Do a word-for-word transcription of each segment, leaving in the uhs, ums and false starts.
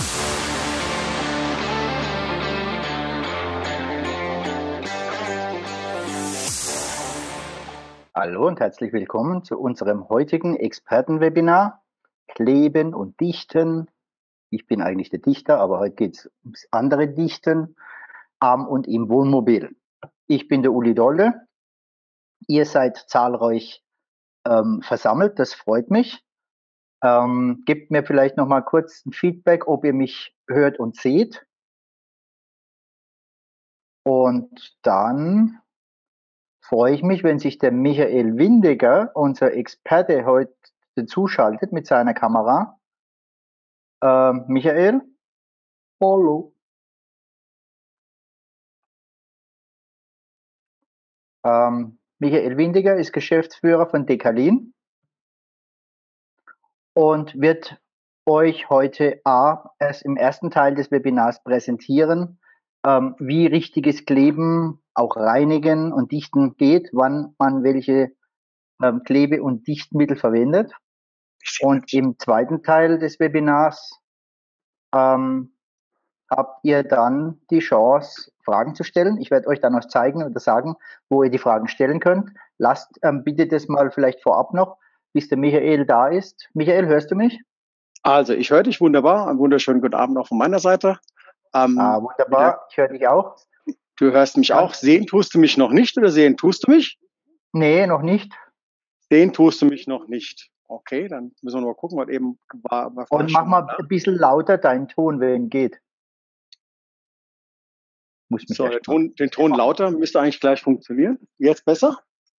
Hallo und herzlich willkommen zu unserem heutigen Expertenwebinar Kleben und Dichten. Ich bin eigentlich der Dichter, aber heute geht es ums andere Dichten am und im Wohnmobil. Ich bin der Uli Dolle. Ihr seid zahlreich ähm, versammelt, das freut mich. Ähm, gebt mir vielleicht noch mal kurz ein Feedback, ob ihr mich hört und seht. Und dann freue ich mich, wenn sich der Michael Windiger, unser Experte, heute zuschaltet mit seiner Kamera. Ähm, Michael? Hallo. Ähm, Michael Windiger ist Geschäftsführer von Decalin und wird euch heute A, erst im ersten Teil des Webinars präsentieren, ähm, wie richtiges Kleben, auch Reinigen und Dichten geht, wann man welche ähm, Klebe- und Dichtmittel verwendet. Und im zweiten Teil des Webinars ähm, habt ihr dann die Chance, Fragen zu stellen. Ich werde euch dann noch zeigen oder sagen, wo ihr die Fragen stellen könnt. Lasst ähm, bitte das mal vielleicht vorab noch, bis der Michael da ist. Michael, hörst du mich? Also, ich höre dich wunderbar. Einen wunderschönen guten Abend auch von meiner Seite. Ähm, ah, wunderbar. Ich höre dich auch. Du hörst mich ja. auch. Sehen tust du mich noch nicht oder sehen tust du mich? Nee, noch nicht. Sehen tust du mich noch nicht. Okay, dann müssen wir mal gucken, was eben war. war Und mach mal ein bisschen lauter deinen Ton, wenn geht. Muss mich so, den Ton, den Ton lauter müsste eigentlich gleich funktionieren. Jetzt besser?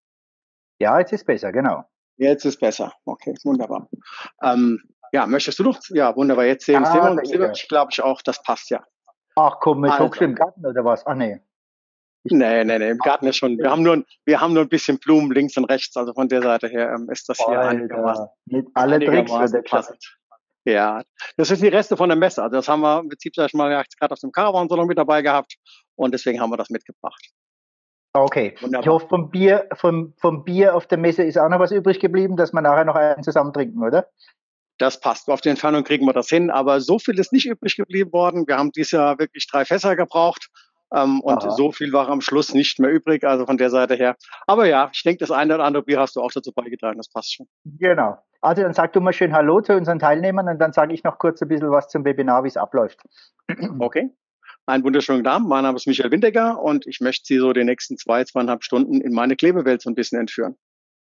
Ja, jetzt ist besser, genau. Jetzt ist besser. Okay, wunderbar. Ähm, ja, möchtest du noch? Ja, wunderbar. Jetzt sehen, ah, sehen wir uns. Ja. Ich glaube ich auch, das passt ja. Ach komm, jetzt also. Hockst du im Garten oder was? Ach nee. Ich nee, nee, nee, im Garten ist schon. Wir haben nur, wir haben nur ein bisschen Blumen links und rechts. Also von der Seite her ähm, ist das hier Alter, einigermaßen, mit alle einigermaßen Tricks passend. Ja, das sind die Reste von der Messe. Also das haben wir im Prinzip sag ich mal gerade aus dem Caravan-Salon mit dabei gehabt und deswegen haben wir das mitgebracht. Okay, wunderbar. Ich hoffe, vom Bier, vom, vom Bier auf der Messe ist auch noch was übrig geblieben, dass wir nachher noch einen zusammen trinken, oder? Das passt. Auf die Entfernung kriegen wir das hin. Aber so viel ist nicht übrig geblieben worden. Wir haben dieses Jahr wirklich drei Fässer gebraucht. Ähm, und Aha. so viel war am Schluss nicht mehr übrig. Also von der Seite her. Aber ja, ich denke, das eine oder andere Bier hast du auch dazu beigetragen. Das passt schon. Genau. Also dann sag du mal schön Hallo zu unseren Teilnehmern und dann sage ich noch kurz ein bisschen was zum Webinar, wie es abläuft. Okay. Einen wunderschönen guten Abend. Mein Name ist Michael Windiger und ich möchte Sie so die nächsten zwei, zweieinhalb Stunden in meine Klebewelt so ein bisschen entführen.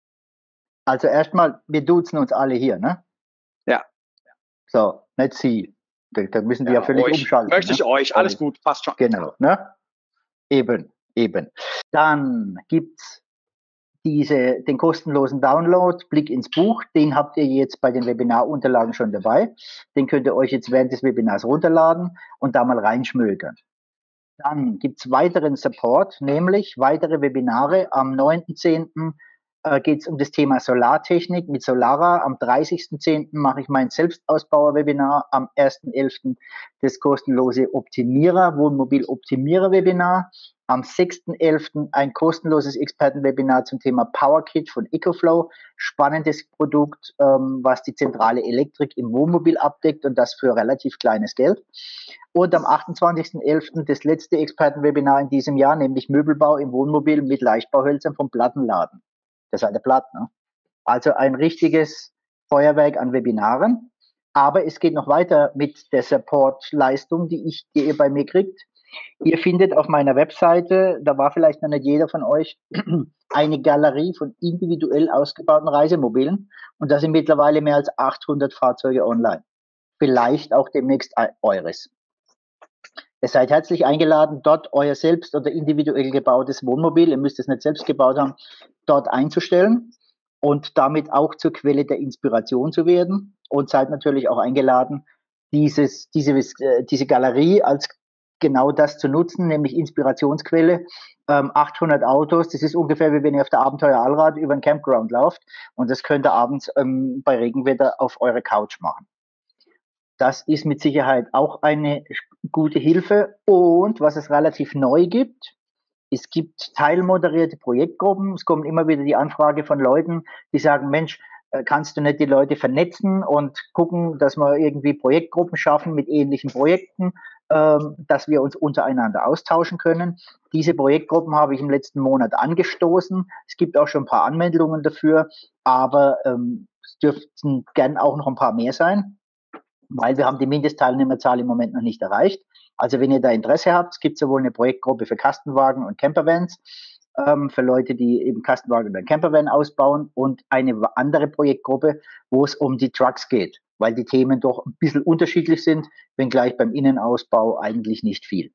Also erstmal, wir duzen uns alle hier, ne? Ja. So, nicht Sie. Da, da müssen die ja, ja völlig euch. umschalten. Möchte ich ne? euch. Alles gut, passt schon. Genau, ne? Eben, eben. Dann gibt's diese, den kostenlosen Download, Blick ins Buch, den habt ihr jetzt bei den Webinarunterlagen schon dabei. Den könnt ihr euch jetzt während des Webinars runterladen und da mal reinschmökern. Dann gibt's weiteren Support, nämlich weitere Webinare. Am neunten zehnten äh, geht es um das Thema Solartechnik mit Solara. Am dreißigsten zehnten mache ich mein Selbstausbauer-Webinar. Am ersten elften das kostenlose Optimierer, Wohnmobil-Optimierer-Webinar. Am sechsten elften ein kostenloses Expertenwebinar zum Thema PowerKit von EcoFlow. Spannendes Produkt, ähm, was die zentrale Elektrik im Wohnmobil abdeckt und das für relativ kleines Geld. Und am achtundzwanzigsten elften das letzte Expertenwebinar in diesem Jahr, nämlich Möbelbau im Wohnmobil mit Leichtbauhölzern vom Plattenladen. Das ist halt der Platten. Ne? Also ein richtiges Feuerwerk an Webinaren. Aber es geht noch weiter mit der Support-Leistung, die, ich, die ihr bei mir kriegt. Ihr findet auf meiner Webseite, da war vielleicht noch nicht jeder von euch, eine Galerie von individuell ausgebauten Reisemobilen. Und da sind mittlerweile mehr als achthundert Fahrzeuge online. Vielleicht auch demnächst eures. Ihr seid herzlich eingeladen, dort euer selbst oder individuell gebautes Wohnmobil, ihr müsst es nicht selbst gebaut haben, dort einzustellen und damit auch zur Quelle der Inspiration zu werden. Und seid natürlich auch eingeladen, dieses, diese, diese Galerie als genau das zu nutzen, nämlich Inspirationsquelle. Ähm, achthundert Autos, das ist ungefähr wie wenn ihr auf der Abenteuer Allrad über ein Campground lauft und das könnt ihr abends ähm, bei Regenwetter auf eure Couch machen. Das ist mit Sicherheit auch eine gute Hilfe. Und was es relativ neu gibt, es gibt teilmoderierte Projektgruppen. Es kommt immer wieder die Anfrage von Leuten, die sagen, Mensch, äh, kannst du nicht die Leute vernetzen und gucken, dass wir irgendwie Projektgruppen schaffen mit ähnlichen Projekten, ähm, dass wir uns untereinander austauschen können. Diese Projektgruppen habe ich im letzten Monat angestoßen. Es gibt auch schon ein paar Anmeldungen dafür, aber ähm, es dürften gern auch noch ein paar mehr sein, weil wir haben die Mindestteilnehmerzahl im Moment noch nicht erreicht. Also wenn ihr da Interesse habt, es gibt sowohl eine Projektgruppe für Kastenwagen und Campervans, ähm, für Leute, die eben Kastenwagen oder Campervan ausbauen, und eine andere Projektgruppe, wo es um die Trucks geht, weil die Themen doch ein bisschen unterschiedlich sind, wenngleich beim Innenausbau eigentlich nicht viel.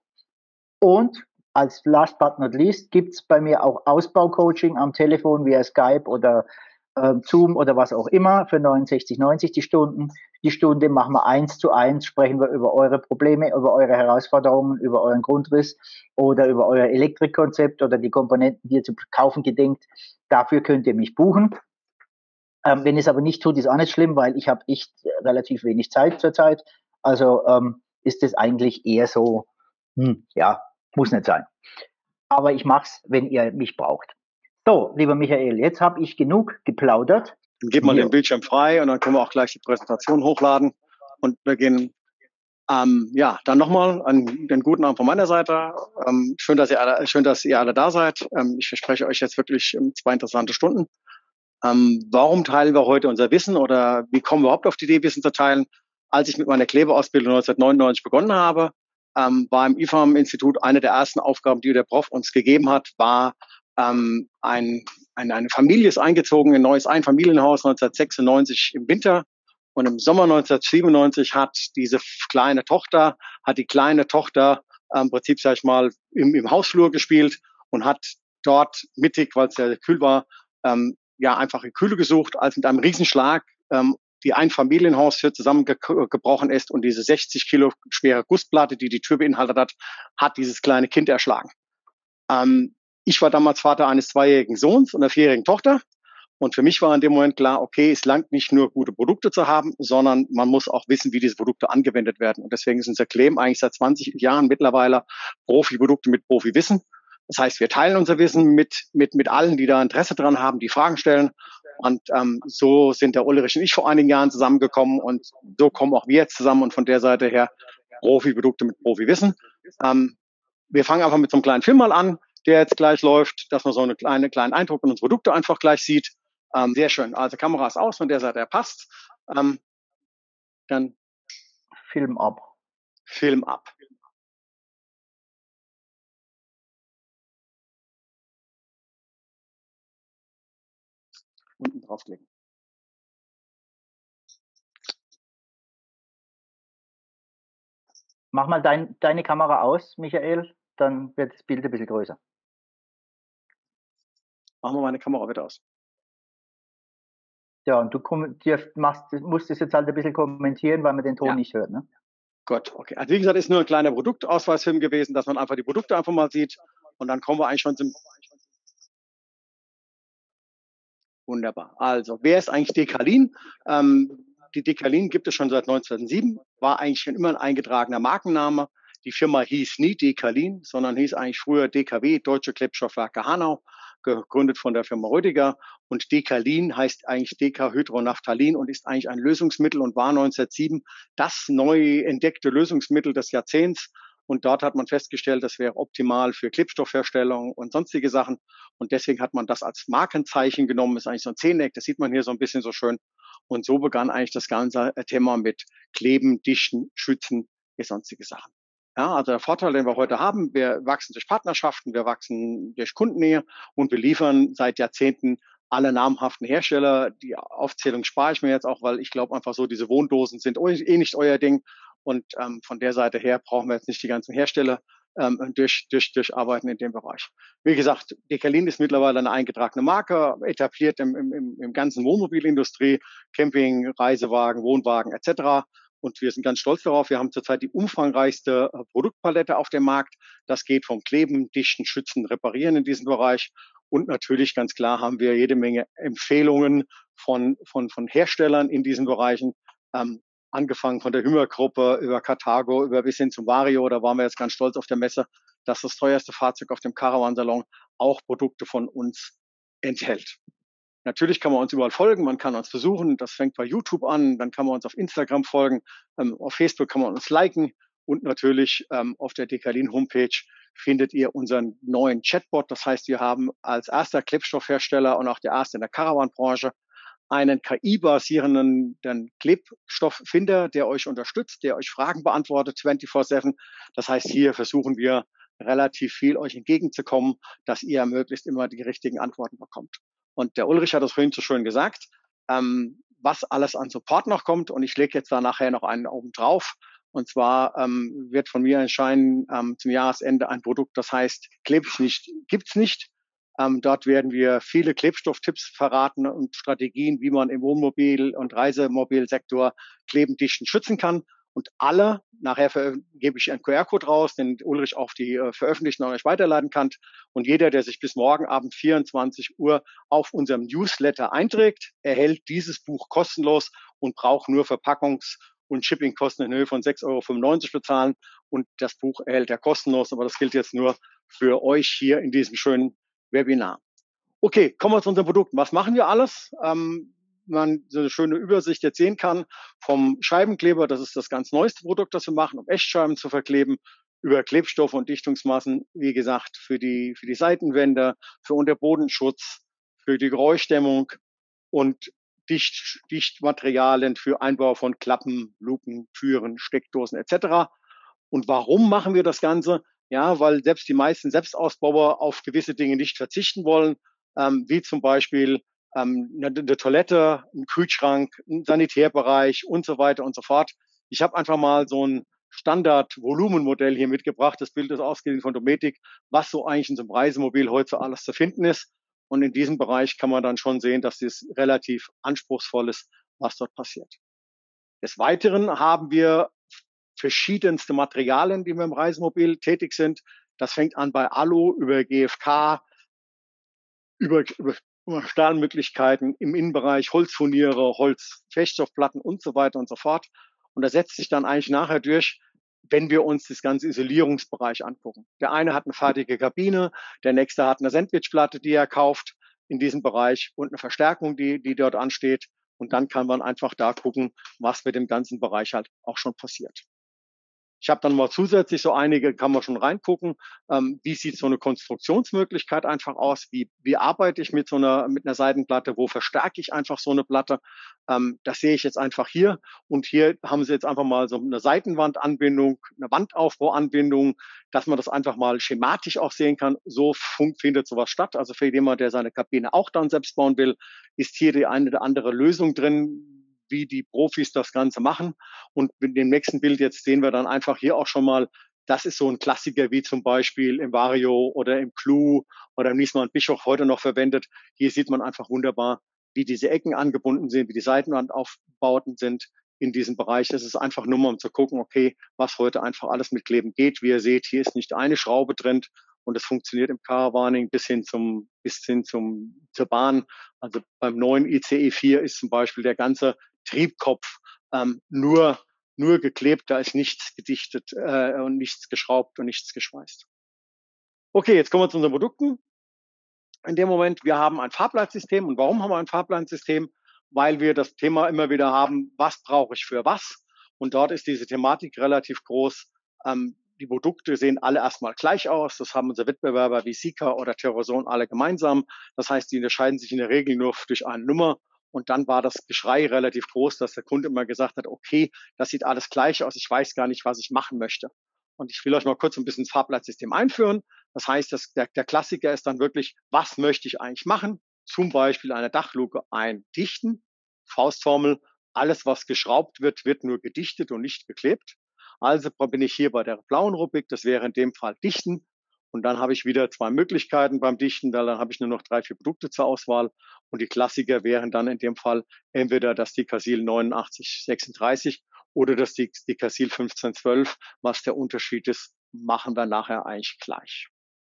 Und als last but not least gibt's bei mir auch Ausbaucoaching am Telefon via Skype oder äh, Zoom oder was auch immer für neunundsechzig neunzig die Stunden. Die Stunde machen wir eins zu eins, sprechen wir über eure Probleme, über eure Herausforderungen, über euren Grundriss oder über euer Elektrikkonzept oder die Komponenten, die ihr zu kaufen gedenkt. Dafür könnt ihr mich buchen. Ähm, wenn ihr es aber nicht tut, ist auch nicht schlimm, weil ich habe echt relativ wenig Zeit zurzeit. Also ähm, ist es eigentlich eher so, hm, ja, muss nicht sein. Aber ich mache es, wenn ihr mich braucht. So, lieber Michael, jetzt habe ich genug geplaudert. Dann gib mal den Bildschirm frei und dann können wir auch gleich die Präsentation hochladen und beginnen. Ähm, ja, dann nochmal einen, einen guten Abend von meiner Seite. Ähm, schön, dass ihr alle, schön, dass ihr alle da seid. Ähm, ich verspreche euch jetzt wirklich ähm, zwei interessante Stunden. Ähm, warum teilen wir heute unser Wissen oder wie kommen wir überhaupt auf die Idee, Wissen zu teilen? Als ich mit meiner Klebeausbildung neunzehnhundertneunundneunzig begonnen habe, ähm, war im I F A M-Institut eine der ersten Aufgaben, die der Prof uns gegeben hat, war ähm, ein, ein, eine Familie ist eingezogen in ein neues Einfamilienhaus neunzehnhundertsechsundneunzig im Winter. Und im Sommer neunzehnhundertsiebenundneunzig hat diese kleine Tochter, hat die kleine Tochter äh, im Prinzip, sag ich mal, im, im Hausflur gespielt und hat dort mittig, weil es ja kühl war, ähm, ja einfach in Kühle gesucht, als mit einem Riesenschlag ähm, die Einfamilienhaustür zusammengebrochen ist und diese sechzig Kilo schwere Gussplatte, die die Tür beinhaltet hat, hat dieses kleine Kind erschlagen. Ähm, ich war damals Vater eines zweijährigen Sohns und einer vierjährigen Tochter. Und für mich war in dem Moment klar, okay, es langt nicht nur gute Produkte zu haben, sondern man muss auch wissen, wie diese Produkte angewendet werden. Und deswegen ist unser Claim eigentlich seit zwanzig Jahren mittlerweile Profi-Produkte mit Profi-Wissen. Das heißt, wir teilen unser Wissen mit, mit, mit allen, die da Interesse dran haben, die Fragen stellen. Und ähm, so sind der Ulrich und ich vor einigen Jahren zusammengekommen und so kommen auch wir jetzt zusammen und von der Seite her Profi-Produkte mit Profi-Wissen. Ähm, wir fangen einfach mit so einem kleinen Film mal an, der jetzt gleich läuft, dass man so einen kleine, kleinen Eindruck von unseren Produkte einfach gleich sieht. Ähm, sehr schön. Also Kamera ist aus, von der Seite her passt. Ähm, dann Film ab. Film ab. Unten draufklicken. Mach mal dein, deine Kamera aus, Michael, dann wird das Bild ein bisschen größer. Machen wir meine Kamera wieder aus. Ja, und du machst, musst es jetzt halt ein bisschen kommentieren, weil man den Ton ja. nicht hört, ne? Gut, okay. Also wie gesagt, ist nur ein kleiner Produktausweisfilm gewesen, dass man einfach die Produkte einfach mal sieht. Und dann kommen wir eigentlich schon zum... Wunderbar. Also, wer ist eigentlich Decalin? Ähm, die Decalin gibt es schon seit neunzehnhundertsieben, war eigentlich schon immer ein eingetragener Markenname. Die Firma hieß nie Decalin, sondern hieß eigentlich früher D K W, Deutsche Klebstoffwerke Hanau, gegründet von der Firma Rüdiger. Und Decalin heißt eigentlich Decahydronaphthalin und ist eigentlich ein Lösungsmittel und war neunzehnhundertsieben das neu entdeckte Lösungsmittel des Jahrzehnts. Und dort hat man festgestellt, das wäre optimal für Klebstoffherstellung und sonstige Sachen. Und deswegen hat man das als Markenzeichen genommen. Ist eigentlich so ein Zehneck, das sieht man hier so ein bisschen so schön. Und so begann eigentlich das ganze Thema mit Kleben, Dichten, Schützen, sonstige Sachen. Ja, also der Vorteil, den wir heute haben, wir wachsen durch Partnerschaften, wir wachsen durch Kundennähe und wir liefern seit Jahrzehnten alle namhaften Hersteller. Die Aufzählung spare ich mir jetzt auch, weil ich glaube einfach so, diese Wohndosen sind eh nicht euer Ding. Und ähm, von der Seite her brauchen wir jetzt nicht die ganzen Hersteller ähm, durch, durch, durcharbeiten in dem Bereich. Wie gesagt, Decalin ist mittlerweile eine eingetragene Marke, etabliert im, im, im ganzen Wohnmobilindustrie, Camping, Reisewagen, Wohnwagen et cetera. Und wir sind ganz stolz darauf. Wir haben zurzeit die umfangreichste Produktpalette auf dem Markt. Das geht vom Kleben, Dichten, Schützen, Reparieren in diesem Bereich. Und natürlich ganz klar haben wir jede Menge Empfehlungen von, von, von Herstellern in diesen Bereichen. Ähm, angefangen von der Hümer-Gruppe über Carthago, über bis hin zum Vario. Da waren wir jetzt ganz stolz auf der Messe, dass das teuerste Fahrzeug auf dem Caravan-Salon auch Produkte von uns enthält. Natürlich kann man uns überall folgen, man kann uns besuchen, das fängt bei YouTube an, dann kann man uns auf Instagram folgen, ähm, auf Facebook kann man uns liken und natürlich ähm, auf der Decalin-Homepage findet ihr unseren neuen Chatbot. Das heißt, wir haben als erster Klebstoffhersteller und auch der erste in der Caravan-Branche einen K I-basierenden Klebstofffinder, der euch unterstützt, der euch Fragen beantwortet vierundzwanzig sieben. Das heißt, hier versuchen wir relativ viel euch entgegenzukommen, dass ihr möglichst immer die richtigen Antworten bekommt. Und der Ulrich hat das vorhin so schön gesagt, ähm, was alles an Support noch kommt. Und ich lege jetzt da nachher noch einen oben drauf. Und zwar ähm, wird von mir erscheinen ähm, zum Jahresende ein Produkt, das heißt, klebt's nicht, gibt's nicht. Ähm, dort werden wir viele Klebstofftipps verraten und Strategien, wie man im Wohnmobil- und Reisemobilsektor Kleben, Dichten schützen kann. Und alle, nachher gebe ich einen Q R-Code raus, den Ulrich auf die äh, veröffentlichten an euch weiterleiten kann. Und jeder, der sich bis morgen Abend vierundzwanzig Uhr auf unserem Newsletter einträgt, erhält dieses Buch kostenlos und braucht nur Verpackungs- und Shippingkosten in Höhe von sechs Euro fünfundneunzig bezahlen. Und das Buch erhält er kostenlos, aber das gilt jetzt nur für euch hier in diesem schönen Webinar. Okay, kommen wir zu unseren Produkten. Was machen wir alles? Ähm, man so eine schöne Übersicht jetzt sehen kann vom Scheibenkleber, das ist das ganz neueste Produkt, das wir machen, um Echtscheiben zu verkleben, über Klebstoffe und Dichtungsmassen, wie gesagt, für die, für die Seitenwände, für Unterbodenschutz, für die Geräuschdämmung und Dicht, Dichtmaterialien für Einbau von Klappen, Luken, Türen, Steckdosen et cetera. Und warum machen wir das Ganze? Ja, weil selbst die meisten Selbstausbauer auf gewisse Dinge nicht verzichten wollen, ähm, wie zum Beispiel ähm, eine, eine Toilette, ein Kühlschrank, ein Sanitärbereich und so weiter und so fort. Ich habe einfach mal so ein Standard-Volumenmodell hier mitgebracht. Das Bild ist ausgeliehen von Dometic, was so eigentlich in so einem Reisemobil heute alles zu finden ist. Und in diesem Bereich kann man dann schon sehen, dass das relativ anspruchsvoll ist, was dort passiert. Des Weiteren haben wir verschiedenste Materialien, die wir im Reisemobil tätig sind. Das fängt an bei Alu über G F K, über, über, über Stahlmöglichkeiten im Innenbereich, Holzfurniere, Holzfeststoffplatten und so weiter und so fort. Und das setzt sich dann eigentlich nachher durch, wenn wir uns das ganze Isolierungsbereich angucken. Der eine hat eine fertige Kabine, der nächste hat eine Sandwichplatte, die er kauft in diesem Bereich und eine Verstärkung, die, die dort ansteht. Und dann kann man einfach da gucken, was mit dem ganzen Bereich halt auch schon passiert. Ich habe dann mal zusätzlich so einige, kann man schon reingucken, ähm, wie sieht so eine Konstruktionsmöglichkeit einfach aus, wie, wie arbeite ich mit so einer, mit einer Seitenplatte, wo verstärke ich einfach so eine Platte, ähm, das sehe ich jetzt einfach hier und hier haben sie jetzt einfach mal so eine Seitenwandanbindung, eine Wandaufbauanbindung, dass man das einfach mal schematisch auch sehen kann, so findet sowas statt, also für jemand, der seine Kabine auch dann selbst bauen will, ist hier die eine oder andere Lösung drin, wie die Profis das Ganze machen. Und in dem nächsten Bild jetzt sehen wir dann einfach hier auch schon mal, das ist so ein Klassiker wie zum Beispiel im Vario oder im Clou oder im Niesmann Bischof heute noch verwendet. Hier sieht man einfach wunderbar, wie diese Ecken angebunden sind, wie die Seitenwandaufbauten sind in diesem Bereich. Das ist einfach nur mal, um zu gucken, okay, was heute einfach alles mit Kleben geht. Wie ihr seht, hier ist nicht eine Schraube drin und es funktioniert im Caravaning bis hin zum, bis hin zum, zur Bahn. Also beim neuen I C E vier ist zum Beispiel der ganze Triebkopf ähm, nur, nur geklebt, da ist nichts gedichtet äh, und nichts geschraubt und nichts geschweißt. Okay, jetzt kommen wir zu unseren Produkten. In dem Moment, wir haben ein Fahrplansystem. Und warum haben wir ein Fahrplansystem? Weil wir das Thema immer wieder haben, was brauche ich für was? Und dort ist diese Thematik relativ groß. Ähm, die Produkte sehen alle erstmal gleich aus. Das haben unsere Wettbewerber wie Sika oder Terroson alle gemeinsam. Das heißt, die unterscheiden sich in der Regel nur durch eine Nummer. Und dann war das Geschrei relativ groß, dass der Kunde immer gesagt hat, okay, das sieht alles gleich aus. Ich weiß gar nicht, was ich machen möchte. Und ich will euch mal kurz ein bisschen das Fahrplansystem einführen. Das heißt, dass der, der Klassiker ist dann wirklich, was möchte ich eigentlich machen? Zum Beispiel eine Dachluke eindichten. Faustformel, alles, was geschraubt wird, wird nur gedichtet und nicht geklebt. Also bin ich hier bei der blauen Rubrik, das wäre in dem Fall dichten. Und dann habe ich wieder zwei Möglichkeiten beim Dichten, dann habe ich nur noch drei, vier Produkte zur Auswahl. Und die Klassiker wären dann in dem Fall entweder das Dikasil neunundachtzig sechsunddreißig oder das Dikasil fünfzehn zwölf. Was der Unterschied ist, machen wir nachher eigentlich gleich.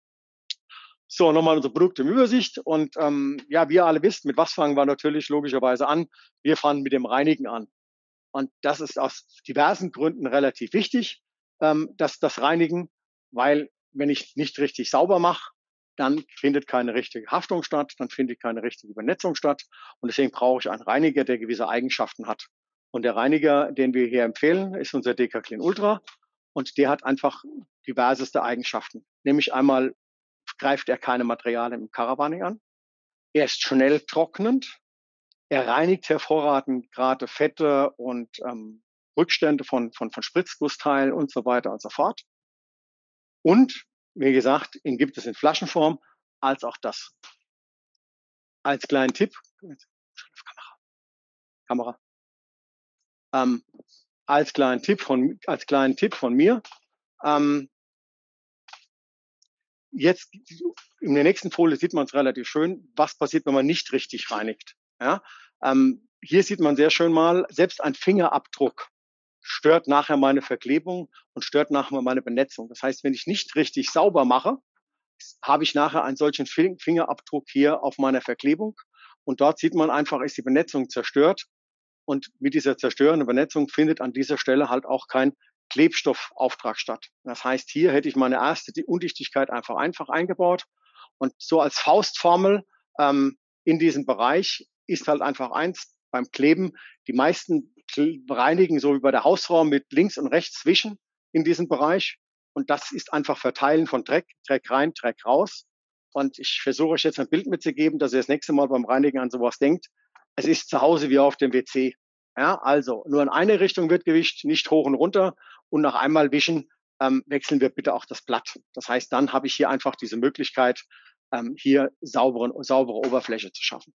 So, nochmal unsere Produkte im Übersicht. Und ähm, ja, wie ihr alle wisst, mit was fangen wir natürlich logischerweise an? Wir fangen mit dem Reinigen an. Und das ist aus diversen Gründen relativ wichtig, ähm, dass das Reinigen, weil wenn ich nicht richtig sauber mache, dann findet keine richtige Haftung statt, dann findet keine richtige Übernetzung statt. Und deswegen brauche ich einen Reiniger, der gewisse Eigenschaften hat. Und der Reiniger, den wir hier empfehlen, ist unser Decaclean Ultra. Und der hat einfach diverseste Eigenschaften. Nämlich einmal greift er keine Materialien im Caravaning an. Er ist schnell trocknend. Er reinigt hervorragend gerade Fette und ähm, Rückstände von, von, von Spritzgussteilen und so weiter und so fort. Und, wie gesagt, ihn gibt es in Flaschenform als auch das. Als kleinen Tipp, Kamera, Kamera, ähm, als kleinen Tipp von, als kleinen Tipp von mir, ähm, jetzt in der nächsten Folie sieht man es relativ schön, was passiert, wenn man nicht richtig reinigt. Ja? Ähm, hier sieht man sehr schön mal, selbst ein Fingerabdruck stört nachher meine Verklebung und stört nachher meine Benetzung. Das heißt, wenn ich nicht richtig sauber mache, habe ich nachher einen solchen Fingerabdruck hier auf meiner Verklebung. Und dort sieht man einfach, ist die Benetzung zerstört. Und mit dieser zerstörenden Benetzung findet an dieser Stelle halt auch kein Klebstoffauftrag statt. Das heißt, hier hätte ich meine erste die Undichtigkeit einfach einfach eingebaut. Und so als Faustformel ähm, in diesem Bereich ist halt einfach eins beim Kleben. Die meisten reinigen so wie bei der Hausfrau mit links und rechts wischen in diesem Bereich. Und das ist einfach Verteilen von Dreck, Dreck rein, Dreck raus. Und ich versuche euch jetzt ein Bild mitzugeben, dass ihr das nächste Mal beim Reinigen an sowas denkt. Es ist zu Hause wie auf dem W C. Ja, also nur in eine Richtung wird gewischt, nicht hoch und runter. Und nach einmal wischen ähm, wechseln wir bitte auch das Blatt. Das heißt, dann habe ich hier einfach diese Möglichkeit, ähm, hier saubere, saubere Oberfläche zu schaffen.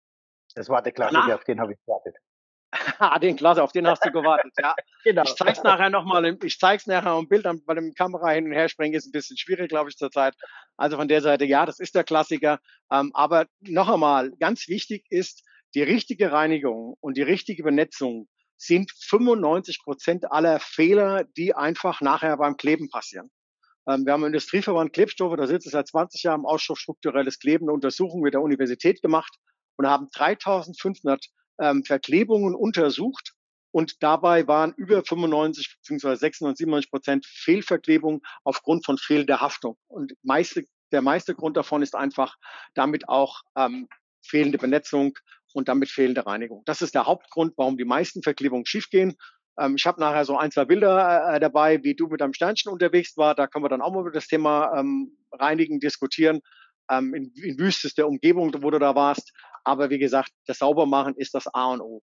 Das war der Klassiker, auf den habe ich gewartet. Ah, den Klasse, auf den hast du gewartet, ja. Genau. Ich zeige es nachher nochmal, ich zeige es nachher im Bild, bei dem Kamera hin und her springen ist ein bisschen schwierig, glaube ich, zurzeit. Also von der Seite, ja, das ist der Klassiker. Ähm, aber noch einmal, ganz wichtig ist, die richtige Reinigung und die richtige Benetzung sind fünfundneunzig Prozent aller Fehler, die einfach nachher beim Kleben passieren. Ähm, wir haben im Industrieverband Klebstoffe, da sitzt es seit zwanzig Jahren im Ausschuss strukturelles Kleben, eine Untersuchung mit der Universität gemacht und haben dreitausendfünfhundert ähm, Verklebungen untersucht. Und dabei waren über fünfundneunzig bzw. sechsundneunzig, siebenundneunzig Prozent Fehlverklebung aufgrund von fehlender Haftung. Und meiste, der meiste Grund davon ist einfach damit auch ähm, fehlende Benetzung und damit fehlende Reinigung. Das ist der Hauptgrund, warum die meisten Verklebungen schiefgehen. Ähm, ich habe nachher so ein, zwei Bilder äh, dabei, wie du mit deinem Sternchen unterwegs war. Da können wir dann auch mal über das Thema ähm, Reinigen diskutieren. Ähm, in, in wüstester Umgebung, wo du da warst. Aber wie gesagt, das Saubermachen ist das A und O.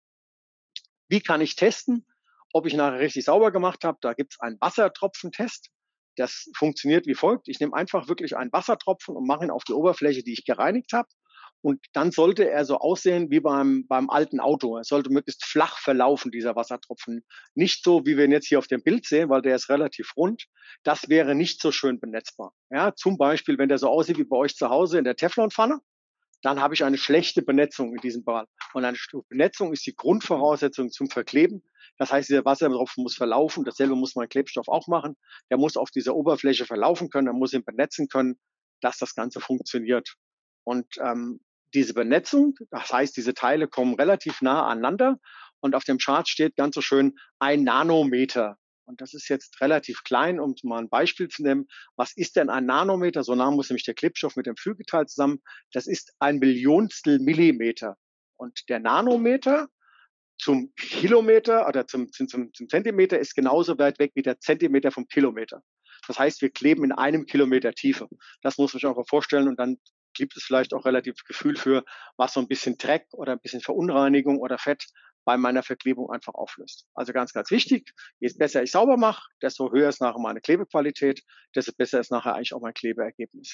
Wie kann ich testen, ob ich nachher richtig sauber gemacht habe? Da gibt es einen Wassertropfentest. Das funktioniert wie folgt. Ich nehme einfach wirklich einen Wassertropfen und mache ihn auf die Oberfläche, die ich gereinigt habe. Und dann sollte er so aussehen wie beim, beim alten Auto. Er sollte möglichst flach verlaufen, dieser Wassertropfen. Nicht so, wie wir ihn jetzt hier auf dem Bild sehen, weil der ist relativ rund. Das wäre nicht so schön benetzbar. Ja, zum Beispiel, wenn der so aussieht wie bei euch zu Hause in der Teflonpfanne, dann habe ich eine schlechte Benetzung in diesem Bad. Und eine Benetzung ist die Grundvoraussetzung zum Verkleben. Das heißt, dieser Wassertropfen muss verlaufen. Dasselbe muss mein Klebstoff auch machen. Der muss auf dieser Oberfläche verlaufen können, er muss ihn benetzen können, dass das Ganze funktioniert. Und ähm, diese Benetzung, das heißt, diese Teile kommen relativ nah aneinander. Und auf dem Chart steht ganz so schön ein Nanometer. Und das ist jetzt relativ klein, um mal ein Beispiel zu nehmen. Was ist denn ein Nanometer? So nah muss nämlich der Klebstoff mit dem Fügeteil zusammen. Das ist ein Millionstel Millimeter. Und der Nanometer zum Kilometer oder zum, zum, zum Zentimeter ist genauso weit weg wie der Zentimeter vom Kilometer. Das heißt, wir kleben in einem Kilometer Tiefe. Das muss man sich auch vorstellen. Und dann gibt es vielleicht auch relativ Gefühl für, was so ein bisschen Dreck oder ein bisschen Verunreinigung oder Fett bei meiner Verklebung einfach auflöst. Also ganz, ganz wichtig, je besser ich sauber mache, desto höher ist nachher meine Klebequalität, desto besser ist nachher eigentlich auch mein Klebeergebnis.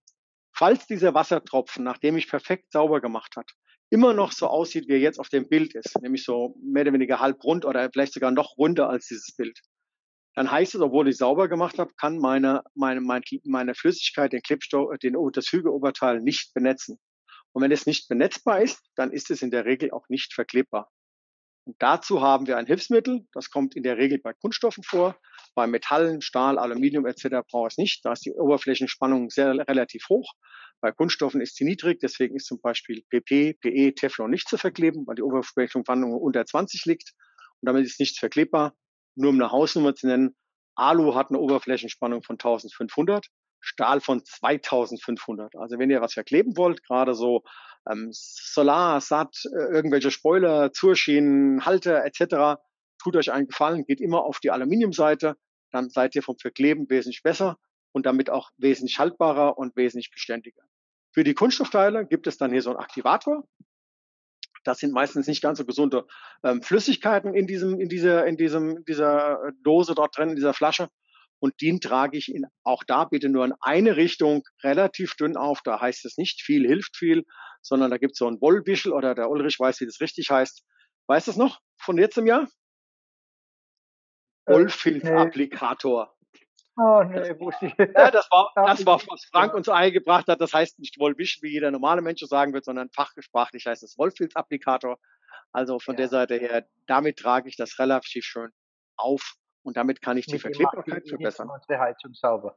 Falls dieser Wassertropfen, nachdem ich perfekt sauber gemacht hat, immer noch so aussieht, wie er jetzt auf dem Bild ist, nämlich so mehr oder weniger halb rund oder vielleicht sogar noch runder als dieses Bild, dann heißt es, obwohl ich sauber gemacht habe, kann meine, meine, meine, meine Flüssigkeit, den Klebstoff, den, das Fügeoberteil nicht benetzen. Und wenn es nicht benetzbar ist, dann ist es in der Regel auch nicht verklebbar. Und dazu haben wir ein Hilfsmittel, das kommt in der Regel bei Kunststoffen vor, bei Metallen, Stahl, Aluminium et cetera braucht es nicht, da ist die Oberflächenspannung sehr relativ hoch. Bei Kunststoffen ist sie niedrig, deswegen ist zum Beispiel P P, P E, Teflon nicht zu verkleben, weil die Oberflächenspannung unter zwanzig liegt und damit ist nichts verklebbar. Nur um eine Hausnummer zu nennen, Alu hat eine Oberflächenspannung von eintausendfünfhundert, Stahl von zweitausendfünfhundert. Also wenn ihr was verkleben wollt, gerade so ähm, Solar, S A T, äh, irgendwelche Spoiler, Zurschienen, Halter et cetera, tut euch einen Gefallen, geht immer auf die Aluminiumseite, dann seid ihr vom Verkleben wesentlich besser und damit auch wesentlich haltbarer und wesentlich beständiger. Für die Kunststoffteile gibt es dann hier so einen Aktivator. Das sind meistens nicht ganz so gesunde ähm, Flüssigkeiten in diesem, in dieser, in diesem, dieser Dose dort drin, in dieser Flasche. Und den trage ich in, auch da bitte nur in eine Richtung relativ dünn auf. Da heißt es nicht viel hilft viel, sondern da gibt es so einen Wollwischel oder der Ulrich weiß, wie das richtig heißt. Weißt du es noch von letztem Jahr? Äh, nee. Wollfilzapplikator. Oh, Das nee, wusste ich. Ja, das war, Hab das ich war, nicht was Frank gemacht. uns eingebracht hat. Das heißt nicht Wollwisch, wie jeder normale Mensch sagen wird, sondern fachsprachlich heißt es Wollfilzapplikator. Also von der Ja, Seite her, damit trage ich das relativ schön auf und damit kann ich die mit dem macht die Verklebbarkeit Edith verbessern. unsere Heizung sauber.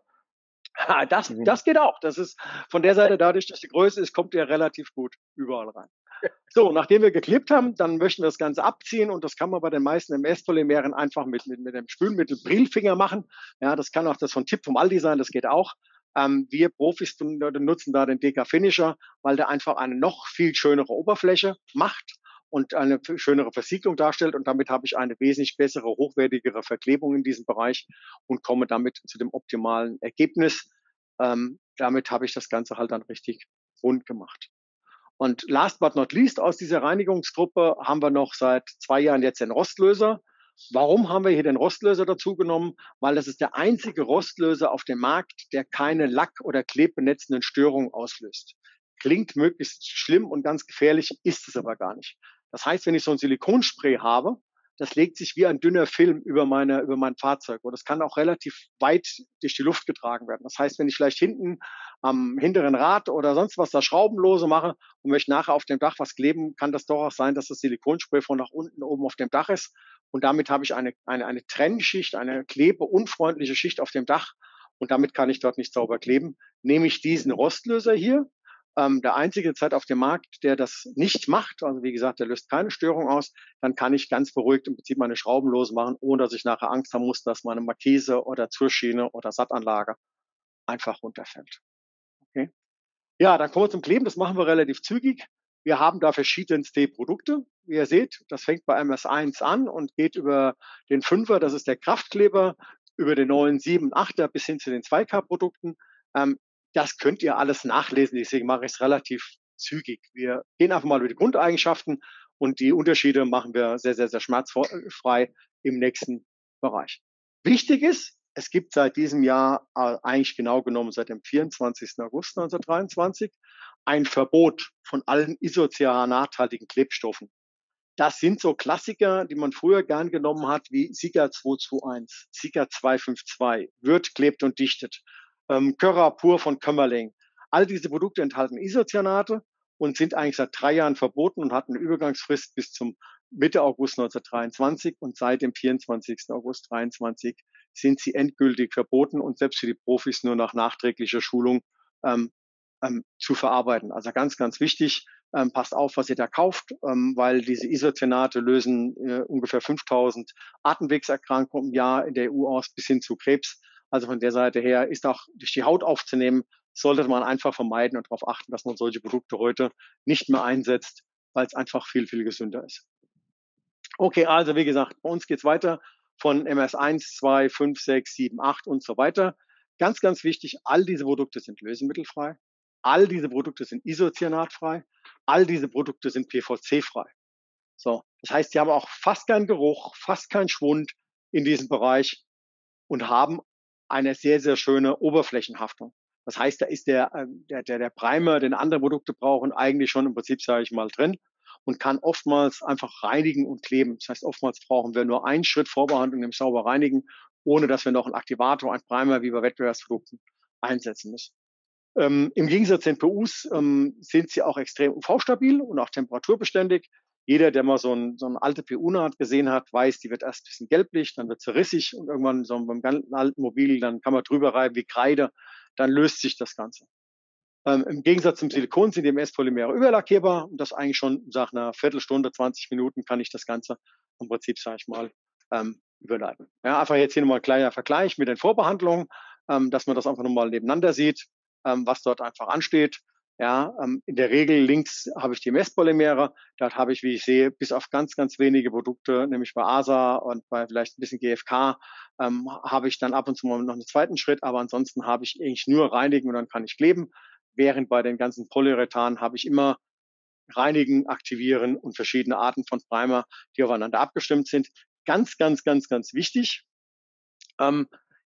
Ha, das, Die will das geht auch. Das ist von der Seite, dadurch, dass die Größe ist, kommt der relativ gut überall rein. So, nachdem wir geklebt haben, dann möchten wir das Ganze abziehen und das kann man bei den meisten M S-Polymeren einfach mit, mit, mit dem Spülmittel Brilfinger machen. Ja, das kann auch das von Tipp vom Aldi sein, das geht auch. Ähm, wir Profis nutzen da den D K Finisher, weil der einfach eine noch viel schönere Oberfläche macht und eine schönere Versiegelung darstellt und damit habe ich eine wesentlich bessere, hochwertigere Verklebung in diesem Bereich und komme damit zu dem optimalen Ergebnis. Ähm, damit habe ich das Ganze halt dann richtig rund gemacht. Und last but not least aus dieser Reinigungsgruppe haben wir noch seit zwei Jahren jetzt den Rostlöser. Warum haben wir hier den Rostlöser dazu genommen? Weil das ist der einzige Rostlöser auf dem Markt, der keine Lack- oder klebbenetzenden Störungen auslöst. Klingt möglichst schlimm und ganz gefährlich, ist es aber gar nicht. Das heißt, wenn ich so ein Silikonspray habe, das legt sich wie ein dünner Film über meine, über mein Fahrzeug. Und das kann auch relativ weit durch die Luft getragen werden. Das heißt, wenn ich vielleicht hinten am hinteren Rad oder sonst was da Schraubenlose mache und möchte nachher auf dem Dach was kleben, kann das doch auch sein, dass das Silikonspray von nach unten oben auf dem Dach ist. Und damit habe ich eine, eine, eine Trennschicht, eine klebeunfreundliche Schicht auf dem Dach. Und damit kann ich dort nicht sauber kleben. Nehme ich diesen Rostlöser hier, ähm, der einzige Zeit auf dem Markt, der das nicht macht, also wie gesagt, der löst keine Störung aus, dann kann ich ganz beruhigt im Prinzip meine Schrauben losmachen, ohne dass ich nachher Angst haben muss, dass meine Markise oder Zurschiene oder Sattanlage einfach runterfällt. Okay. Ja, dann kommen wir zum Kleben. Das machen wir relativ zügig. Wir haben da verschiedenste Produkte. Wie ihr seht, das fängt bei M S eins an und geht über den Fünfer, das ist der Kraftkleber, über den neuen sieben, achter bis hin zu den zwei K Produkten. Ähm, das könnt ihr alles nachlesen, deswegen mache ich es relativ zügig. Wir gehen einfach mal über die Grundeigenschaften und die Unterschiede machen wir sehr, sehr, sehr schmerzfrei im nächsten Bereich. Wichtig ist, es gibt seit diesem Jahr, äh, eigentlich genau genommen seit dem vierundzwanzigsten August neunzehnhundertdreiundzwanzig, ein Verbot von allen isocyanathaltigen Klebstoffen. Das sind so Klassiker, die man früher gern genommen hat, wie Sika zweihunderteinundzwanzig, Sika zweihundertzweiundfünfzig, Würth klebt und dichtet, ähm, Körrer pur von Kömmerling. All diese Produkte enthalten Isocyanate und sind eigentlich seit drei Jahren verboten und hatten eine Übergangsfrist bis zum Mitte August neunzehnhundertdreiundzwanzig und seit dem vierundzwanzigsten August dreiundzwanzig sind sie endgültig verboten und selbst für die Profis nur nach nachträglicher Schulung ähm, ähm, zu verarbeiten. Also ganz, ganz wichtig, ähm, passt auf, was ihr da kauft, ähm, weil diese Isocyanate lösen äh, ungefähr fünftausend Atemwegserkrankungen im Jahr in der E U aus, bis hin zu Krebs. Also von der Seite her ist auch durch die Haut aufzunehmen, sollte man einfach vermeiden und darauf achten, dass man solche Produkte heute nicht mehr einsetzt, weil es einfach viel, viel gesünder ist. Okay, also wie gesagt, bei uns geht's weiter von M S eins, zwei, fünf, sechs, sieben, acht und so weiter. Ganz, ganz wichtig, all diese Produkte sind lösemittelfrei. All diese Produkte sind isocyanatfrei. All diese Produkte sind P V C-frei. So, das heißt, sie haben auch fast keinen Geruch, fast keinen Schwund in diesem Bereich und haben eine sehr, sehr schöne Oberflächenhaftung. Das heißt, da ist der, der, der, der Primer, den andere Produkte brauchen, eigentlich schon im Prinzip, sage ich mal, drin und kann oftmals einfach reinigen und kleben. Das heißt, oftmals brauchen wir nur einen Schritt Vorbehandlung, nämlich sauber reinigen, ohne dass wir noch einen Aktivator, einen Primer wie bei Wettbewerbsprodukten einsetzen müssen. Ähm, Im Gegensatz zu den P Us ähm, sind sie auch extrem U V-stabil und auch temperaturbeständig. Jeder, der mal so, ein, so eine alte P U-Naht gesehen hat, weiß, die wird erst ein bisschen gelblich, dann wird sie rissig und irgendwann so beim ganz alten Mobil, dann kann man drüber reiben wie Kreide, dann löst sich das Ganze. Ähm, Im Gegensatz zum Silikon sind die M S-Polymere überlackierbar und das eigentlich schon nach einer Viertelstunde, zwanzig Minuten kann ich das Ganze im Prinzip, sage ich mal, ähm, überleiten. Ja, einfach jetzt hier nochmal ein kleiner Vergleich mit den Vorbehandlungen. ähm, dass man das einfach nochmal nebeneinander sieht, ähm, was dort einfach ansteht. Ja, ähm, in der Regel links habe ich die Messpolymere. Dort habe ich, wie ich sehe, bis auf ganz, ganz wenige Produkte, nämlich bei A S A und bei vielleicht ein bisschen G F K, ähm, habe ich dann ab und zu mal noch einen zweiten Schritt. Aber ansonsten habe ich eigentlich nur reinigen und dann kann ich kleben. Während bei den ganzen Polyurethan habe ich immer reinigen, aktivieren und verschiedene Arten von Primer, die aufeinander abgestimmt sind. Ganz, ganz, ganz, ganz wichtig. Ähm,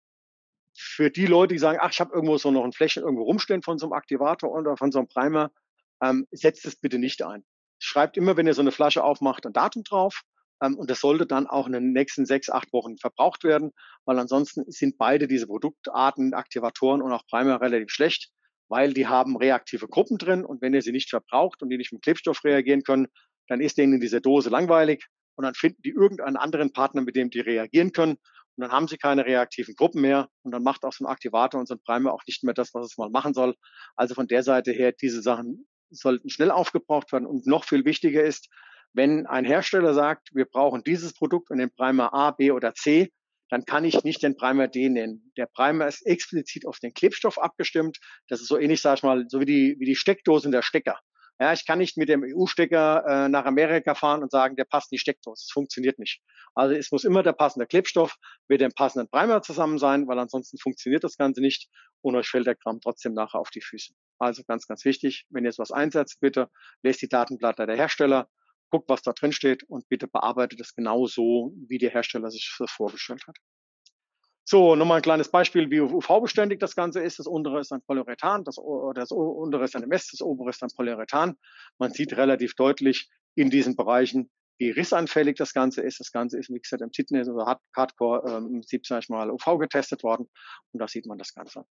für die Leute, die sagen, ach, ich habe irgendwo so noch ein Fläschchen irgendwo rumstehen von so einem Aktivator oder von so einem Primer, ähm, setzt es bitte nicht ein. Schreibt immer, wenn ihr so eine Flasche aufmacht, ein Datum drauf. Ähm, und das sollte dann auch in den nächsten sechs, acht Wochen verbraucht werden, weil ansonsten sind beide diese Produktarten, Aktivatoren und auch Primer relativ schlecht, weil die haben reaktive Gruppen drin und wenn ihr sie nicht verbraucht und die nicht mit Klebstoff reagieren können, dann ist denen in dieser Dose langweilig und dann finden die irgendeinen anderen Partner, mit dem die reagieren können. Und dann haben sie keine reaktiven Gruppen mehr und dann macht auch so ein Aktivator und so ein Primer auch nicht mehr das, was es mal machen soll. Also von der Seite her, diese Sachen sollten schnell aufgebraucht werden. Und noch viel wichtiger ist, wenn ein Hersteller sagt, wir brauchen dieses Produkt und den Primer A, B oder C, dann kann ich nicht den Primer D nennen. Der Primer ist explizit auf den Klebstoff abgestimmt. Das ist so ähnlich, sag ich mal, so wie die, wie die Steckdosen der Stecker. Ja, ich kann nicht mit dem E U-Stecker äh, nach Amerika fahren und sagen, der passt in die Steckdose. Das funktioniert nicht. Also es muss immer der passende Klebstoff mit dem passenden Primer zusammen sein, weil ansonsten funktioniert das Ganze nicht und euch fällt der Kram trotzdem nachher auf die Füße. Also ganz, ganz wichtig, wenn ihr jetzt was einsetzt, bitte lest die Datenblätter der Hersteller, guckt, was da drin steht und bitte bearbeitet es genau so, wie der Hersteller sich das vorgestellt hat. So, nochmal ein kleines Beispiel, wie U V-beständig das Ganze ist. Das untere ist ein Polyurethan, das, das untere ist ein M S, das obere ist ein Polyurethan. Man sieht relativ deutlich in diesen Bereichen, wie rissanfällig das Ganze ist. Das Ganze ist, wie gesagt, im Titanium oder Hardcore ähm, im Prinzip, sag ich mal, U V getestet worden. Und da sieht man das Ganze.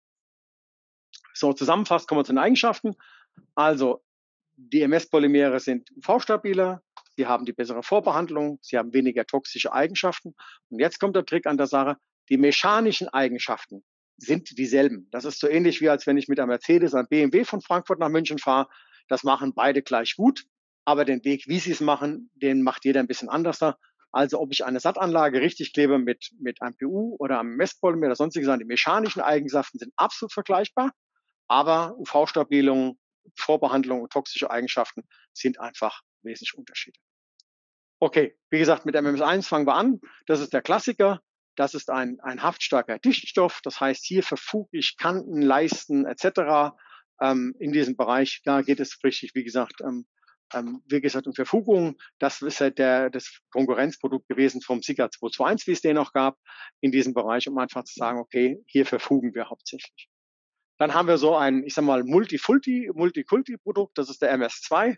So, zusammenfassend kommen wir zu den Eigenschaften. Also, die M S-Polymere sind U V-stabiler, sie haben die bessere Vorbehandlung, sie haben weniger toxische Eigenschaften. Und jetzt kommt der Trick an der Sache, die mechanischen Eigenschaften sind dieselben. Das ist so ähnlich wie als wenn ich mit einem Mercedes, einem B M W von Frankfurt nach München fahre. Das machen beide gleich gut, aber den Weg, wie sie es machen, den macht jeder ein bisschen anders. Also ob ich eine Sattanlage richtig klebe mit, mit einem P U oder einem Messpolymer oder sonstiges, die mechanischen Eigenschaften sind absolut vergleichbar, aber U V-Stabilung, Vorbehandlung und toxische Eigenschaften sind einfach wesentlich Unterschiede. Okay, wie gesagt, mit M M S eins fangen wir an. Das ist der Klassiker. Das ist ein, ein haftstarker Dichtstoff. Das heißt, hier verfuge ich Kanten, Leisten et cetera. Ähm, in diesem Bereich, da geht es richtig, wie gesagt, ähm, ähm, wie gesagt, um Verfugung. Das ist halt der, das Konkurrenzprodukt gewesen vom Sika zwei zwei eins, wie es den noch gab, in diesem Bereich, um einfach zu sagen, okay, hier verfugen wir hauptsächlich. Dann haben wir so ein, ich sag mal, Multifulti, Multikulti-Produkt, das ist der M S zwei.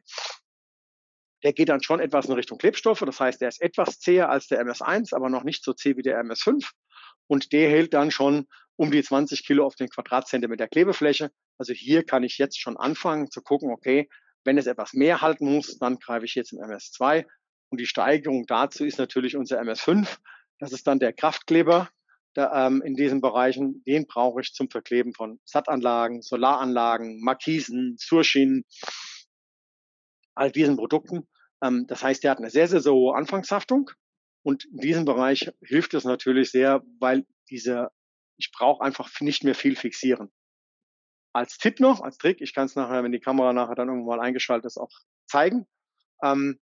Der geht dann schon etwas in Richtung Klebstoffe, das heißt, der ist etwas zäher als der M S eins, aber noch nicht so zäh wie der M S fünf. Und der hält dann schon um die zwanzig Kilo auf den Quadratzentimeter Klebefläche. Also hier kann ich jetzt schon anfangen zu gucken, okay, wenn es etwas mehr halten muss, dann greife ich jetzt im M S zwei. Und die Steigerung dazu ist natürlich unser M S fünf. Das ist dann der Kraftkleber. Da, ähm, in diesen Bereichen, den brauche ich zum Verkleben von Sattanlagen, Solaranlagen, Markisen, Surschien, all diesen Produkten. Ähm, das heißt, der hat eine sehr, sehr, sehr hohe Anfangshaftung. Und in diesem Bereich hilft es natürlich sehr, weil diese, ich brauche einfach nicht mehr viel fixieren. Als Tipp noch, als Trick, ich kann es nachher, wenn die Kamera nachher dann irgendwann mal eingeschaltet ist, auch zeigen. Ähm,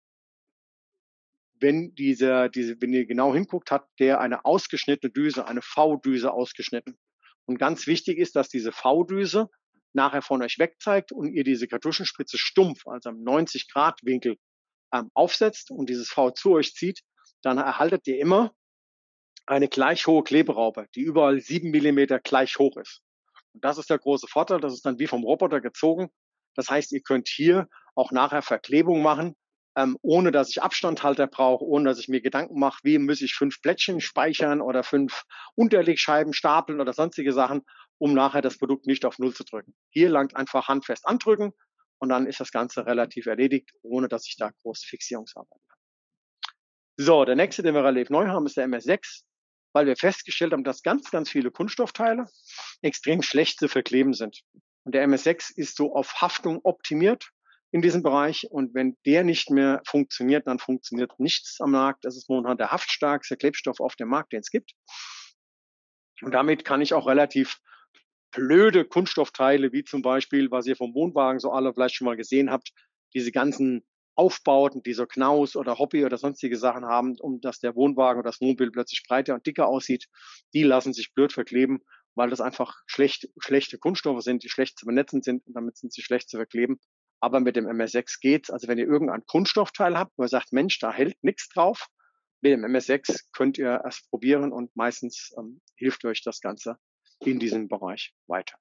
wenn diese, diese, wenn ihr genau hinguckt, hat der eine ausgeschnittene Düse, eine V-Düse ausgeschnitten. Und ganz wichtig ist, dass diese V-Düse nachher von euch wegzeigt und ihr diese Kartuschenspritze stumpf, also am neunzig Grad Winkel ähm, aufsetzt und dieses V zu euch zieht, dann erhaltet ihr immer eine gleich hohe Kleberaube, die überall sieben Millimeter gleich hoch ist. Und das ist der große Vorteil, das ist dann wie vom Roboter gezogen. Das heißt, ihr könnt hier auch nachher Verklebung machen, ähm, ohne dass ich Abstandhalter brauche, ohne dass ich mir Gedanken mache, wie muss ich fünf Plättchen speichern oder fünf Unterlegscheiben stapeln oder sonstige Sachen, um nachher das Produkt nicht auf Null zu drücken. Hier langt einfach handfest andrücken und dann ist das Ganze relativ erledigt, ohne dass ich da große Fixierungsarbeit habe. So, der nächste, den wir relativ neu haben, ist der M S sechs, weil wir festgestellt haben, dass ganz, ganz viele Kunststoffteile extrem schlecht zu verkleben sind. Und der M S sechs ist so auf Haftung optimiert in diesem Bereich. Und wenn der nicht mehr funktioniert, dann funktioniert nichts am Markt. Das ist momentan der haftstarkste Klebstoff auf dem Markt, den es gibt. Und damit kann ich auch relativ blöde Kunststoffteile, wie zum Beispiel, was ihr vom Wohnwagen so alle vielleicht schon mal gesehen habt, diese ganzen Aufbauten, die so Knaus oder Hobby oder sonstige Sachen haben, um dass der Wohnwagen oder das Wohnmobil plötzlich breiter und dicker aussieht, die lassen sich blöd verkleben, weil das einfach schlecht, schlechte Kunststoffe sind, die schlecht zu benetzen sind und damit sind sie schlecht zu verkleben. Aber mit dem M S sechs geht's. Also wenn ihr irgendein Kunststoffteil habt, wo ihr sagt, Mensch, da hält nichts drauf, mit dem M S sechs könnt ihr erst probieren und meistens ähm, hilft euch das Ganze in diesem Bereich weiter.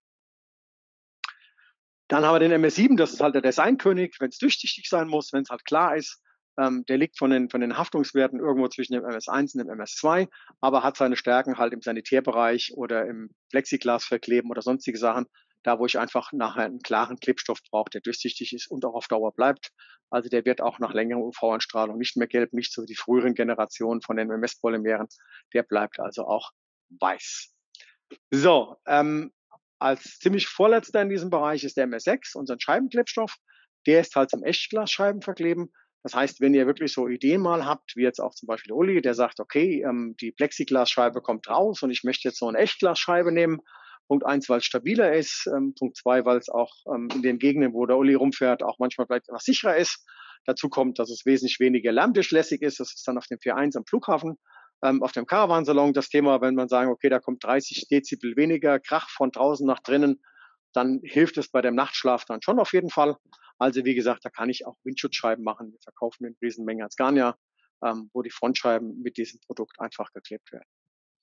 Dann haben wir den M S sieben, das ist halt der Designkönig, wenn es durchsichtig sein muss, wenn es halt klar ist. Ähm, der liegt von den, von den Haftungswerten irgendwo zwischen dem M S eins und dem M S zwei, aber hat seine Stärken halt im Sanitärbereich oder im Plexiglas verkleben oder sonstige Sachen, da wo ich einfach nachher einen klaren Klebstoff brauche, der durchsichtig ist und auch auf Dauer bleibt. Also der wird auch nach längerer U V-Anstrahlung nicht mehr gelb, nicht so wie die früheren Generationen von den M S-Polymeren. Der bleibt also auch weiß. So, ähm, als ziemlich vorletzter in diesem Bereich ist der M S sechs, unser Scheibenklebstoff. Der ist halt zum Echtglasscheiben verkleben. Das heißt, wenn ihr wirklich so Ideen mal habt, wie jetzt auch zum Beispiel Uli, der sagt, okay, ähm, die Plexiglasscheibe kommt raus und ich möchte jetzt so eine Echtglasscheibe nehmen. Punkt eins, weil es stabiler ist. Ähm, Punkt zwei, weil es auch ähm, in den Gegenden, wo der Uli rumfährt, auch manchmal vielleicht etwas sicherer ist. Dazu kommt, dass es wesentlich weniger lärmdurchlässig ist. Das ist dann auf dem vier eins am Flughafen. Ähm, auf dem Caravansalon das Thema, wenn man sagen, okay, da kommt dreißig Dezibel weniger Krach von draußen nach drinnen, dann hilft es bei dem Nachtschlaf dann schon auf jeden Fall. Also wie gesagt, da kann ich auch Windschutzscheiben machen. Wir verkaufen in Riesenmengen als Scania, ähm, wo die Frontscheiben mit diesem Produkt einfach geklebt werden.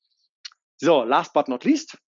So, last but not least.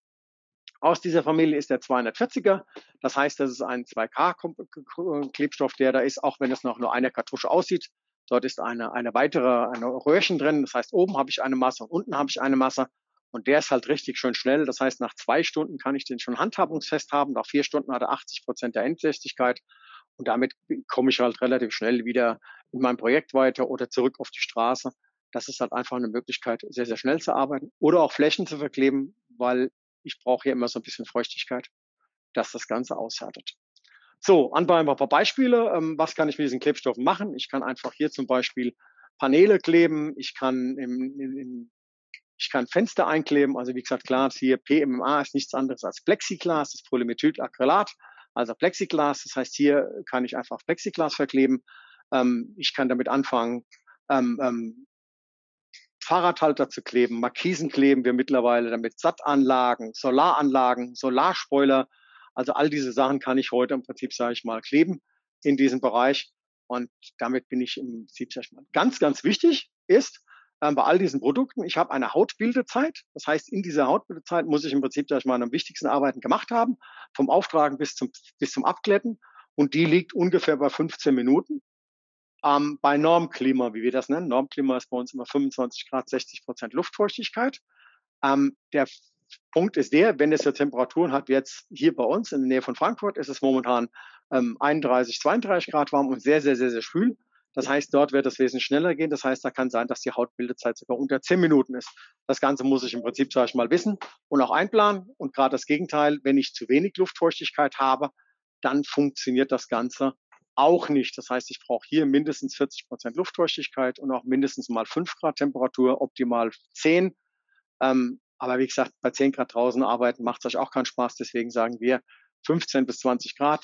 Aus dieser Familie ist der zweihundertvierziger. Das heißt, das ist ein zwei K Klebstoff, der da ist, auch wenn es noch nur eine Kartusche aussieht. Dort ist eine, eine weitere, eine Röhrchen drin. Das heißt, oben habe ich eine Masse und unten habe ich eine Masse. Und der ist halt richtig schön schnell. Das heißt, nach zwei Stunden kann ich den schon handhabungsfest haben. Nach vier Stunden hat er achtzig Prozent der Endfestigkeit. Und damit komme ich halt relativ schnell wieder in meinem Projekt weiter oder zurück auf die Straße. Das ist halt einfach eine Möglichkeit, sehr, sehr schnell zu arbeiten oder auch Flächen zu verkleben, weil ich brauche hier immer so ein bisschen Feuchtigkeit, dass das Ganze aushärtet. So, ein paar Beispiele. Ähm, was kann ich mit diesen Klebstoffen machen? Ich kann einfach hier zum Beispiel Paneele kleben. Ich kann, im, im, ich kann Fenster einkleben. Also wie gesagt, klar, hier P M M A ist nichts anderes als Plexiglas, das Polymethylalacrylat, also Plexiglas. Das heißt, hier kann ich einfach Plexiglas verkleben. Ähm, ich kann damit anfangen, ähm, ähm, Fahrradhalter zu kleben, Markisen kleben wir mittlerweile damit, Sattanlagen, Solaranlagen, Solarspoiler. Also all diese Sachen kann ich heute im Prinzip, sage ich mal, kleben in diesem Bereich. Und damit bin ich im Prinzip, sag ich mal, ganz, ganz wichtig ist äh, bei all diesen Produkten, ich habe eine Hautbildezeit. Das heißt, in dieser Hautbildezeit muss ich im Prinzip, sag ich mal, am wichtigsten Arbeiten gemacht haben, vom Auftragen bis zum, bis zum Abglätten. Und die liegt ungefähr bei fünfzehn Minuten. Ähm, bei Normklima, wie wir das nennen, Normklima ist bei uns immer fünfundzwanzig Grad, sechzig Prozent Luftfeuchtigkeit. Ähm, der Punkt ist der, wenn es ja Temperaturen hat, wie jetzt hier bei uns in der Nähe von Frankfurt, ist es momentan ähm, einunddreißig, zweiunddreißig Grad warm und sehr, sehr, sehr, sehr schwül. Das heißt, dort wird es wesentlich schneller gehen. Das heißt, da kann sein, dass die Hautbildezeit sogar unter zehn Minuten ist. Das Ganze muss ich im Prinzip, sage ich mal, wissen und auch einplanen. Und gerade das Gegenteil, wenn ich zu wenig Luftfeuchtigkeit habe, dann funktioniert das Ganze auch nicht. Das heißt, ich brauche hier mindestens vierzig Prozent Luftfeuchtigkeit und auch mindestens mal fünf Grad Temperatur, optimal zehn. Ähm, aber wie gesagt, bei zehn Grad draußen arbeiten macht es euch auch keinen Spaß. Deswegen sagen wir fünfzehn bis zwanzig Grad,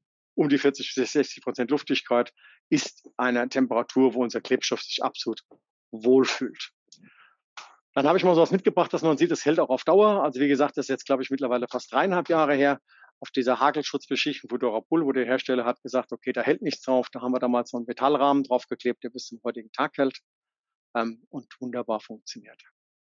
um die vierzig bis sechzig Prozent Luftfeuchtigkeit ist eine Temperatur, wo unser Klebstoff sich absolut wohlfühlt. Dann habe ich mal so was mitgebracht, dass man sieht, es hält auch auf Dauer. Also wie gesagt, das ist jetzt, glaube ich, mittlerweile fast dreieinhalb Jahre her. Auf dieser Hagelschutzbeschichtung von Durapol, wo der Hersteller hat gesagt, okay, da hält nichts drauf. Da haben wir damals so einen Metallrahmen draufgeklebt, der bis zum heutigen Tag hält ähm, und wunderbar funktioniert.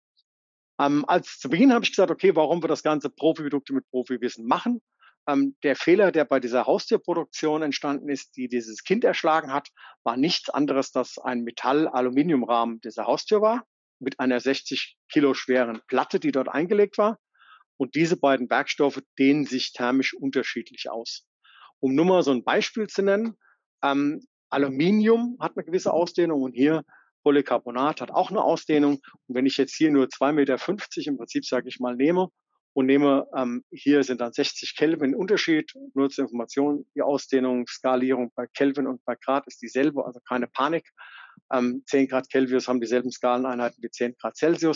Ähm, als zu Beginn habe ich gesagt, okay, warum wir das ganze Profiprodukte mit Profiwissen machen. Ähm, der Fehler, der bei dieser Haustierproduktion entstanden ist, die dieses Kind erschlagen hat, war nichts anderes, dass ein Metall-Aluminiumrahmen dieser Haustür war, mit einer sechzig Kilo schweren Platte, die dort eingelegt war. Und diese beiden Werkstoffe dehnen sich thermisch unterschiedlich aus. Um nur mal so ein Beispiel zu nennen, ähm, Aluminium hat eine gewisse Ausdehnung und hier Polycarbonat hat auch eine Ausdehnung. Und wenn ich jetzt hier nur zwei Meter fünfzig im Prinzip, sage ich mal, nehme und nehme, ähm, hier sind dann sechzig Kelvin Unterschied, nur zur Information, die Ausdehnung, Skalierung bei Kelvin und bei Grad ist dieselbe, also keine Panik. Ähm, zehn Grad Kelvin haben dieselben Skaleneinheiten wie zehn Grad Celsius.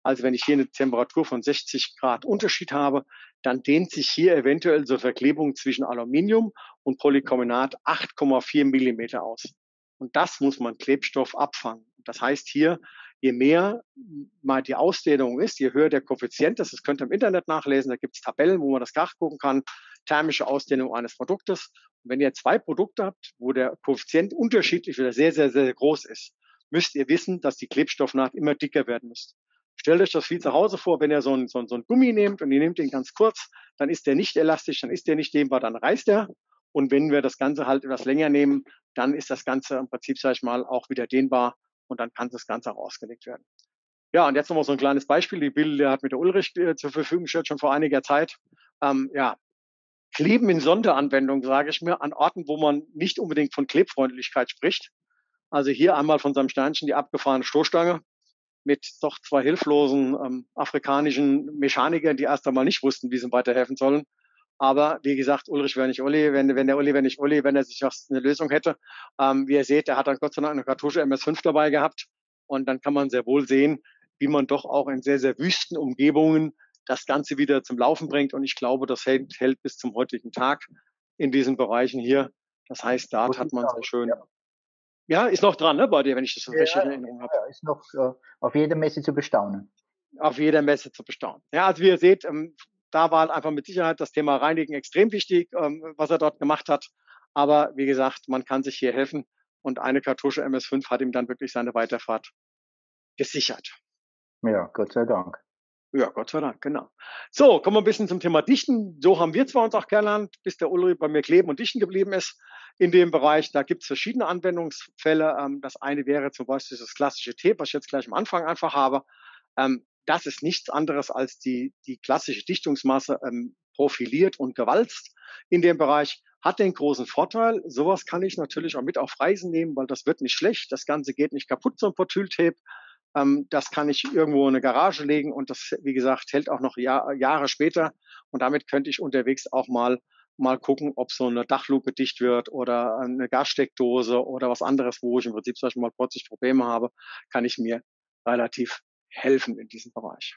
Also wenn ich hier eine Temperatur von sechzig Grad Unterschied habe, dann dehnt sich hier eventuell so Verklebung zwischen Aluminium und Polycarbonat acht Komma vier Millimeter aus. Und das muss man Klebstoff abfangen. Das heißt hier, je mehr mal die Ausdehnung ist, je höher der Koeffizient ist, das könnt ihr im Internet nachlesen, da gibt es Tabellen, wo man das nachgucken kann, thermische Ausdehnung eines Produktes. Und wenn ihr zwei Produkte habt, wo der Koeffizient unterschiedlich oder sehr, sehr, sehr groß ist, müsst ihr wissen, dass die Klebstoffnaht immer dicker werden muss. Stellt euch das wie zu Hause vor, wenn ihr so einen, so einen, so einen Gummi nehmt und ihr nehmt den ganz kurz, dann ist der nicht elastisch, dann ist der nicht dehnbar, dann reißt er. Und wenn wir das Ganze halt etwas länger nehmen, dann ist das Ganze im Prinzip, sage ich mal, auch wieder dehnbar und dann kann das Ganze auch ausgelegt werden. Ja, und jetzt nochmal so ein kleines Beispiel. Die Bilder hat mir der Ulrich äh, zur Verfügung gestellt, schon vor einiger Zeit. Ähm, ja, Kleben in Sonderanwendung, sage ich mir, an Orten, wo man nicht unbedingt von Klebfreundlichkeit spricht. Also hier einmal von seinem Sternchen die abgefahrene Stoßstange mit doch zwei hilflosen ähm, afrikanischen Mechanikern, die erst einmal nicht wussten, wie sie ihm weiterhelfen sollen. Aber wie gesagt, Ulrich wäre nicht Uli, wenn, wenn der Uli wäre nicht Uli, wenn er sich was eine Lösung hätte. Ähm, wie ihr seht, er hat dann Gott sei Dank eine Kartusche M S fünf dabei gehabt. Und dann kann man sehr wohl sehen, wie man doch auch in sehr, sehr wüsten Umgebungen das Ganze wieder zum Laufen bringt. Und ich glaube, das hält, hält bis zum heutigen Tag in diesen Bereichen hier. Das heißt, dort hat man sehr schön. Ja. Ja, ist noch dran, ne, bei dir, wenn ich das so ja, richtig in Erinnerung habe. Ja, ist noch äh, auf jeder Messe zu bestaunen. Auf jeder Messe zu bestaunen. Ja, also wie ihr seht, ähm, da war halt einfach mit Sicherheit das Thema Reinigen extrem wichtig, ähm, was er dort gemacht hat. Aber wie gesagt, man kann sich hier helfen und eine Kartusche M S fünf hat ihm dann wirklich seine Weiterfahrt gesichert. Ja, Gott sei Dank. Ja, Gott sei Dank, genau. So, kommen wir ein bisschen zum Thema Dichten. So haben wir zwar uns auch kennengelernt, bis der Ulrich bei mir kleben und dichten geblieben ist in dem Bereich. Da gibt es verschiedene Anwendungsfälle. Ähm, das eine wäre zum Beispiel das klassische Tape, was ich jetzt gleich am Anfang einfach habe. Ähm, das ist nichts anderes als die, die klassische Dichtungsmasse ähm, profiliert und gewalzt in dem Bereich. Hat den großen Vorteil, sowas kann ich natürlich auch mit auf Reisen nehmen, weil das wird nicht schlecht. Das Ganze geht nicht kaputt, so ein Portyltape. Ähm, das kann ich irgendwo in eine Garage legen und das, wie gesagt, hält auch noch Jahr, Jahre später. Und damit könnte ich unterwegs auch mal mal gucken, ob so eine Dachluke dicht wird oder eine Gassteckdose oder was anderes, wo ich im Prinzip sag ich mal plötzlich Probleme habe, kann ich mir relativ helfen in diesem Bereich.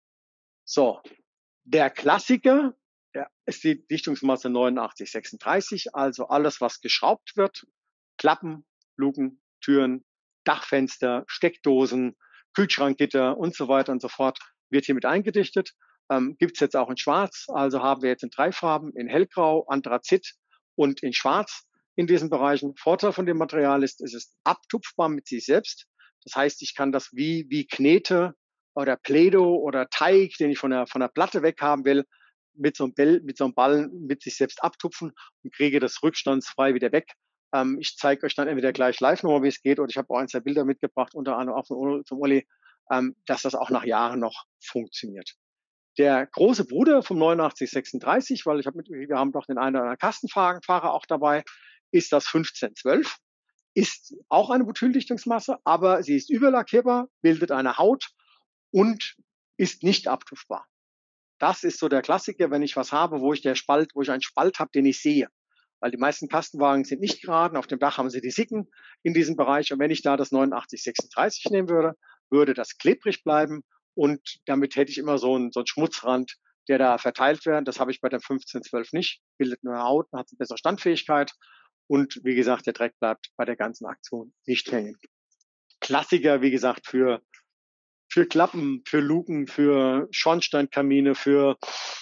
So, der Klassiker, der ist die Dichtungsmasse neunundachtzig sechsunddreißig, also alles, was geschraubt wird, Klappen, Luken, Türen, Dachfenster, Steckdosen, Kühlschrankgitter und so weiter und so fort, wird hier mit eingedichtet. Ähm, Gibt es jetzt auch in Schwarz, also haben wir jetzt in drei Farben, in Hellgrau, Anthrazit und in Schwarz in diesen Bereichen. Vorteil von dem Material ist, es ist abtupfbar mit sich selbst. Das heißt, ich kann das wie, wie Knete oder Play-Doh oder Teig, den ich von der, von der Platte weghaben will, mit so einem Ball, mit so einem Ball mit sich selbst abtupfen und kriege das rückstandsfrei wieder weg. Ähm, ich zeige euch dann entweder gleich live nochmal, wie es geht, oder ich habe auch ein, zwei Bilder mitgebracht, unter anderem auch von, vom Uli, ähm, dass das auch nach Jahren noch funktioniert. Der große Bruder vom neunundachtzig sechsunddreißig, weil ich hab mit, wir haben doch den einen oder anderen Kastenfahrer auch dabei, ist das fünfzehn zwölf. Ist auch eine Butyldichtungsmasse, aber sie ist überlackierbar, bildet eine Haut und ist nicht abtupfbar. Das ist so der Klassiker, wenn ich was habe, wo ich der Spalt, wo ich einen Spalt habe, den ich sehe. Weil die meisten Kastenwagen sind nicht geraden, auf dem Dach haben sie die Sicken in diesem Bereich. Und wenn ich da das neunundachtzig sechsunddreißig nehmen würde, würde das klebrig bleiben und damit hätte ich immer so einen, so einen Schmutzrand, der da verteilt wird. Das habe ich bei der fünfzehn zwölf nicht. Bildet nur Haut, hat eine bessere Standfähigkeit und wie gesagt, der Dreck bleibt bei der ganzen Aktion nicht hängen. Klassiker, wie gesagt, für für Klappen, für Luken, für Schornsteinkamine, für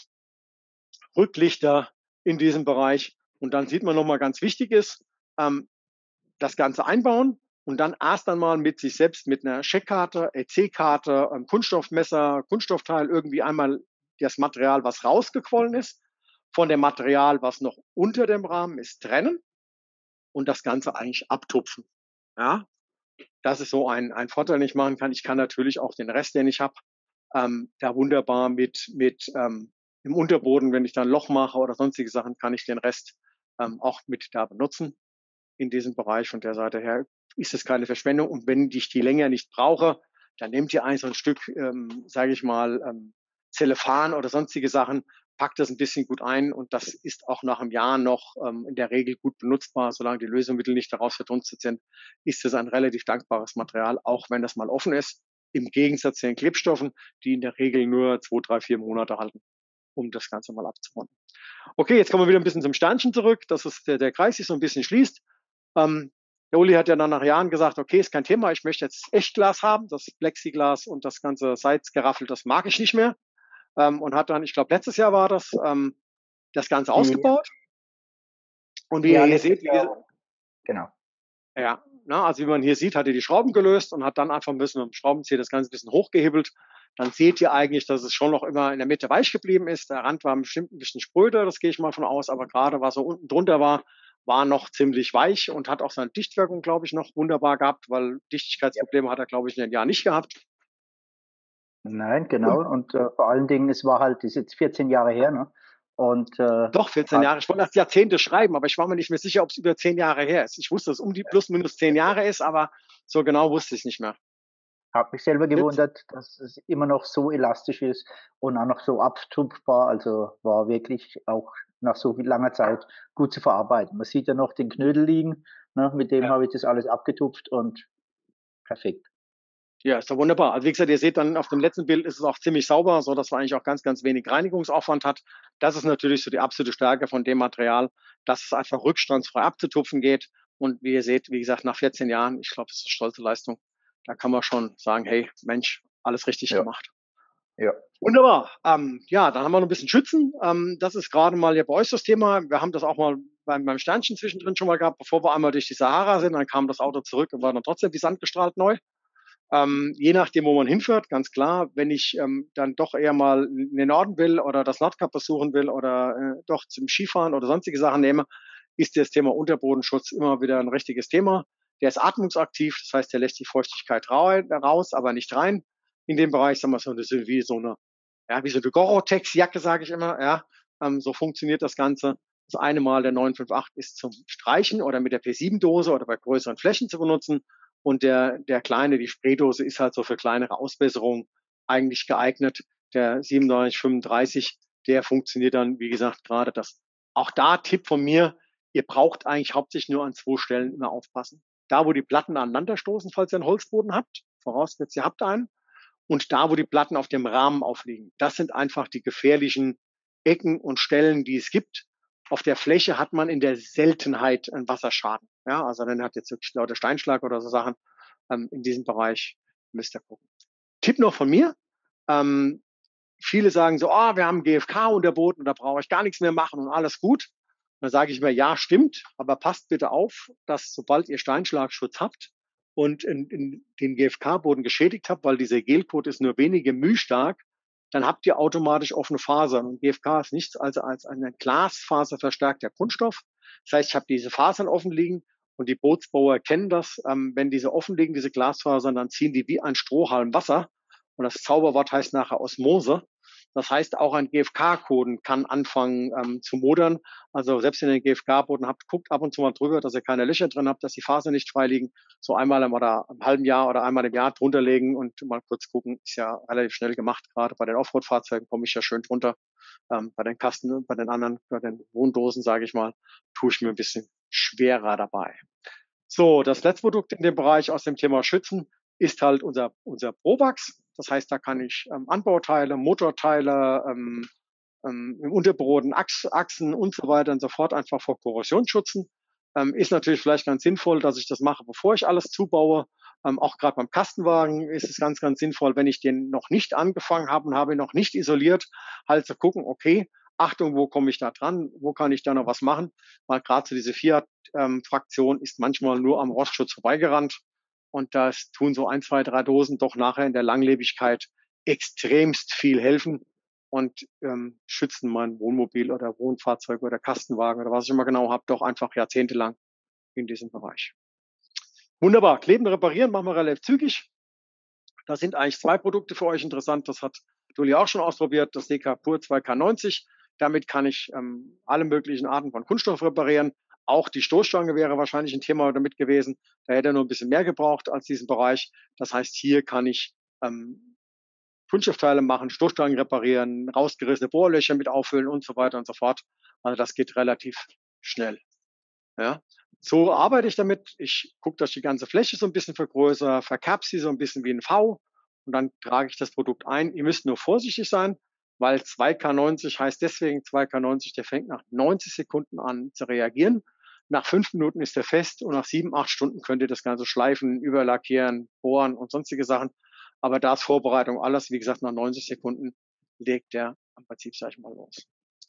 Rücklichter in diesem Bereich. Und dann sieht man nochmal ganz wichtig ist, ähm, das Ganze einbauen und dann erst einmal mit sich selbst mit einer Scheckkarte, E C-Karte, einem Kunststoffmesser, Kunststoffteil irgendwie einmal das Material, was rausgequollen ist, von dem Material, was noch unter dem Rahmen ist, trennen und das Ganze eigentlich abtupfen. Ja, das ist so ein, ein Vorteil, den ich machen kann. Ich kann natürlich auch den Rest, den ich habe, ähm, da wunderbar mit, mit ähm, im Unterboden, wenn ich da ein Loch mache oder sonstige Sachen, kann ich den Rest ähm, auch mit da benutzen. In diesem Bereich von der Seite her ist es keine Verschwendung. Und wenn ich die länger nicht brauche, dann nehmt ihr ein so ein Stück, ähm, sage ich mal, ähm, Zellophan oder sonstige Sachen, packt das ein bisschen gut ein und das ist auch nach einem Jahr noch ähm, in der Regel gut benutzbar. Solange die Lösemittel nicht daraus verdunstet sind, ist es ein relativ dankbares Material, auch wenn das mal offen ist. im Gegensatz zu den Klebstoffen, die in der Regel nur zwei, drei, vier Monate halten, um das Ganze mal abzurunden. Okay, jetzt kommen wir wieder ein bisschen zum Sternchen zurück, dass es der, der Kreis sich so ein bisschen schließt. Ähm, der Uli hat ja dann nach Jahren gesagt, okay, ist kein Thema, ich möchte jetzt Echtglas haben, das Plexiglas und das ganze Seitsgeraffel, das mag ich nicht mehr. Ähm, und hat dann, ich glaube, letztes Jahr war das, ähm, das Ganze ausgebaut. Und wie Ja, ihr hier letztes seht, wie Jahr, genau. ja, na, also wie man hier sieht, hat er die Schrauben gelöst und hat dann einfach ein bisschen mit dem Schraubenzieher das Ganze ein bisschen hochgehebelt. Dann seht ihr eigentlich, dass es schon noch immer in der Mitte weich geblieben ist. Der Rand war bestimmt ein bisschen spröder, das gehe ich mal von aus, aber gerade was so unten drunter war, war noch ziemlich weich und hat auch seine Dichtwirkung, glaube ich, noch wunderbar gehabt, weil Ja. Dichtigkeitsprobleme hat er, glaube ich, in den Jahren nicht gehabt. Nein, genau. Und Und äh, vor allen Dingen, es war halt, das ist jetzt vierzehn Jahre her, ne? Und äh, doch, vierzehn hat, Jahre. Ich wollte das Jahrzehnte schreiben, aber ich war mir nicht mehr sicher, ob es über zehn Jahre her ist. Ich wusste, dass es um die plus minus zehn Jahre ist, aber so genau wusste ich es nicht mehr. hat mich selber gewundert, dass es immer noch so elastisch ist und auch noch so abtupfbar. Also war wirklich auch nach so viel langer Zeit gut zu verarbeiten. Man sieht ja noch den Knödel liegen, ne? Mit dem Ja. habe ich das alles abgetupft und perfekt. Ja, ist doch wunderbar. Also wie gesagt, ihr seht dann auf dem letzten Bild ist es auch ziemlich sauber, so dass man eigentlich auch ganz, ganz wenig Reinigungsaufwand hat. Das ist natürlich so die absolute Stärke von dem Material, dass es einfach rückstandsfrei abzutupfen geht. Und wie ihr seht, wie gesagt, nach vierzehn Jahren, ich glaube, das ist eine stolze Leistung. Da kann man schon sagen, hey, Mensch, alles richtig Ja, gemacht. ja. Wunderbar. Ähm, ja, dann haben wir noch ein bisschen Schützen. Ähm, das ist gerade mal ja bei euch das Thema. Wir haben das auch mal beim, beim Sternchen zwischendrin schon mal gehabt, bevor wir einmal durch die Sahara sind. Dann kam das Auto zurück und war dann trotzdem wie sandgestrahlt neu. Ähm, je nachdem, wo man hinfährt, ganz klar, wenn ich ähm, dann doch eher mal in den Norden will oder das Nordkap besuchen will oder äh, doch zum Skifahren oder sonstige Sachen nehme, ist das Thema Unterbodenschutz immer wieder ein richtiges Thema. Der ist atmungsaktiv, das heißt, der lässt die Feuchtigkeit raus, aber nicht rein. In dem Bereich, sagen wir so, das ist wie so eine, ja, wie so eine Gore-Tex-Jacke, sage ich immer, ja. Ähm, so funktioniert das Ganze. Das eine Mal der neun fünf acht ist zum Streichen oder mit der P sieben Dose oder bei größeren Flächen zu benutzen. Und der, der kleine, die Spraydose ist halt so für kleinere Ausbesserungen eigentlich geeignet. Der siebenunddreißig fünfunddreißig, der funktioniert dann, wie gesagt, gerade das. Auch da Tipp von mir, ihr braucht eigentlich hauptsächlich nur an zwei Stellen immer aufpassen. Da, wo die Platten aneinanderstoßen, falls ihr einen Holzboden habt, vorausgesetzt ihr habt einen, und da, wo die Platten auf dem Rahmen aufliegen. Das sind einfach die gefährlichen Ecken und Stellen, die es gibt. Auf der Fläche hat man in der Seltenheit einen Wasserschaden. Ja, also dann hat jetzt wirklich lauter Steinschlag oder so Sachen. Ähm, in diesem Bereich müsst ihr gucken. Tipp noch von mir. Ähm, viele sagen so, oh, wir haben G F K-Unterboden, da brauche ich gar nichts mehr machen und alles gut. Dann sage ich mir, ja, stimmt, aber passt bitte auf, dass sobald ihr Steinschlagschutz habt und in, in den G F K-Boden geschädigt habt, weil dieser Gelcoat ist nur wenige Müh stark, dann habt ihr automatisch offene Fasern. Und G F K ist nichts also als ein glasfaserverstärkter Kunststoff. Das heißt, ich habe diese Fasern offen liegen und die Bootsbauer kennen das. Ähm, wenn diese offen liegen, diese Glasfasern, dann ziehen die wie ein Strohhalm Wasser. Und das Zauberwort heißt nachher Osmose. Das heißt, auch ein G F K-Boden kann anfangen ähm, zu modern. Also selbst wenn ihr einen G F K-Boden habt, guckt ab und zu mal drüber, dass ihr keine Löcher drin habt, dass die Fasern nicht frei liegen. So einmal im, oder im halben Jahr oder einmal im Jahr drunter legen und mal kurz gucken. Ist ja relativ schnell gemacht. Gerade bei den Offroad-Fahrzeugen komme ich ja schön drunter. Ähm, bei den Kasten, bei den anderen, bei den Wohndosen, sage ich mal, tue ich mir ein bisschen schwerer dabei. So, das letzte Produkt in dem Bereich aus dem Thema Schützen ist halt unser, unser Probax. Das heißt, da kann ich ähm, Anbauteile, Motorteile, ähm, ähm, im Unterboden Achs, Achsen und so weiter und so fort einfach vor Korrosion schützen. Ähm, ist natürlich vielleicht ganz sinnvoll, dass ich das mache, bevor ich alles zubaue. Ähm, auch gerade beim Kastenwagen ist es ganz, ganz sinnvoll, wenn ich den noch nicht angefangen habe und habe ihn noch nicht isoliert, halt zu gucken, okay, Achtung, wo komme ich da dran? Wo kann ich da noch was machen? Weil gerade so diese Fiat-Fraktion ähm, ist manchmal nur am Rostschutz vorbeigerannt. Und das tun so ein, zwei, drei Dosen doch nachher in der Langlebigkeit extremst viel helfen und ähm, schützen mein Wohnmobil oder Wohnfahrzeug oder Kastenwagen oder was ich immer genau habe, doch einfach jahrzehntelang in diesem Bereich. Wunderbar. Kleben, reparieren machen wir relativ zügig. Da sind eigentlich zwei Produkte für euch interessant. Das hat Dulli auch schon ausprobiert, das D K Pur zwei K neunzig. Damit kann ich ähm, alle möglichen Arten von Kunststoff reparieren. Auch die Stoßstange wäre wahrscheinlich ein Thema damit gewesen. Da hätte er nur ein bisschen mehr gebraucht als diesen Bereich. Das heißt, hier kann ich ähm, Kunststoffteile machen, Stoßstangen reparieren, rausgerissene Bohrlöcher mit auffüllen und so weiter und so fort. Also das geht relativ schnell. Ja. So arbeite ich damit. Ich gucke, dass ich die ganze Fläche so ein bisschen vergrößere, verkap sie so ein bisschen wie ein V und dann trage ich das Produkt ein. Ihr müsst nur vorsichtig sein, weil zwei K neunzig heißt deswegen zwei K neunzig, der fängt nach neunzig Sekunden an zu reagieren. Nach fünf Minuten ist er fest und nach sieben, acht Stunden könnt ihr das Ganze schleifen, überlackieren, bohren und sonstige Sachen. Aber da ist Vorbereitung alles. Wie gesagt, nach neunzig Sekunden legt der am Prinzip, sag ich mal, los.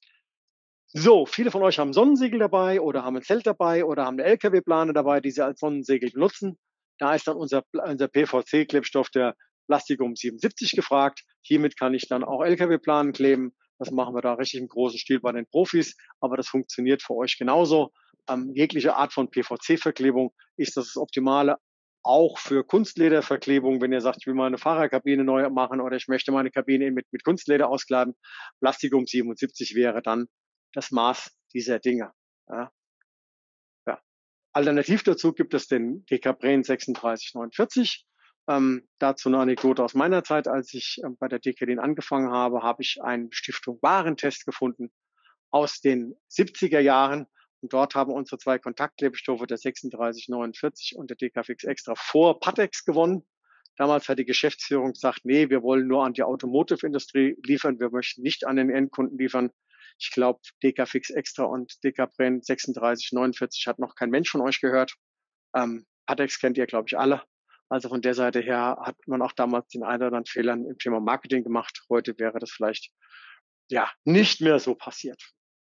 So, viele von euch haben Sonnensegel dabei oder haben ein Zelt dabei oder haben eine L K W-Plane dabei, die sie als Sonnensegel benutzen. Da ist dann unser, unser P V C-Klebstoff, der Plastikum siebenundsiebzig, gefragt. Hiermit kann ich dann auch L K W-Planen kleben. Das machen wir da richtig im großen Stil bei den Profis, aber das funktioniert für euch genauso. Ähm, jegliche Art von P V C-Verklebung ist das, das Optimale, auch für Kunstlederverklebung, wenn ihr sagt, ich will meine Fahrerkabine neu machen oder ich möchte meine Kabine mit, mit Kunstleder auskleiden. Plastikum siebenundsiebzig wäre dann das Maß dieser Dinge. Ja. Ja. Alternativ dazu gibt es den Dekapren sechsunddreißig neunundvierzig. Ähm, dazu eine Anekdote aus meiner Zeit. Als ich ähm, bei der Dekadin angefangen habe, habe ich einen Stiftung Warentest gefunden aus den siebziger Jahren. Und dort haben unsere zwei Kontaktklebestoffe, der sechsunddreißig neunundvierzig und der Dekafix Extra, vor Patex gewonnen. Damals hat die Geschäftsführung gesagt, nee, wir wollen nur an die Automotive-Industrie liefern, wir möchten nicht an den Endkunden liefern. Ich glaube, Dekafix Extra und Dekapren sechsunddreißig neunundvierzig hat noch kein Mensch von euch gehört. Ähm, Patex kennt ihr, glaube ich, alle. Also von der Seite her hat man auch damals den einen oder anderen Fehler im Thema Marketing gemacht. Heute wäre das vielleicht ja nicht mehr so passiert.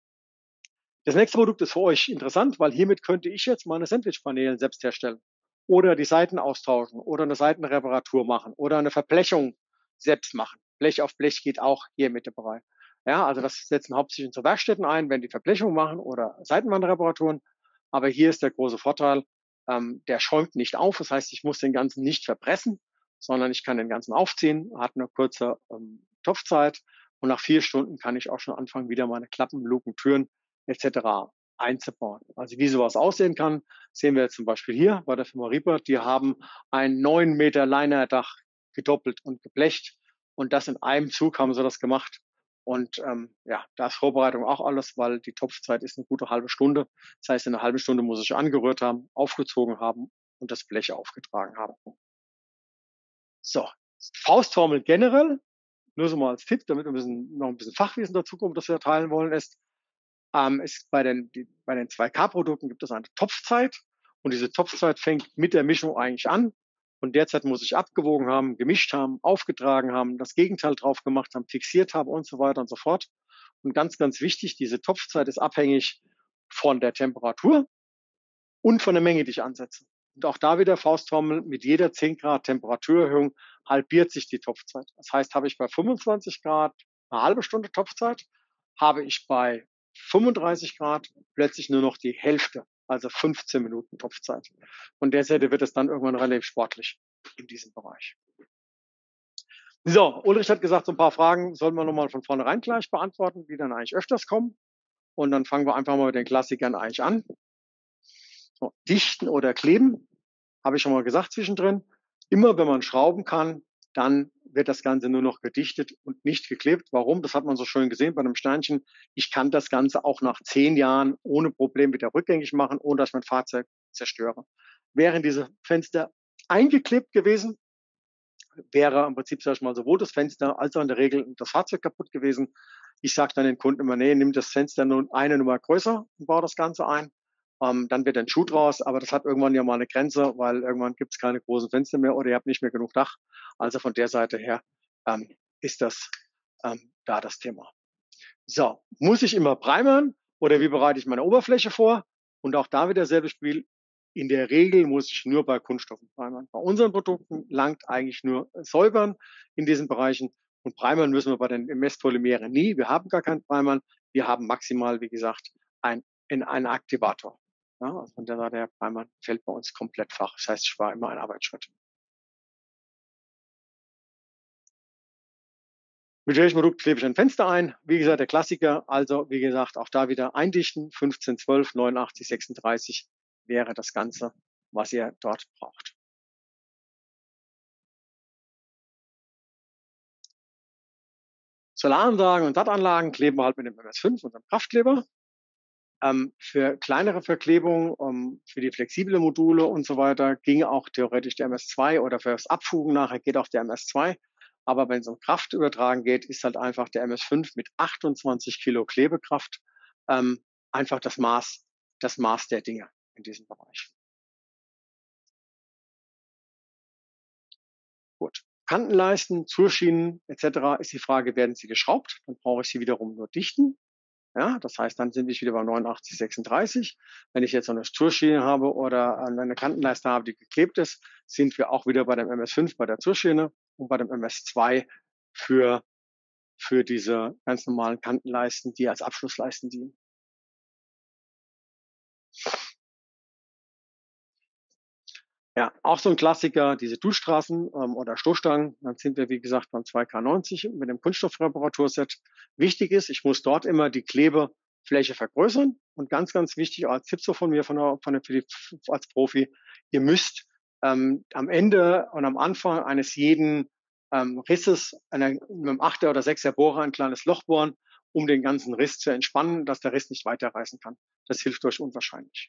Das nächste Produkt ist für euch interessant, weil hiermit könnte ich jetzt meine Sandwichpaneele selbst herstellen oder die Seiten austauschen oder eine Seitenreparatur machen oder eine Verblechung selbst machen. Blech auf Blech geht auch hier mit dabei. Ja, also das setzen hauptsächlich unsere Werkstätten ein, wenn die Verblechung machen oder Seitenwandreparaturen. Aber hier ist der große Vorteil, ähm, der schäumt nicht auf. Das heißt, ich muss den ganzen nicht verpressen, sondern ich kann den ganzen aufziehen, hat eine kurze ähm, Topfzeit und nach vier Stunden kann ich auch schon anfangen, wieder meine Klappen, Luken, Türen et cetera einzubauen. Also wie sowas aussehen kann, sehen wir jetzt zum Beispiel hier bei der Firma Riepert. Die haben ein neun Meter Linerdach gedoppelt und geblecht und das in einem Zug haben sie das gemacht. Und ähm, ja, da ist Vorbereitung auch alles, weil die Topfzeit ist eine gute halbe Stunde. Das heißt, in einer halben Stunde muss ich angerührt haben, aufgezogen haben und das Blech aufgetragen haben. So, Faustformel generell, nur so mal als Tipp, damit wir ein bisschen, noch ein bisschen Fachwissen dazu kommt, das wir teilen wollen, ist, ähm, ist bei den, die, bei den zwei K-Produkten gibt es eine Topfzeit und diese Topfzeit fängt mit der Mischung eigentlich an. Und derzeit muss ich abgewogen haben, gemischt haben, aufgetragen haben, das Gegenteil drauf gemacht haben, fixiert haben und so weiter und so fort. Und ganz, ganz wichtig, diese Topfzeit ist abhängig von der Temperatur und von der Menge, die ich ansetze. Und auch da wieder Faustformel, mit jeder zehn Grad Temperaturerhöhung halbiert sich die Topfzeit. Das heißt, habe ich bei fünfundzwanzig Grad eine halbe Stunde Topfzeit, habe ich bei fünfunddreißig Grad plötzlich nur noch die Hälfte, also fünfzehn Minuten Topfzeit. Von der Seite wird es dann irgendwann relativ sportlich in diesem Bereich. So, Ulrich hat gesagt, so ein paar Fragen sollen wir nochmal von vornherein gleich beantworten, die dann eigentlich öfters kommen. Und dann fangen wir einfach mal mit den Klassikern eigentlich an. So, dichten oder kleben, habe ich schon mal gesagt zwischendrin. Immer wenn man schrauben kann, dann wird das Ganze nur noch gedichtet und nicht geklebt. Warum? Das hat man so schön gesehen bei einem Sternchen. Ich kann das Ganze auch nach zehn Jahren ohne Problem wieder rückgängig machen, ohne dass ich mein Fahrzeug zerstöre. Wären diese Fenster eingeklebt gewesen, wäre im Prinzip, sag ich mal, sowohl das Fenster als auch in der Regel das Fahrzeug kaputt gewesen. Ich sage dann den Kunden immer, nee, nimm das Fenster nur eine Nummer größer und baue das Ganze ein. Ähm, dann wird ein Schuh draus, aber das hat irgendwann ja mal eine Grenze, weil irgendwann gibt es keine großen Fenster mehr oder ihr habt nicht mehr genug Dach. Also von der Seite her ähm, ist das ähm, da das Thema. So, muss ich immer primern oder wie bereite ich meine Oberfläche vor? Und auch da wieder dasselbe Spiel. In der Regel muss ich nur bei Kunststoffen primern. Bei unseren Produkten langt eigentlich nur säubern in diesen Bereichen. Und primern müssen wir bei den Messpolymeren nie. Wir haben gar keinen Primern. Wir haben maximal, wie gesagt, ein, in einen Aktivator. Ja, also von der Seite der Primer fällt bei uns komplett flach. Das heißt, ich spare immer einen Arbeitsschritt. Mit welchem Produkt klebe ich ein Fenster ein? Wie gesagt, der Klassiker. Also, wie gesagt, auch da wieder eindichten. fünfzehn, zwölf, neunundachtzig, sechsunddreißig wäre das Ganze, was ihr dort braucht. Solaranlagen und Sattanlagen kleben wir halt mit dem M S fünf, unserem Kraftkleber. Ähm, für kleinere Verklebungen, um, für die flexible Module und so weiter, ging auch theoretisch der M S zwei oder für das Abfugen nachher geht auch der M S zwei. Aber wenn es um Kraftübertragen geht, ist halt einfach der M S fünf mit achtundzwanzig Kilo Klebekraft ähm, einfach das Maß, das Maß der Dinge in diesem Bereich. Gut. Kantenleisten, Zurschienen et cetera ist die Frage, werden sie geschraubt? Dann brauche ich sie wiederum nur dichten. Ja, das heißt, dann sind wir wieder bei neunundachtzig sechsunddreißig. Wenn ich jetzt eine Zurschiene habe oder eine Kantenleiste habe, die geklebt ist, sind wir auch wieder bei dem M S fünf bei der Zurschiene und bei dem M S zwei für, für diese ganz normalen Kantenleisten, die als Abschlussleisten dienen. Ja, auch so ein Klassiker, diese Duschstraßen ähm, oder Stoßstangen. Dann sind wir, wie gesagt, beim zwei K neunzig mit dem Kunststoffreparaturset. Wichtig ist, ich muss dort immer die Klebefläche vergrößern. Und ganz, ganz wichtig als Tipp so von mir, von der, von der, für die, als Profi, ihr müsst ähm, am Ende und am Anfang eines jeden ähm, Risses einer, mit einem Achter oder Sechser Bohrer ein kleines Loch bohren, um den ganzen Riss zu entspannen, dass der Riss nicht weiterreißen kann. Das hilft euch unwahrscheinlich.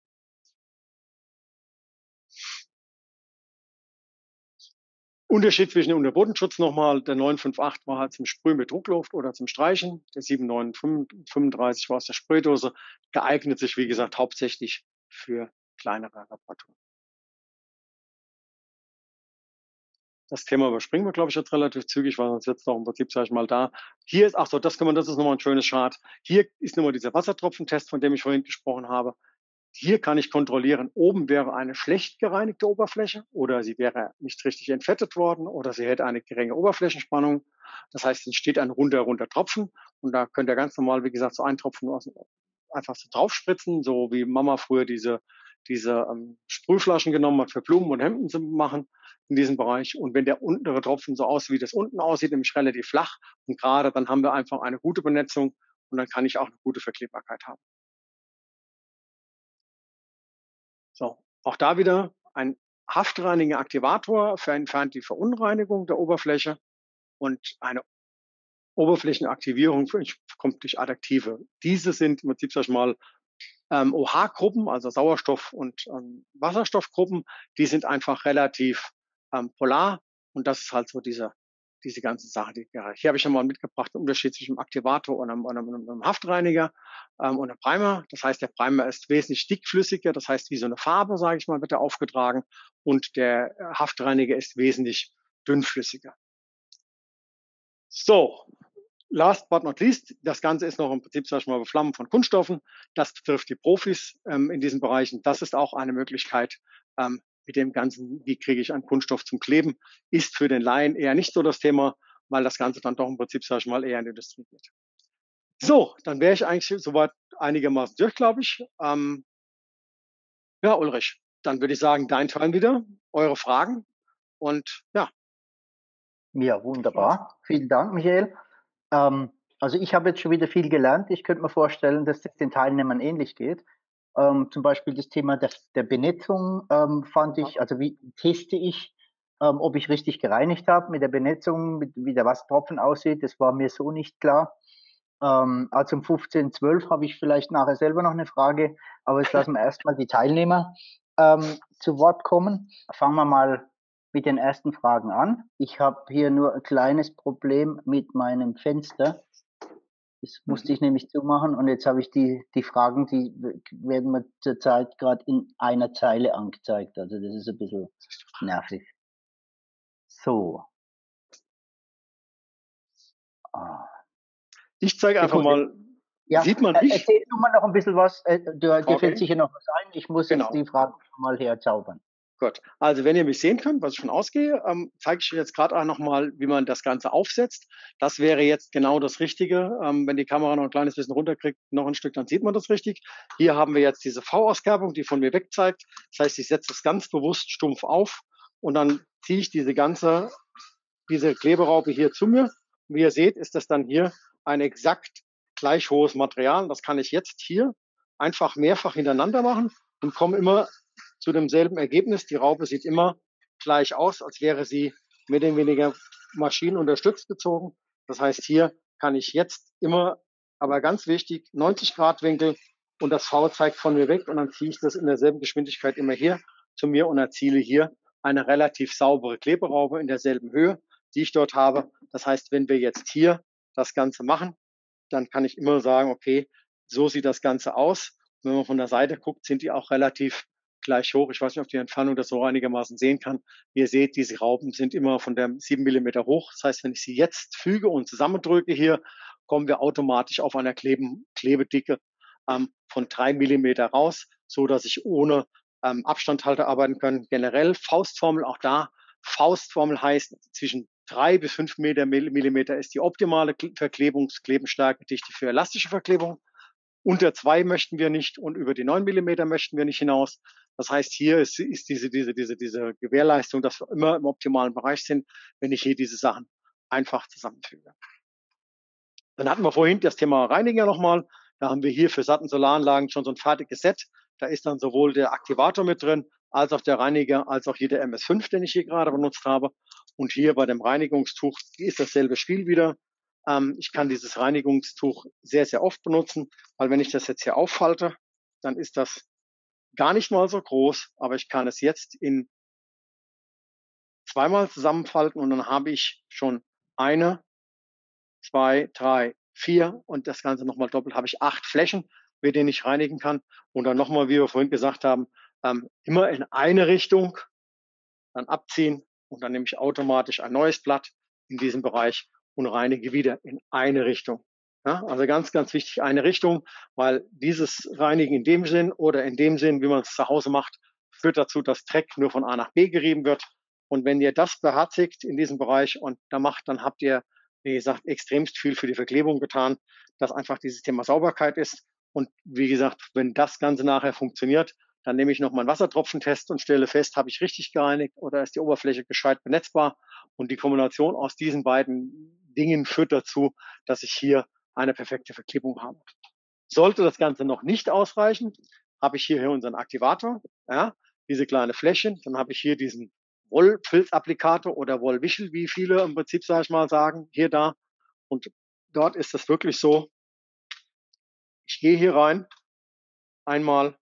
Unterschied zwischen dem Unterbodenschutz nochmal, der neun fünf acht war halt zum Sprühen mit Druckluft oder zum Streichen, der sieben neun fünfunddreißig war aus der Spraydose, geeignet sich, wie gesagt, hauptsächlich für kleinere Reparaturen. Das Thema überspringen wir, glaube ich, jetzt relativ zügig, weil sonst wird es noch im Prinzip, sage ich mal, da. Hier ist, ach so, das kann man, das ist nochmal ein schönes Chart. Hier ist nochmal dieser Wassertropfentest, von dem ich vorhin gesprochen habe. Hier kann ich kontrollieren, oben wäre eine schlecht gereinigte Oberfläche oder sie wäre nicht richtig entfettet worden oder sie hätte eine geringe Oberflächenspannung. Das heißt, es entsteht ein runder, runder Tropfen und da könnt ihr ganz normal, wie gesagt, so einen Tropfen einfach so draufspritzen, so wie Mama früher diese, diese ähm, Sprühflaschen genommen hat, für Blumen und Hemden zu machen in diesem Bereich. Und wenn der untere Tropfen so aussieht, wie das unten aussieht, nämlich relativ flach und gerade, dann haben wir einfach eine gute Benetzung und dann kann ich auch eine gute Verklebbarkeit haben. So, auch da wieder ein haftreiniger Aktivator entfernt die Verunreinigung der Oberfläche und eine Oberflächenaktivierung kommt durch Additive. Diese sind im Prinzip, sag ich mal, ähm, O H-Gruppen, also Sauerstoff- und ähm, Wasserstoffgruppen, die sind einfach relativ ähm, polar und das ist halt so diese, diese ganze Sache. Die, ja, hier habe ich schon mal mitgebracht, den Unterschied zwischen einem Aktivator und einem, einem, einem Haftreiniger ähm, und einem Primer. Das heißt, der Primer ist wesentlich dickflüssiger, das heißt, wie so eine Farbe, sage ich mal, wird er aufgetragen und der Haftreiniger ist wesentlich dünnflüssiger. So, last but not least, das Ganze ist noch im Prinzip, sag ich mal, Beflammen von Kunststoffen. Das betrifft die Profis ähm, in diesen Bereichen. Das ist auch eine Möglichkeit, ähm, mit dem Ganzen, wie kriege ich einen Kunststoff zum Kleben, ist für den Laien eher nicht so das Thema, weil das Ganze dann doch im Prinzip, sag ich mal, eher in die Industrie geht. So, dann wäre ich eigentlich soweit einigermaßen durch, glaube ich. Ähm, ja, Ulrich, dann würde ich sagen, dein Teil wieder, eure Fragen und ja. Ja, wunderbar. Vielen Dank, Michael. Ähm, also ich habe jetzt schon wieder viel gelernt. Ich könnte mir vorstellen, dass das den Teilnehmern ähnlich geht. Ähm, zum Beispiel das Thema der, der Benetzung ähm, fand ich, also wie teste ich, ähm, ob ich richtig gereinigt habe mit der Benetzung, mit, wie der Wassertropfen aussieht. Das war mir so nicht klar. Ähm, also um fünfzehn Uhr zwölf habe ich vielleicht nachher selber noch eine Frage, aber jetzt lassen wir erstmal die Teilnehmer ähm, zu Wort kommen. Fangen wir mal mit den ersten Fragen an. Ich habe hier nur ein kleines Problem mit meinem Fenster. Das musste ich nämlich zumachen und jetzt habe ich die, die Fragen, die werden mir zurzeit gerade in einer Zeile angezeigt. Also das ist ein bisschen nervig. So. Ah. Ich zeige einfach Sekunde. mal, Ja, sieht man äh, mich? erzähl du mal noch ein bisschen was. Äh, dir, dir fällt Okay, sicher noch was ein. Ich muss jetzt genau. die Fragen schon mal herzaubern. Gut. Also wenn ihr mich sehen könnt, was ich schon ausgehe, ähm, zeige ich euch jetzt gerade auch nochmal, wie man das Ganze aufsetzt. Das wäre jetzt genau das Richtige. Ähm, wenn die Kamera noch ein kleines bisschen runterkriegt, noch ein Stück, dann sieht man das richtig. Hier haben wir jetzt diese V-Auskerbung, die von mir weg zeigt. Das heißt, ich setze es ganz bewusst stumpf auf und dann ziehe ich diese ganze, diese Kleberaupe hier zu mir. Und wie ihr seht, ist das dann hier ein exakt gleich hohes Material. Das kann ich jetzt hier einfach mehrfach hintereinander machen und komme immer zu demselben Ergebnis. Die Raupe sieht immer gleich aus, als wäre sie mehr oder weniger maschinenunterstützt gezogen. Das heißt, hier kann ich jetzt immer, aber ganz wichtig, neunzig Grad Winkel und das V zeigt von mir weg und dann ziehe ich das in derselben Geschwindigkeit immer hier zu mir und erziele hier eine relativ saubere Kleberaube in derselben Höhe, die ich dort habe. Das heißt, wenn wir jetzt hier das Ganze machen, dann kann ich immer sagen, okay, so sieht das Ganze aus. Und wenn man von der Seite guckt, sind die auch relativ gleich hoch. Ich weiß nicht, ob die Entfernung das so einigermaßen sehen kann. Wie ihr seht, diese Raupen sind immer von der sieben Millimeter hoch. Das heißt, wenn ich sie jetzt füge und zusammendrücke hier, kommen wir automatisch auf einer Kleben, Klebedicke ähm, von drei Millimeter raus, so dass ich ohne ähm, Abstandhalter arbeiten kann. Generell Faustformel auch da. Faustformel heißt, zwischen drei bis fünf Millimeter ist die optimale Verklebungs-, Klebenstärke, Dichte für elastische Verklebung. Unter zwei möchten wir nicht und über die neun Millimeter möchten wir nicht hinaus. Das heißt, hier ist, ist diese, diese, diese, diese Gewährleistung, dass wir immer im optimalen Bereich sind, wenn ich hier diese Sachen einfach zusammenfüge. Dann hatten wir vorhin das Thema Reinigen ja nochmal. Da haben wir hier für Satten Solaranlagen schon so ein fertiges Set. Da ist dann sowohl der Aktivator mit drin, als auch der Reiniger, als auch hier der M S fünf, den ich hier gerade benutzt habe. Und hier bei dem Reinigungstuch ist dasselbe Spiel wieder. Ähm, ich kann dieses Reinigungstuch sehr, sehr oft benutzen, weil wenn ich das jetzt hier auffalte, dann ist das gar nicht mal so groß, aber ich kann es jetzt in zweimal zusammenfalten und dann habe ich schon eine, zwei, drei, vier und das Ganze nochmal doppelt, habe ich acht Flächen, mit denen ich reinigen kann. Und dann nochmal, wie wir vorhin gesagt haben, ähm, immer in eine Richtung, dann abziehen und dann nehme ich automatisch ein neues Blatt in diesem Bereich und reinige wieder in eine Richtung. Ja, also ganz, ganz wichtig, eine Richtung, weil dieses Reinigen in dem Sinn oder in dem Sinn, wie man es zu Hause macht, führt dazu, dass Dreck nur von A nach B gerieben wird. Und wenn ihr das beherzigt in diesem Bereich und da macht, dann habt ihr, wie gesagt, extremst viel für die Verklebung getan, dass einfach dieses Thema Sauberkeit ist. Und wie gesagt, wenn das Ganze nachher funktioniert, dann nehme ich noch mal einen Wassertropfentest und stelle fest, habe ich richtig gereinigt oder ist die Oberfläche gescheit benetzbar? Und die Kombination aus diesen beiden Dingen führt dazu, dass ich hier eine perfekte Verklebung habe. Sollte das Ganze noch nicht ausreichen, habe ich hier unseren Aktivator, ja, diese kleine Fläschchen, dann habe ich hier diesen Wollfilzapplikator oder Wollwischel, wie viele im Prinzip, sage ich mal, sagen, hier, da. Und dort ist das wirklich so, ich gehe hier rein, einmal,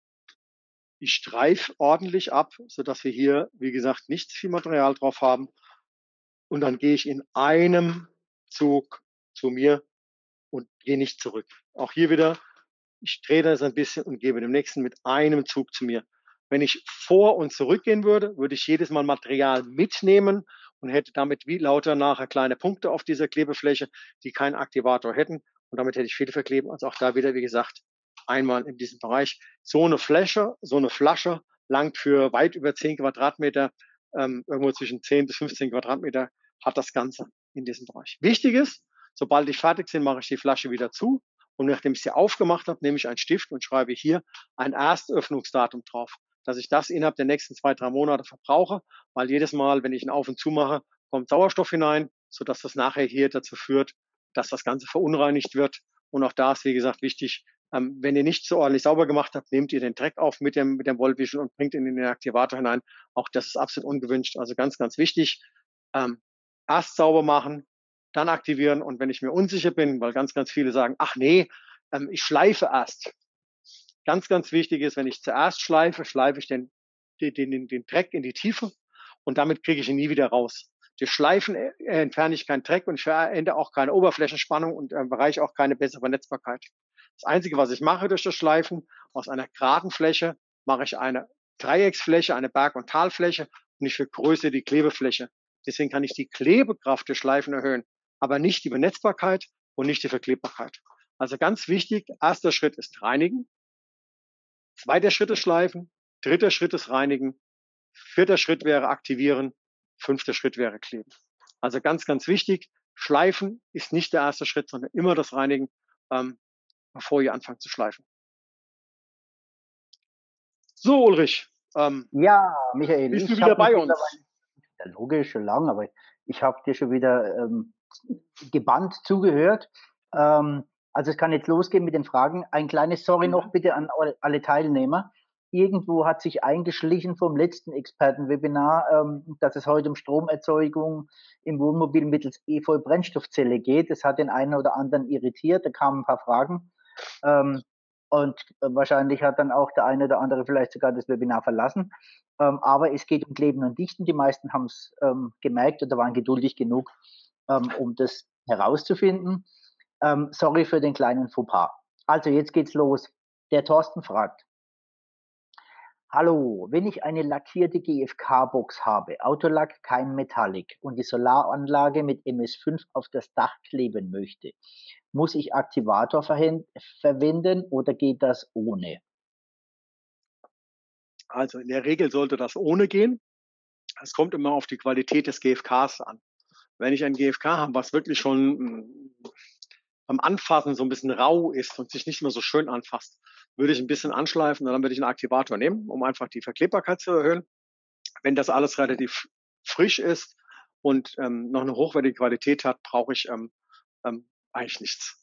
ich streife ordentlich ab, sodass wir hier, wie gesagt, nicht zu viel Material drauf haben. Und dann gehe ich in einem Zug zu mir und gehe nicht zurück. Auch hier wieder, ich drehe das ein bisschen und gebe dem nächsten mit einem Zug zu mir. Wenn ich vor und zurückgehen würde, würde ich jedes Mal Material mitnehmen und hätte damit wie lauter nachher kleine Punkte auf dieser Klebefläche, die keinen Aktivator hätten. Und damit hätte ich viel verkleben. Also auch da wieder, wie gesagt, einmal in diesem Bereich. So eine Flasche, so eine Flasche langt für weit über zehn Quadratmeter, ähm, irgendwo zwischen zehn bis fünfzehn Quadratmeter hat das Ganze in diesem Bereich. Wichtig ist, sobald ich fertig bin, mache ich die Flasche wieder zu. Und nachdem ich sie aufgemacht habe, nehme ich einen Stift und schreibe hier ein Erstöffnungsdatum drauf, dass ich das innerhalb der nächsten zwei, drei Monate verbrauche, weil jedes Mal, wenn ich ihn auf und zu mache, kommt Sauerstoff hinein, sodass das nachher hier dazu führt, dass das Ganze verunreinigt wird. Und auch da ist, wie gesagt, wichtig, ähm, wenn ihr nicht so ordentlich sauber gemacht habt, nehmt ihr den Dreck auf mit dem, mit dem Wollwischel und bringt ihn in den Aktivator hinein. Auch das ist absolut ungewünscht. Also ganz, ganz wichtig. Ähm, erst sauber machen, dann aktivieren. Und wenn ich mir unsicher bin, weil ganz, ganz viele sagen, ach nee, ähm, ich schleife erst. Ganz, ganz wichtig ist, wenn ich zuerst schleife, schleife ich den, den, den, den Dreck in die Tiefe und damit kriege ich ihn nie wieder raus. Durch Schleifen äh, entferne ich keinen Dreck und ich verändere auch keine Oberflächenspannung und im Bereich auch keine bessere Vernetzbarkeit. Das Einzige, was ich mache durch das Schleifen, aus einer geraden Fläche mache ich eine Dreiecksfläche, eine Berg- und Talfläche und ich vergrößere die Klebefläche. Deswegen kann ich die Klebekraft durch Schleifen erhöhen, aber nicht die Benetzbarkeit und nicht die Verklebbarkeit. Also ganz wichtig, erster Schritt ist Reinigen, zweiter Schritt ist Schleifen, dritter Schritt ist Reinigen, vierter Schritt wäre Aktivieren, fünfter Schritt wäre Kleben. Also ganz, ganz wichtig, Schleifen ist nicht der erste Schritt, sondern immer das Reinigen, ähm, bevor ihr anfangt zu schleifen. So, Ulrich, ähm, Ja, Michael, bist du ich wieder habe mich bei uns? mittlerweile, ja, logisch, schon lang, aber ich habe dir schon wieder ähm, gebannt zugehört. Ähm, also es kann jetzt losgehen mit den Fragen. Ein kleines Sorry noch Mhm. bitte an alle alle Teilnehmer. Irgendwo hat sich eingeschlichen vom letzten Expertenwebinar, ähm, dass es heute um Stromerzeugung im Wohnmobil mittels E-Voll-Brennstoffzelle geht. Das hat den einen oder anderen irritiert. Da kamen ein paar Fragen. Ähm, Und äh, wahrscheinlich hat dann auch der eine oder andere vielleicht sogar das Webinar verlassen. Ähm, aber es geht um Kleben und Dichten. Die meisten haben es ähm, gemerkt oder waren geduldig genug, ähm, um das herauszufinden. Ähm, sorry für den kleinen Fauxpas. Also jetzt geht's los. Der Thorsten fragt: Hallo, wenn ich eine lackierte G F K-Box habe, Autolack, kein Metallic, und die Solaranlage mit M S fünf auf das Dach kleben möchte, muss ich Aktivator verwenden oder geht das ohne? Also in der Regel sollte das ohne gehen. Es kommt immer auf die Qualität des G F Ks an. Wenn ich ein G F K habe, was wirklich schon am Anfassen so ein bisschen rau ist und sich nicht mehr so schön anfasst, würde ich ein bisschen anschleifen und dann würde ich einen Aktivator nehmen, um einfach die Verklebbarkeit zu erhöhen. Wenn das alles relativ frisch ist und ähm, noch eine hochwertige Qualität hat, brauche ich ähm, ähm, eigentlich nichts.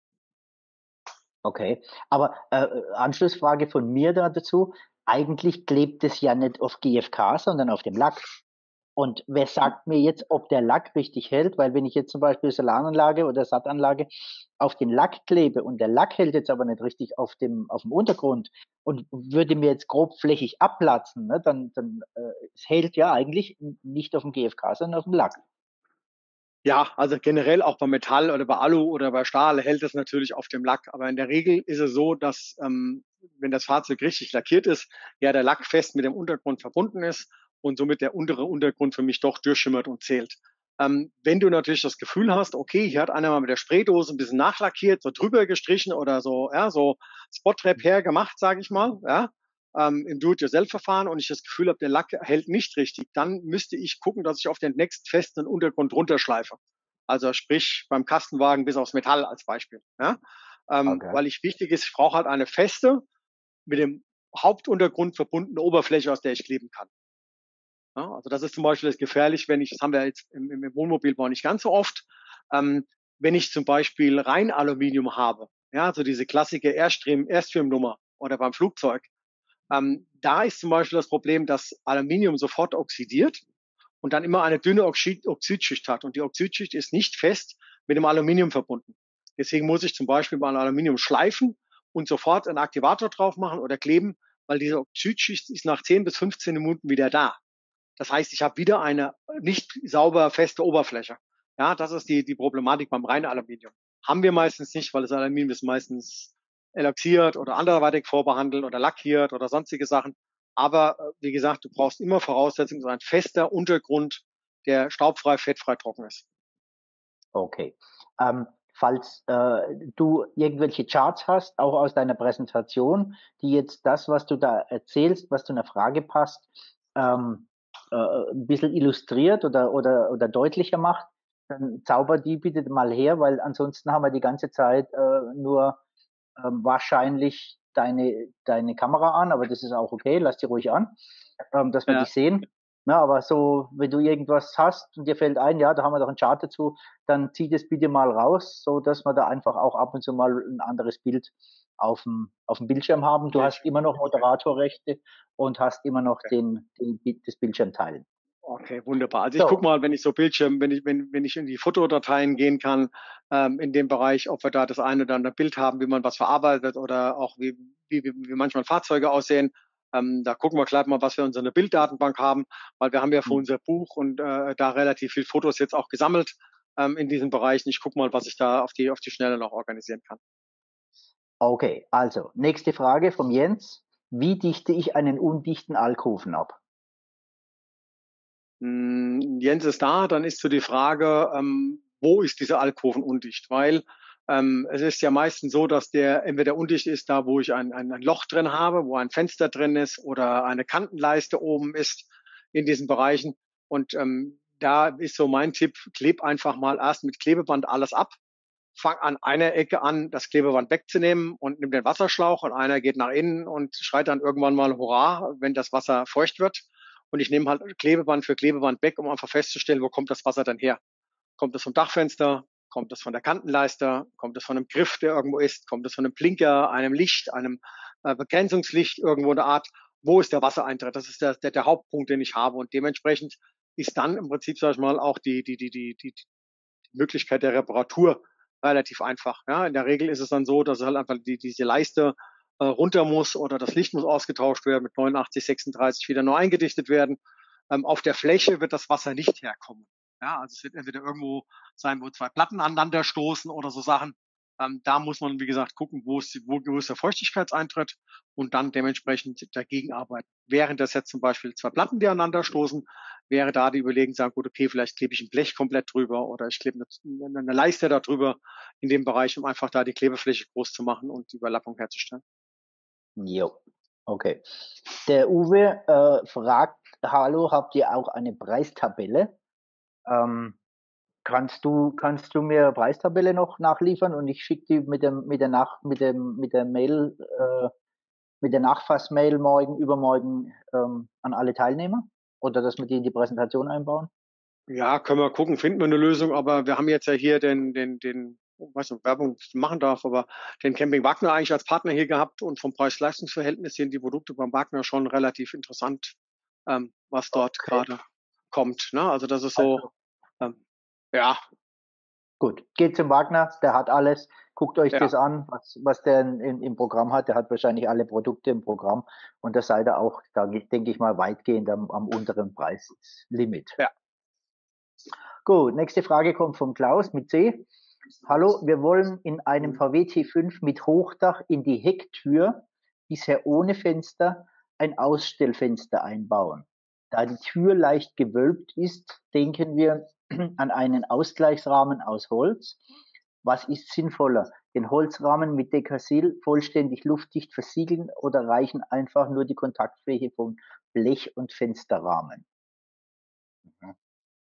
Okay, aber äh, Anschlussfrage von mir da dazu. Eigentlich klebt es ja nicht auf G F K, sondern auf dem Lack. Und wer sagt mir jetzt, ob der Lack richtig hält? Weil wenn ich jetzt zum Beispiel Solaranlage oder Sattanlage auf den Lack klebe und der Lack hält jetzt aber nicht richtig auf dem, auf dem Untergrund und würde mir jetzt grobflächig abplatzen, ne, dann, dann äh, es hält ja eigentlich nicht auf dem G F K, sondern auf dem Lack. Ja, also generell auch bei Metall oder bei Alu oder bei Stahl hält es natürlich auf dem Lack. Aber in der Regel ist es so, dass ähm, wenn das Fahrzeug richtig lackiert ist, ja der Lack fest mit dem Untergrund verbunden ist und somit der untere Untergrund für mich doch durchschimmert und zählt. Ähm, wenn du natürlich das Gefühl hast, okay, hier hat einer mal mit der Spraydose ein bisschen nachlackiert, so drüber gestrichen oder so, ja, so Spot-Repair gemacht, sage ich mal, ja, ähm, im Do-it-yourself-Verfahren und ich das Gefühl habe, der Lack hält nicht richtig, dann müsste ich gucken, dass ich auf den nächstfesten Untergrund runterschleife. Also sprich beim Kastenwagen bis aufs Metall als Beispiel. Ja? Ähm, Okay. weil ich wichtig ist, ich brauche halt eine feste, mit dem Hauptuntergrund verbundene Oberfläche, aus der ich kleben kann. Ja? Also das ist zum Beispiel das gefährlich, wenn ich, das haben wir jetzt im, im Wohnmobilbau nicht ganz so oft, ähm, wenn ich zum Beispiel rein Aluminium habe, ja, so diese klassische Erstfirmennummer oder beim Flugzeug, ähm, da ist zum Beispiel das Problem, dass Aluminium sofort oxidiert und dann immer eine dünne Oxid Oxidschicht hat. Und die Oxidschicht ist nicht fest mit dem Aluminium verbunden. Deswegen muss ich zum Beispiel mal Aluminium schleifen und sofort einen Aktivator drauf machen oder kleben, weil diese Oxidschicht ist nach zehn bis fünfzehn Minuten wieder da. Das heißt, ich habe wieder eine nicht sauber feste Oberfläche. Ja, das ist die, die Problematik beim reinen Aluminium. Haben wir meistens nicht, weil das Aluminium ist meistens elaxiert oder anderweitig vorbehandelt oder lackiert oder sonstige Sachen. Aber äh, wie gesagt, du brauchst immer Voraussetzungen, so ein fester Untergrund, der staubfrei, fettfrei, trocken ist. Okay. Ähm, falls äh, du irgendwelche Charts hast, auch aus deiner Präsentation, die jetzt das, was du da erzählst, was zu einer Frage passt, ähm, äh, ein bisschen illustriert oder, oder, oder deutlicher macht, dann zauber die bitte mal her, weil ansonsten haben wir die ganze Zeit äh, nur ähm, wahrscheinlich deine, deine Kamera an, aber das ist auch okay, lass die ruhig an, ähm, dass wir Ja. dich sehen. Na, aber so, wenn du irgendwas hast und dir fällt ein, ja, da haben wir doch einen Chart dazu, dann zieh das bitte mal raus, so dass wir da einfach auch ab und zu mal ein anderes Bild auf dem, auf dem Bildschirm haben. Du hast immer noch Moderatorrechte und hast immer noch den, den, das Bildschirm teilen. Okay, wunderbar. Also ich gucke So, mal, wenn ich so Bildschirm, wenn ich, wenn, wenn ich in die Fotodateien gehen kann, ähm, in dem Bereich, ob wir da das eine oder andere Bild haben, wie man was verarbeitet oder auch wie, wie, wie manchmal Fahrzeuge aussehen. Ähm, da gucken wir gleich mal, was wir in unserer Bilddatenbank haben, weil wir haben ja für hm, unser Buch und äh, da relativ viel Fotos jetzt auch gesammelt ähm, in diesen Bereichen. Ich gucke mal, was ich da auf die, auf die Schnelle noch organisieren kann. okay, also, nächste Frage vom Jens. Wie dichte ich einen undichten Alkoven ab? Hm, Jens ist da, dann ist so die Frage, ähm, wo ist dieser Alkoven undicht? Weil ähm, es ist ja meistens so, dass der entweder undicht ist, da wo ich ein, ein, ein Loch drin habe, wo ein Fenster drin ist oder eine Kantenleiste oben ist in diesen Bereichen. Und ähm, da ist so mein Tipp, kleb einfach mal erst mit Klebeband alles ab. Fang an einer Ecke an, das Klebeband wegzunehmen und nimm den Wasserschlauch und einer geht nach innen und schreit dann irgendwann mal Hurra, wenn das Wasser feucht wird. Und ich nehme halt Klebeband für Klebeband weg, um einfach festzustellen, wo kommt das Wasser dann her? Kommt es vom Dachfenster? Kommt es von der Kantenleiste? Kommt es von einem Griff, der irgendwo ist? Kommt es von einem Blinker, einem Licht, einem äh, Begrenzungslicht irgendwo in der Art? Wo ist der Wassereintritt? Das ist der, der, der Hauptpunkt, den ich habe. Und dementsprechend ist dann im Prinzip, sag ich mal, auch die, die, die, die, die, die Möglichkeit der Reparatur relativ einfach. Ja, in der Regel ist es dann so, dass halt einfach die, diese Leiste äh, runter muss oder das Licht muss ausgetauscht werden, mit neunundachtzig, sechsunddreißig wieder neu eingedichtet werden. Ähm, auf der Fläche wird das Wasser nicht herkommen. Ja, also es wird entweder irgendwo sein, wo zwei Platten aneinander stoßen oder so Sachen. Ähm, da muss man, wie gesagt, gucken, wo ist, wo, wo ist der Feuchtigkeitseintritt und dann dementsprechend dagegen arbeiten. Während das jetzt zum Beispiel zwei Platten, die aneinander stoßen, wäre da die Überlegung, sagen, gut, okay, vielleicht klebe ich ein Blech komplett drüber oder ich klebe eine, eine Leiste da drüber in dem Bereich, um einfach da die Klebefläche groß zu machen und die Überlappung herzustellen. Jo, okay. Der Uwe äh, fragt, hallo, habt ihr auch eine Preistabelle? Ähm, kannst du, kannst du mir Preistabelle noch nachliefern und ich schicke die mit dem, mit der Nach, mit dem, mit der Mail, äh, mit der Nachfassmail morgen, übermorgen ähm, an alle Teilnehmer? Oder dass wir die in die Präsentation einbauen? Ja, können wir gucken, finden wir eine Lösung, aber wir haben jetzt ja hier den, den, den, weiß nicht, Werbung machen darf, aber den Camping Wagner eigentlich als Partner hier gehabt und vom Preis-Leistungs-Verhältnis sind die Produkte beim Wagner schon relativ interessant, ähm, was dort Okay. gerade kommt. Ne? Also das ist so, Also ähm, ja, gut, geht zum Wagner, der hat alles. Guckt euch ja, das an, was, was der in, im Programm hat. Der hat wahrscheinlich alle Produkte im Programm und da seid ihr auch, da denke ich mal, weitgehend am, am unteren Preislimit. ja. Gut, nächste Frage kommt von Klaus mit C. Hallo, wir wollen in einem V W T fünf mit Hochdach in die Hecktür, bisher ohne Fenster, ein Ausstellfenster einbauen. Da die Tür leicht gewölbt ist, denken wir an einen Ausgleichsrahmen aus Holz. Was ist sinnvoller? Den Holzrahmen mit Decasyl vollständig luftdicht versiegeln oder reichen einfach nur die Kontaktfläche von Blech- und Fensterrahmen? Mhm.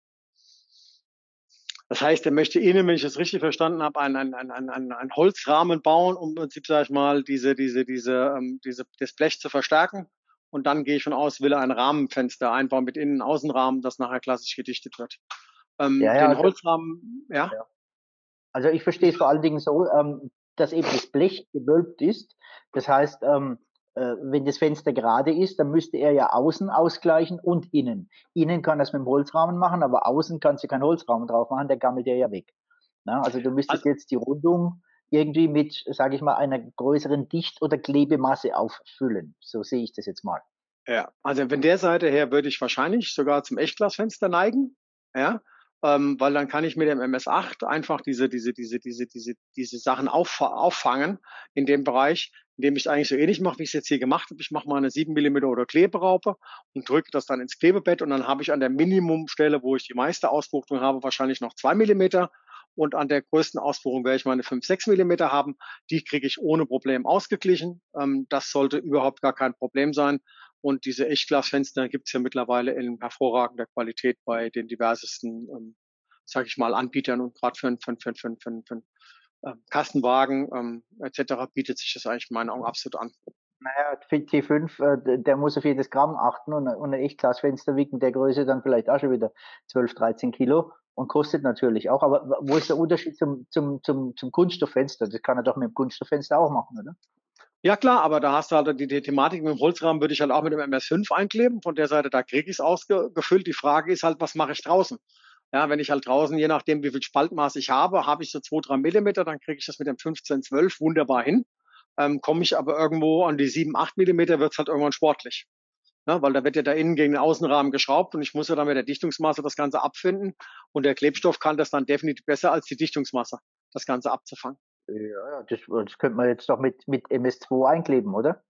Das heißt, er möchte innen, wenn ich das richtig verstanden habe, einen, einen, einen, einen, einen Holzrahmen bauen, um im Prinzip, sage ich mal, diese, diese, diese, ähm, diese, das Blech zu verstärken. Und dann gehe ich von aus, will er ein Rahmenfenster einbauen mit Innen- und Außenrahmen, das nachher klassisch gedichtet wird. Ähm, Ja, ja, den also, Holzrahmen, ja, ja. Also ich verstehe es vor allen Dingen so, ähm, dass eben das Blech gewölbt ist. Das heißt, ähm, äh, wenn das Fenster gerade ist, dann müsste er ja außen ausgleichen und innen. Innen kann das mit dem Holzrahmen machen, aber außen kannst du keinen Holzrahmen drauf machen, der gammelt dir ja weg. Na, also du müsstest also, jetzt die Rundung irgendwie mit, sage ich mal, einer größeren Dicht- oder Klebemasse auffüllen. So sehe ich das jetzt mal. ja, also von der Seite her würde ich wahrscheinlich sogar zum Echtglasfenster neigen, ja, ähm, weil dann kann ich mit dem M S acht einfach diese, diese, diese, diese, diese, diese Sachen auf, auffangen in dem Bereich, in dem ich es eigentlich so ähnlich mache, wie ich es jetzt hier gemacht habe. Ich mache mal eine sieben Millimeter oder Kleberaupe und drücke das dann ins Klebebett und dann habe ich an der Minimumstelle, wo ich die meiste Ausbuchtung habe, wahrscheinlich noch zwei Millimeter und an der größten Ausbuchtung werde ich meine fünf, sechs Millimeter haben. Die kriege ich ohne Problem ausgeglichen. Ähm, das sollte überhaupt gar kein Problem sein. Und diese Echtglasfenster gibt es ja mittlerweile in hervorragender Qualität bei den diversesten, ähm, sage ich mal, Anbietern und gerade für, für, für, für, für, für ähm, Kastenwagen ähm, et cetera bietet sich das eigentlich in meinen Augen absolut an. Naja, T fünf, äh, der muss auf jedes Gramm achten und, und ein Echtglasfenster wiegt in der Größe dann vielleicht auch schon wieder zwölf, dreizehn Kilo und kostet natürlich auch. Aber wo ist der Unterschied zum, zum, zum, zum Kunststofffenster? Das kann er doch mit dem Kunststofffenster auch machen, oder? Ja klar, aber da hast du halt die, die Thematik mit dem Holzrahmen würde ich halt auch mit dem M S fünf einkleben. Von der Seite, da kriege ich es ausgefüllt. Die Frage ist halt, was mache ich draußen? Ja, wenn ich halt draußen, je nachdem, wie viel Spaltmaß ich habe, habe ich so zwei, drei Millimeter, dann kriege ich das mit dem fünfzehn, zwölf wunderbar hin. Ähm, komme ich aber irgendwo an die sieben, acht Millimeter, wird es halt irgendwann sportlich. Ja, weil da wird ja da innen gegen den Außenrahmen geschraubt und ich muss ja dann mit der Dichtungsmasse das Ganze abfinden. Und der Klebstoff kann das dann definitiv besser als die Dichtungsmasse, das Ganze abzufangen. Ja, ja, das, das könnte man jetzt doch mit, mit M S zwei einkleben, oder?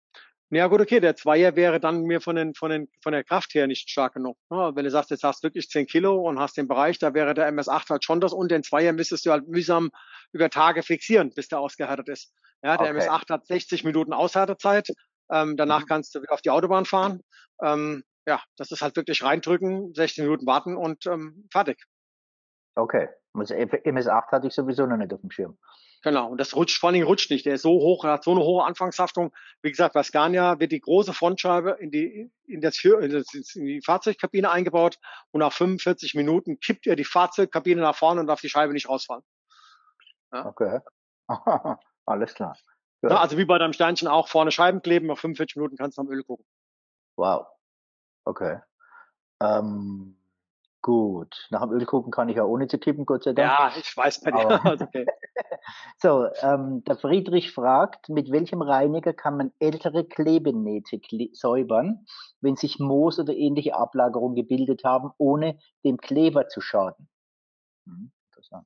Ja gut, okay, der Zweier wäre dann mir von, den, von, den, von der Kraft her nicht stark genug. Ja, wenn du sagst, jetzt hast du wirklich zehn Kilo und hast den Bereich, da wäre der M S acht halt schon das und den Zweier müsstest du halt mühsam über Tage fixieren, bis der ausgehärtet ist. Ja, der Okay. M S acht hat sechzig Minuten Aushärtezeit, ähm, danach Mhm. kannst du wieder auf die Autobahn fahren. Ähm, ja, das ist halt wirklich reindrücken, sechzehn Minuten warten und ähm, fertig. Okay. Also M S acht hatte ich sowieso noch nicht auf dem Schirm. Genau, und das rutscht, vor allem rutscht nicht. Der ist so hoch, er hat so eine hohe Anfangshaftung. Wie gesagt, bei Scania wird die große Frontscheibe in die, in das, in das, in die Fahrzeugkabine eingebaut und nach fünfundvierzig Minuten kippt er die Fahrzeugkabine nach vorne und darf die Scheibe nicht rausfallen. Ja? Okay. Alles klar. Na, Gut. also wie bei deinem Sternchen auch vorne Scheiben kleben, nach fünfundvierzig Minuten kannst du am Öl gucken. Wow. Okay. Ähm, Gut. Nach dem Ölkuchen kann ich ja ohne zu kippen, Gott sei Dank. Ja, ich weiß bei dir. Aber Also, okay. so, ähm, der Friedrich fragt, mit welchem Reiniger kann man ältere Klebenähte kle säubern, wenn sich Moos oder ähnliche Ablagerungen gebildet haben, ohne dem Kleber zu schaden? Mhm, interessant.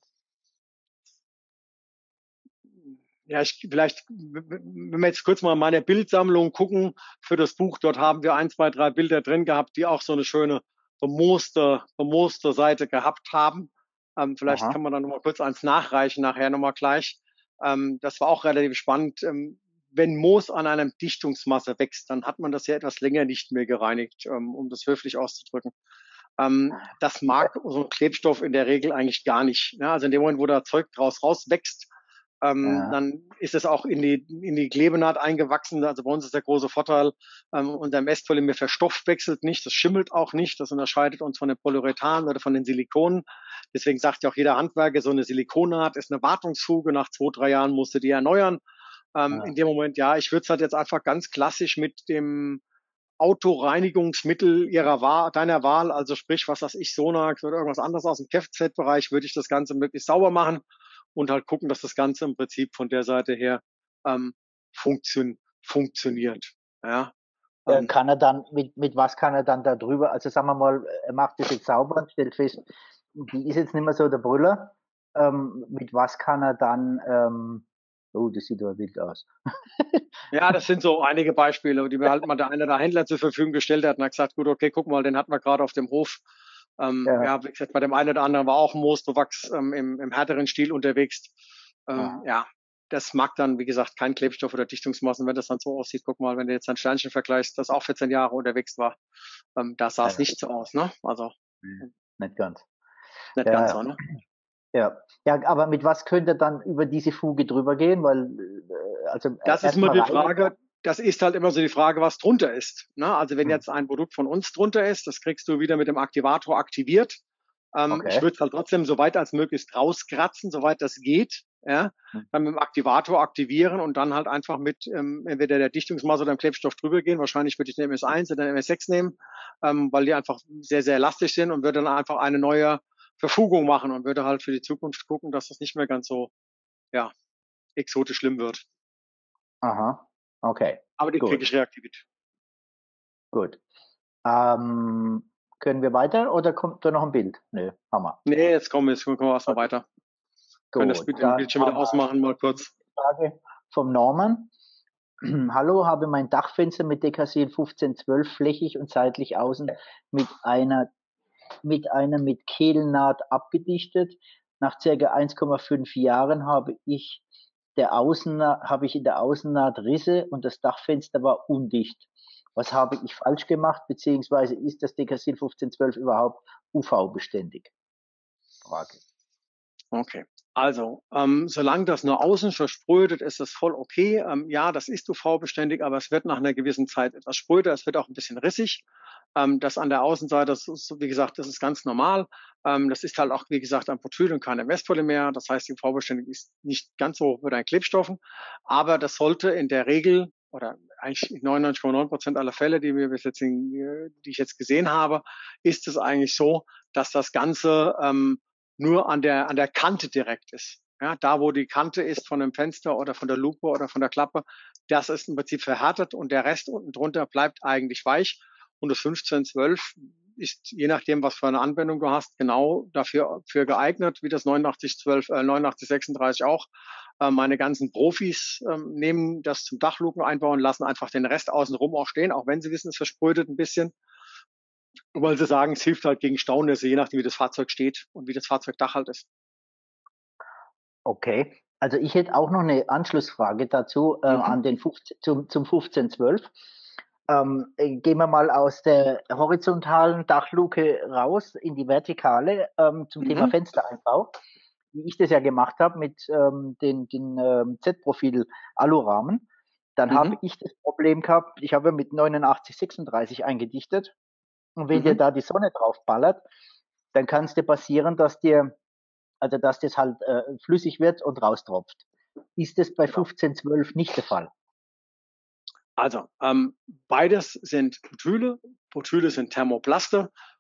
Ja, ich, vielleicht, wenn wir jetzt kurz mal in meine Bildsammlung gucken für das Buch, dort haben wir ein, zwei, drei Bilder drin gehabt, die auch so eine schöne bemooste, bemooste Seite gehabt haben. Ähm, vielleicht Aha, kann man da nochmal kurz eins nachreichen, nachher nochmal gleich. Ähm, das war auch relativ spannend. Ähm, wenn Moos an einer Dichtungsmasse wächst, dann hat man das ja etwas länger nicht mehr gereinigt, ähm, um das höflich auszudrücken. Ähm, das mag so ein Klebstoff in der Regel eigentlich gar nicht. Ne? Also in dem Moment, wo da Zeug draus rauswächst, ähm, ja, dann ist es auch in die, in die Klebenaht eingewachsen. Also bei uns ist der große Vorteil, ähm, unser Messpolymer verstoffwechselt nicht, das schimmelt auch nicht, das unterscheidet uns von den Polyurethan oder von den Silikonen. Deswegen sagt ja auch jeder Handwerker, so eine Silikonnaht ist eine Wartungsfuge, nach zwei, drei Jahren musst du die erneuern. Ähm, in ja, dem Moment, ja, ich würde es halt jetzt einfach ganz klassisch mit dem Autoreinigungsmittel ihrer Wahl, deiner Wahl, also sprich, was weiß ich, Sonax oder irgendwas anderes aus dem Kfz-Bereich, würde ich das Ganze möglichst sauber machen und halt gucken, dass das Ganze im Prinzip von der Seite her ähm, funktion funktioniert. Ja, Äh, ähm, kann er dann, mit, mit was kann er dann da drüber, also sagen wir mal, er macht das jetzt sauber und stellt fest, die ist jetzt nicht mehr so der Brüller. Ähm, mit was kann er dann, ähm, oh, das sieht aber wild aus. ja, das sind so einige Beispiele, die mir halt mal der eine der Händler zur Verfügung gestellt hat und hat gesagt, gut, okay, guck mal, den hatten wir gerade auf dem Hof. Ähm, Ja, ja, wie gesagt, bei dem einen oder anderen war auch Moosbewachs ähm, im, im härteren Stil unterwegs. Ähm, ah, ja, das mag dann, wie gesagt, kein Klebstoff oder Dichtungsmassen, wenn das dann so aussieht. Guck mal, wenn du jetzt ein Sternchen vergleichst, das auch vierzehn Jahre unterwegs war, ähm, da sah es ja, nicht so aus, ne? Also hm, nicht ganz. nicht Ja, ganz so, ja. ne? Ja, ja, aber mit was könnte er dann über diese Fuge drüber gehen? Weil, äh, also äh, Das ist immer erstmal die Reiniger. Frage, das ist halt immer so die Frage, was drunter ist. Ne? Also wenn Hm, jetzt ein Produkt von uns drunter ist, das kriegst du wieder mit dem Aktivator aktiviert. Ähm, ich okay. würde es halt trotzdem so weit als möglichst rauskratzen, soweit das geht. Ja? Hm, Dann mit dem Aktivator aktivieren und dann halt einfach mit ähm, entweder der Dichtungsmasse oder dem Klebstoff drüber gehen. Wahrscheinlich würde ich den M S eins oder den M S sechs nehmen, ähm, weil die einfach sehr, sehr elastisch sind und würde dann einfach eine neue Verfugung machen und würde halt für die Zukunft gucken, dass das nicht mehr ganz so ja, exotisch schlimm wird. aha, okay, Aber die kriege gut, ich reaktiviert. gut. Ähm, können wir weiter oder kommt da noch ein Bild? Nö, Hammer. Nee, jetzt kommen wir, jetzt kommen wir erstmal Okay, weiter. Können das gut. Bild, den Dann Bildschirm wieder haben wir ausmachen, mal die kurz. Frage vom Norman. Hallo, habe mein Dachfenster mit Dekasil fünfzehn zwölf flächig und seitlich außen mit einer mit einer mit Kehlnaht abgedichtet. Nach circa eins Komma fünf Jahren habe ich der Außennaht, habe ich in der Außennaht Risse und das Dachfenster war undicht. Was habe ich falsch gemacht, beziehungsweise ist das Dekasil fünfzehn zwölf überhaupt U V-beständig? Frage. Okay. Also, ähm, solange das nur außen versprötet, ist das voll okay. Ähm, ja, das ist U V-beständig, aber es wird nach einer gewissen Zeit etwas spröder. Es wird auch ein bisschen rissig. Ähm, das an der Außenseite, das ist, wie gesagt, das ist ganz normal. Ähm, das ist halt auch, wie gesagt, ein Polyl und kein M S-Polymer. Das heißt, U V-beständig ist nicht ganz so hoch wie ein Klebstoffen. Aber das sollte in der Regel oder eigentlich in neunundneunzig Komma neun Prozent aller Fälle, die wir bis jetzt, in, die ich jetzt gesehen habe, ist es eigentlich so, dass das Ganze ähm, nur an der, an der Kante direkt ist. Ja, da, wo die Kante ist von dem Fenster oder von der Lupe oder von der Klappe, das ist im Prinzip verhärtet und der Rest unten drunter bleibt eigentlich weich. Und das fünfzehn zwölf ist, je nachdem, was für eine Anwendung du hast, genau dafür für geeignet, wie das neunundachtzig zwölf, äh, neunundachtzig sechsunddreißig auch. Äh, meine ganzen Profis äh, nehmen das zum Dachluken einbauen, lassen einfach den Rest außenrum auch stehen, auch wenn sie wissen, es versprötet ein bisschen. Weil sie sagen, es hilft halt gegen Staunässe, je nachdem, wie das Fahrzeug steht und wie das Fahrzeugdach halt ist. Okay. Also ich hätte auch noch eine Anschlussfrage dazu äh, Mhm. an den fünfzehn, zum, zum fünfzehn zwölf. Ähm, äh, gehen wir mal aus der horizontalen Dachluke raus in die vertikale ähm, zum Thema Mhm. Fenstereinbau, wie ich das ja gemacht habe mit ähm, den, den ähm, Z-Profil Alurahmen. Dann habe Mhm. ich das Problem gehabt, ich habe mit neunundachtzig sechsunddreißig eingedichtet und wenn dir Mhm. da die Sonne drauf ballert, dann kann es dir passieren, dass dir also dass das halt äh, flüssig wird und raustropft. Ist das bei Genau. fünfzehn zwölf nicht der Fall? Also, ähm, beides sind Potyle. Potyle sind Thermoplaste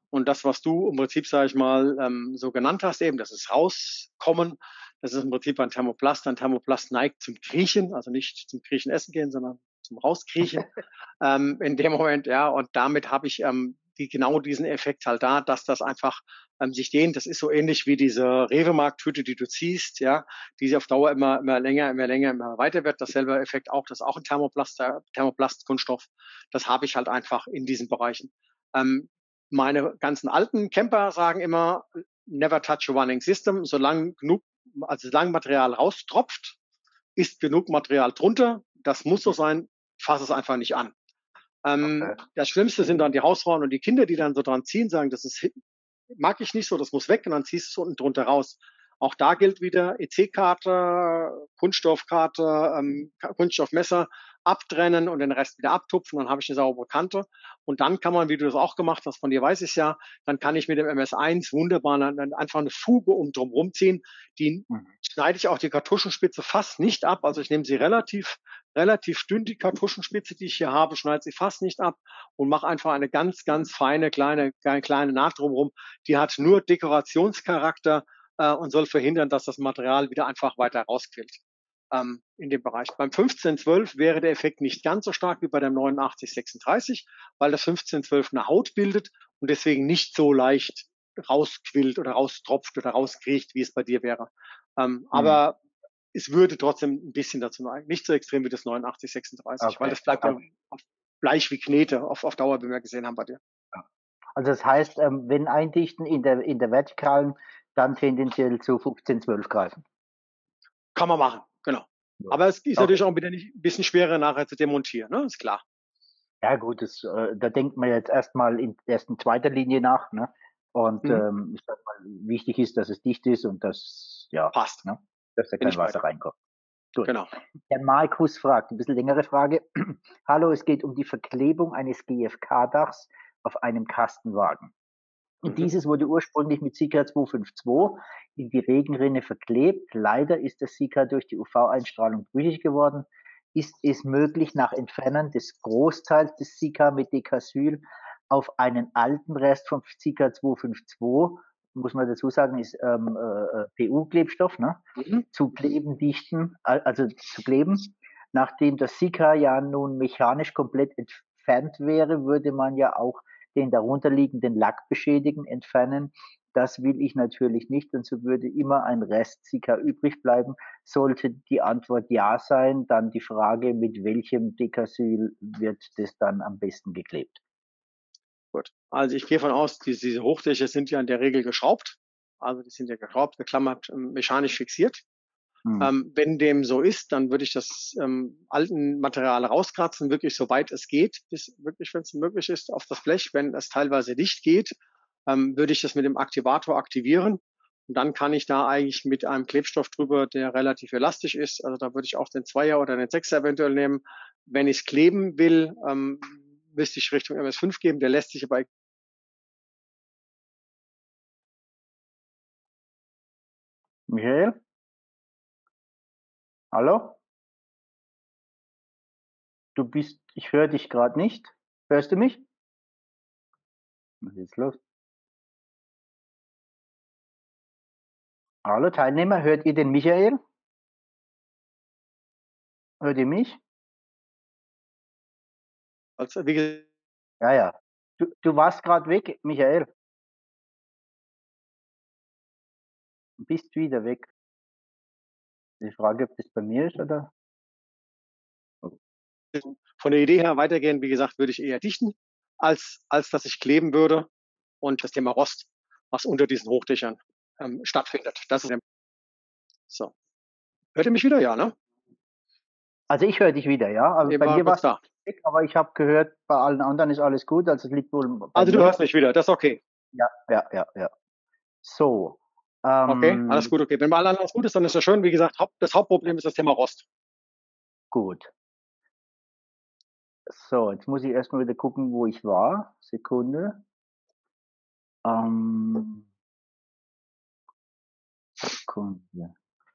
Und das, was du im Prinzip, sage ich mal, ähm, so genannt hast, eben, das ist rauskommen, das ist im Prinzip ein Thermoplast. Ein Thermoplast neigt zum Kriechen, also nicht zum Kriechen essen gehen, sondern zum Rauskriechen. ähm, in dem Moment, ja, und damit habe ich ähm, die, genau diesen Effekt halt da, dass das einfach ähm, sich dehnt. Das ist so ähnlich wie diese Rewe-Markt-Tüte, die du ziehst, ja, die auf Dauer immer, immer länger, immer länger, immer weiter wird. Dasselbe Effekt auch, das ist auch ein Thermoplast, Thermoplast-Kunststoff. Das habe ich halt einfach in diesen Bereichen. Ähm, meine ganzen alten Camper sagen immer, never touch a running system, solange genug, also solange Material raustropft, ist genug Material drunter. Das muss so sein, fass es einfach nicht an. Ähm, Okay. das Schlimmste sind dann die Hausfrauen und die Kinder, die dann so dran ziehen, sagen, das ist, mag ich nicht so, das muss weg, und dann ziehst du es unten drunter raus. Auch da gilt wieder E C-Karte, Kunststoffkarte, ähm, Kunststoffmesser abtrennen und den Rest wieder abtupfen, dann habe ich eine saubere Kante. Und dann kann man, wie du das auch gemacht hast, von dir weiß ich ja, dann kann ich mit dem M S eins wunderbar dann einfach eine Fuge um drum rumziehen. Die Mhm. schneide ich auch die Kartuschenspitze fast nicht ab. Also ich nehme sie relativ, relativ dünn, die Kartuschenspitze, die ich hier habe, schneide sie fast nicht ab und mache einfach eine ganz, ganz feine, kleine, kleine Naht drumherum. Die hat nur Dekorationscharakter äh, und soll verhindern, dass das Material wieder einfach weiter rausquillt ähm, in dem Bereich. Beim fünfzehn zwölf wäre der Effekt nicht ganz so stark wie bei dem neunundachtzig sechsunddreißig, weil das fünfzehn zwölf eine Haut bildet und deswegen nicht so leicht rausquillt oder raustropft oder rauskriecht, wie es bei dir wäre. Ähm, Mhm. aber es würde trotzdem ein bisschen dazu neigen. Nicht so extrem wie das neunundachtzig sechsunddreißig, weil Okay. das bleibt ja Okay. bleich wie Knete auf, auf Dauer, wie wir gesehen haben bei dir. Also das heißt, ähm, wenn eindichten in der, in der vertikalen, dann tendenziell zu fünfzehn zwölf greifen. Kann man machen, genau. Ja. Aber es ist Okay. natürlich auch wieder nicht, ein bisschen schwerer nachher zu demontieren, ne? Ist klar. Ja gut, das, äh, da denkt man jetzt erstmal in, erst in zweiter Linie nach, ne? Und Mhm. ähm, ich sag mal, wichtig ist, dass es dicht ist und dass, ja, Passt. ne, dass da Bin kein ich bei Wasser dir. reinkommt. Gut. Genau. Der Markus fragt, ein bisschen längere Frage. Hallo, es geht um die Verklebung eines G F K-Dachs auf einem Kastenwagen. Mhm. Dieses wurde ursprünglich mit Sika zweihundertzweiundfünfzig in die Regenrinne verklebt. Leider ist das Sika durch die U V-Einstrahlung brüchig geworden. Ist es möglich, nach Entfernen des Großteils des Sika mit Decasyl auf einen alten Rest vom Sika zweihundertfünfundfünfzig, muss man dazu sagen, ist ähm, äh, P U-Klebstoff, ne, Mhm. zu kleben, dichten, also zu kleben? Nachdem das Sika ja nun mechanisch komplett entfernt wäre, würde man ja auch den darunterliegenden Lack beschädigen, entfernen. Das will ich natürlich nicht, und so würde immer ein Rest Sika übrig bleiben. Sollte die Antwort ja sein, dann die Frage, mit welchem Decasyl wird das dann am besten geklebt? Gut. Also ich gehe von aus, die, diese Hochdächer sind ja in der Regel geschraubt. Also die sind ja geschraubt, geklammert, ähm, mechanisch fixiert. Hm. Ähm, wenn dem so ist, dann würde ich das ähm, alten Material rauskratzen, wirklich soweit es geht, bis wirklich, wenn es möglich ist, auf das Blech. Wenn es teilweise nicht geht, ähm, würde ich das mit dem Aktivator aktivieren. Und dann kann ich da eigentlich mit einem Klebstoff drüber, der relativ elastisch ist. Also da würde ich auch den Zweier oder den Sechser eventuell nehmen. Wenn ich es kleben will, ähm, müsste ich Richtung M S fünf geben. Der lässt sich aber. Michael? Hallo? Du bist, ich höre dich gerade nicht. Hörst du mich? Was ist jetzt los? Hallo Teilnehmer, hört ihr den Michael? Hört ihr mich? Also, wie gesagt, Ja, ja. Du, du warst gerade weg, Michael. Du bist wieder weg. Die Frage, ob das bei mir ist oder? von der Idee her weitergehen, wie gesagt, würde ich eher dichten, als, als dass ich kleben würde. Und das Thema Rost, was unter diesen Hochdächern ähm, stattfindet. Das ist so. Hört ihr mich wieder? Ja, ne? Also ich höre dich wieder, ja. Also Eben bei war mir kurz warst du da. weg, aber ich habe gehört, bei allen anderen ist alles gut. Also es liegt wohl bei Also du mir. hörst mich wieder, das ist okay. Ja, ja, ja, ja. So. Okay, alles Ähm, gut, okay. Wenn bei allen alles gut ist, dann ist das schön. Wie gesagt, Haupt, das Hauptproblem ist das Thema Rost. gut. So, jetzt muss ich erstmal wieder gucken, wo ich war. Sekunde. Ähm, Sekunde.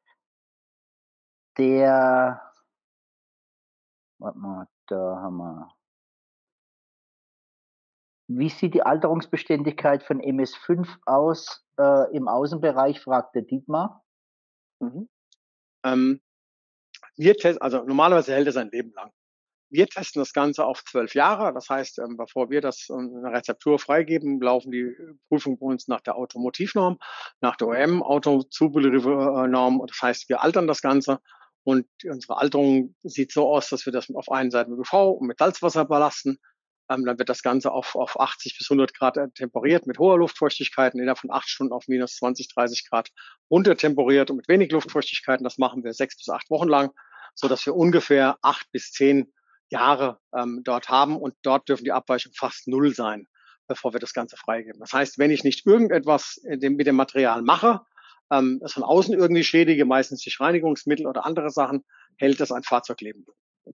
Der, warte mal, da haben wir. Wie sieht die Alterungsbeständigkeit von M S fünf aus äh, im Außenbereich, fragt der Dietmar. Mhm. Ähm, wir testen, also normalerweise hält es ein Leben lang. Wir testen das Ganze auf zwölf Jahre. Das heißt, ähm, bevor wir das ähm, eine Rezeptur freigeben, laufen die Prüfungen bei uns nach der Automotivnorm, nach der O E M-Autozubehörnorm. Das heißt, wir altern das Ganze. Und unsere Alterung sieht so aus, dass wir das auf einen Seite mit U V und mit Salzwasser belasten. Ähm, dann wird das Ganze auf, auf achtzig bis hundert Grad temperiert mit hoher Luftfeuchtigkeit, innerhalb von acht Stunden auf minus zwanzig, dreißig Grad runtertemperiert und mit wenig Luftfeuchtigkeit. Das machen wir sechs bis acht Wochen lang, so dass wir ungefähr acht bis zehn Jahre ähm, dort haben und dort dürfen die Abweichungen fast null sein, bevor wir das Ganze freigeben. Das heißt, wenn ich nicht irgendetwas dem, mit dem Material mache, ähm, das von außen irgendwie schädige, meistens durch Reinigungsmittel oder andere Sachen, hält das ein Fahrzeugleben.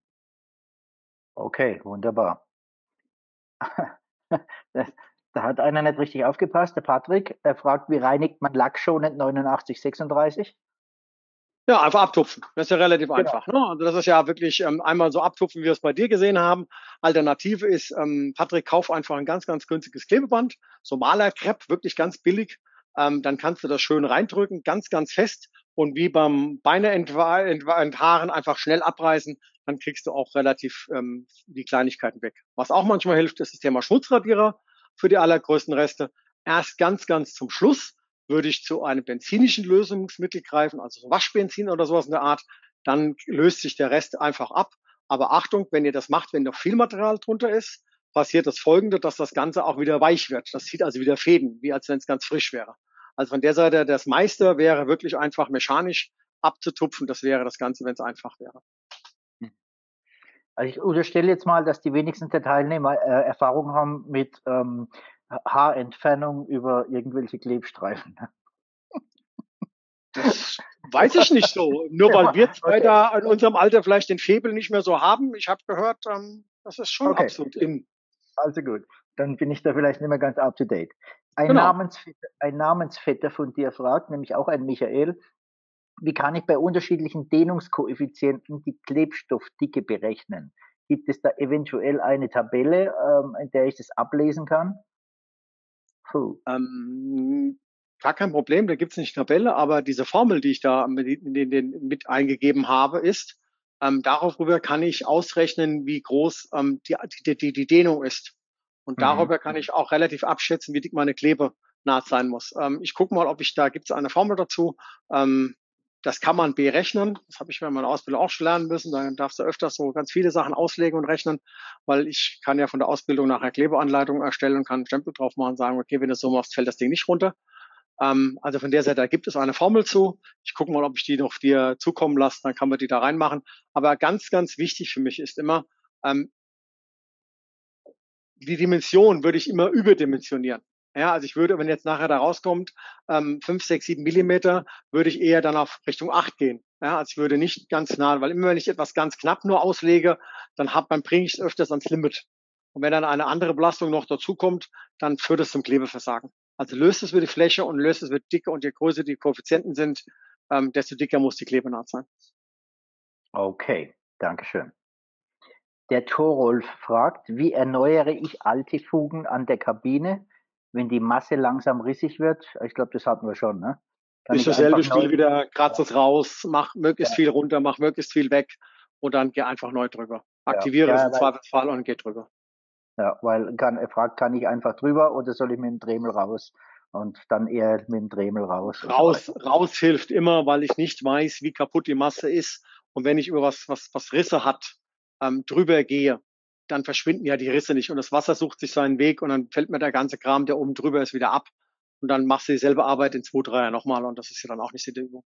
Okay, wunderbar. Da hat einer nicht richtig aufgepasst, der Patrick. Er fragt, wie reinigt man lackschonend neunundachtzig sechsunddreißig? Ja, einfach abtupfen. Das ist ja relativ Genau. einfach. Ne? Also das ist ja wirklich ähm, einmal so abtupfen, wie wir es bei dir gesehen haben. Alternative ist, ähm, Patrick, kauf einfach ein ganz, ganz günstiges Klebeband. So Malerkrepp, wirklich ganz billig. Ähm, dann kannst du das schön reindrücken, ganz, ganz fest. Und wie beim Beine enthaaren, einfach schnell abreißen. Dann kriegst du auch relativ ähm, die Kleinigkeiten weg. Was auch manchmal hilft, ist das Thema Schmutzradierer für die allergrößten Reste. Erst ganz, ganz zum Schluss würde ich zu einem benzinischen Lösungsmittel greifen, also so Waschbenzin oder sowas in der Art, dann löst sich der Rest einfach ab. Aber Achtung, wenn ihr das macht, wenn noch viel Material drunter ist, passiert das Folgende, dass das Ganze auch wieder weich wird. Das zieht also wieder Fäden, wie als wenn es ganz frisch wäre. Also von der Seite, das meiste wäre wirklich einfach mechanisch abzutupfen. Das wäre das Ganze, wenn es einfach wäre. Also ich unterstelle jetzt mal, dass die wenigsten der Teilnehmer äh, Erfahrung haben mit ähm, Haarentfernung über irgendwelche Klebstreifen. Das weiß ich nicht so. Nur weil wir zwei Okay. da in unserem Alter vielleicht den Faible nicht mehr so haben. Ich habe gehört, ähm, das ist schon Okay, absolut in. also gut. Dann bin ich da vielleicht nicht mehr ganz up to date. Ein, Genau. Namensvetter, ein Namensvetter von dir fragt, nämlich auch ein Michael, wie kann ich bei unterschiedlichen Dehnungskoeffizienten die Klebstoffdicke berechnen? Gibt es da eventuell eine Tabelle, ähm, in der ich das ablesen kann? Puh. Ähm, gar kein Problem, da gibt es nicht eine Tabelle, aber diese Formel, die ich da mit, in den, mit eingegeben habe, ist, ähm, darüber kann ich ausrechnen, wie groß ähm, die, die, die, die Dehnung ist. Und Mhm. darüber kann ich auch relativ abschätzen, wie dick meine Klebenaht sein muss. Ähm, ich gucke mal, ob ich da, gibt es eine Formel dazu. Ähm, das kann man berechnen. Das habe ich bei meiner Ausbildung auch schon lernen müssen. Da darfst du öfters so ganz viele Sachen auslegen und rechnen, weil ich kann ja von der Ausbildung nachher Klebeanleitungen erstellen und kann einen Stempel drauf machen und sagen, okay, wenn du es so machst, fällt das Ding nicht runter. Ähm, also von der Seite, da gibt es eine Formel zu. Ich gucke mal, ob ich die noch dir zukommen lasse, dann kann man die da reinmachen. Aber ganz, ganz wichtig für mich ist immer, ähm, die Dimension würde ich immer überdimensionieren. Ja, also ich würde, wenn jetzt nachher da rauskommt, ähm, fünf, sechs, sieben Millimeter, würde ich eher dann auf Richtung acht gehen. Ja, also ich würde nicht ganz nah, weil immer wenn ich etwas ganz knapp nur auslege, dann hat, dann bringe ich es öfters ans Limit. Und wenn dann eine andere Belastung noch dazukommt, dann führt es zum Klebeversagen. Also löst es über die Fläche und löst es wird dicker und je größer die Koeffizienten sind, ähm, desto dicker muss die Klebenaht sein. Okay, Dankeschön. Der Thorolf fragt, wie erneuere ich alte Fugen an der Kabine, wenn die Masse langsam rissig wird? Ich glaube, das hatten wir schon, ne? Kann Ist ich dasselbe einfach neu. Spiel wieder, kratz es raus, mach möglichst Ja, viel runter, mach möglichst viel weg und dann geh einfach neu drüber. ja, Aktiviere es ja, im weil, Zweifelsfall und geh drüber. ja, weil kann, er fragt, kann ich einfach drüber oder soll ich mit dem Dremel raus? Und dann eher mit dem Dremel raus und so Raus, weiter. raus hilft immer, weil ich nicht weiß, wie kaputt die Masse ist. Und wenn ich über was, was, was Risse hat, ähm, drüber gehe, dann verschwinden ja die Risse nicht und das Wasser sucht sich seinen Weg und dann fällt mir der ganze Kram, der oben drüber ist, wieder ab. Und dann machst du dieselbe Arbeit in zwei, drei Jahren nochmal und das ist ja dann auch nicht die Übung.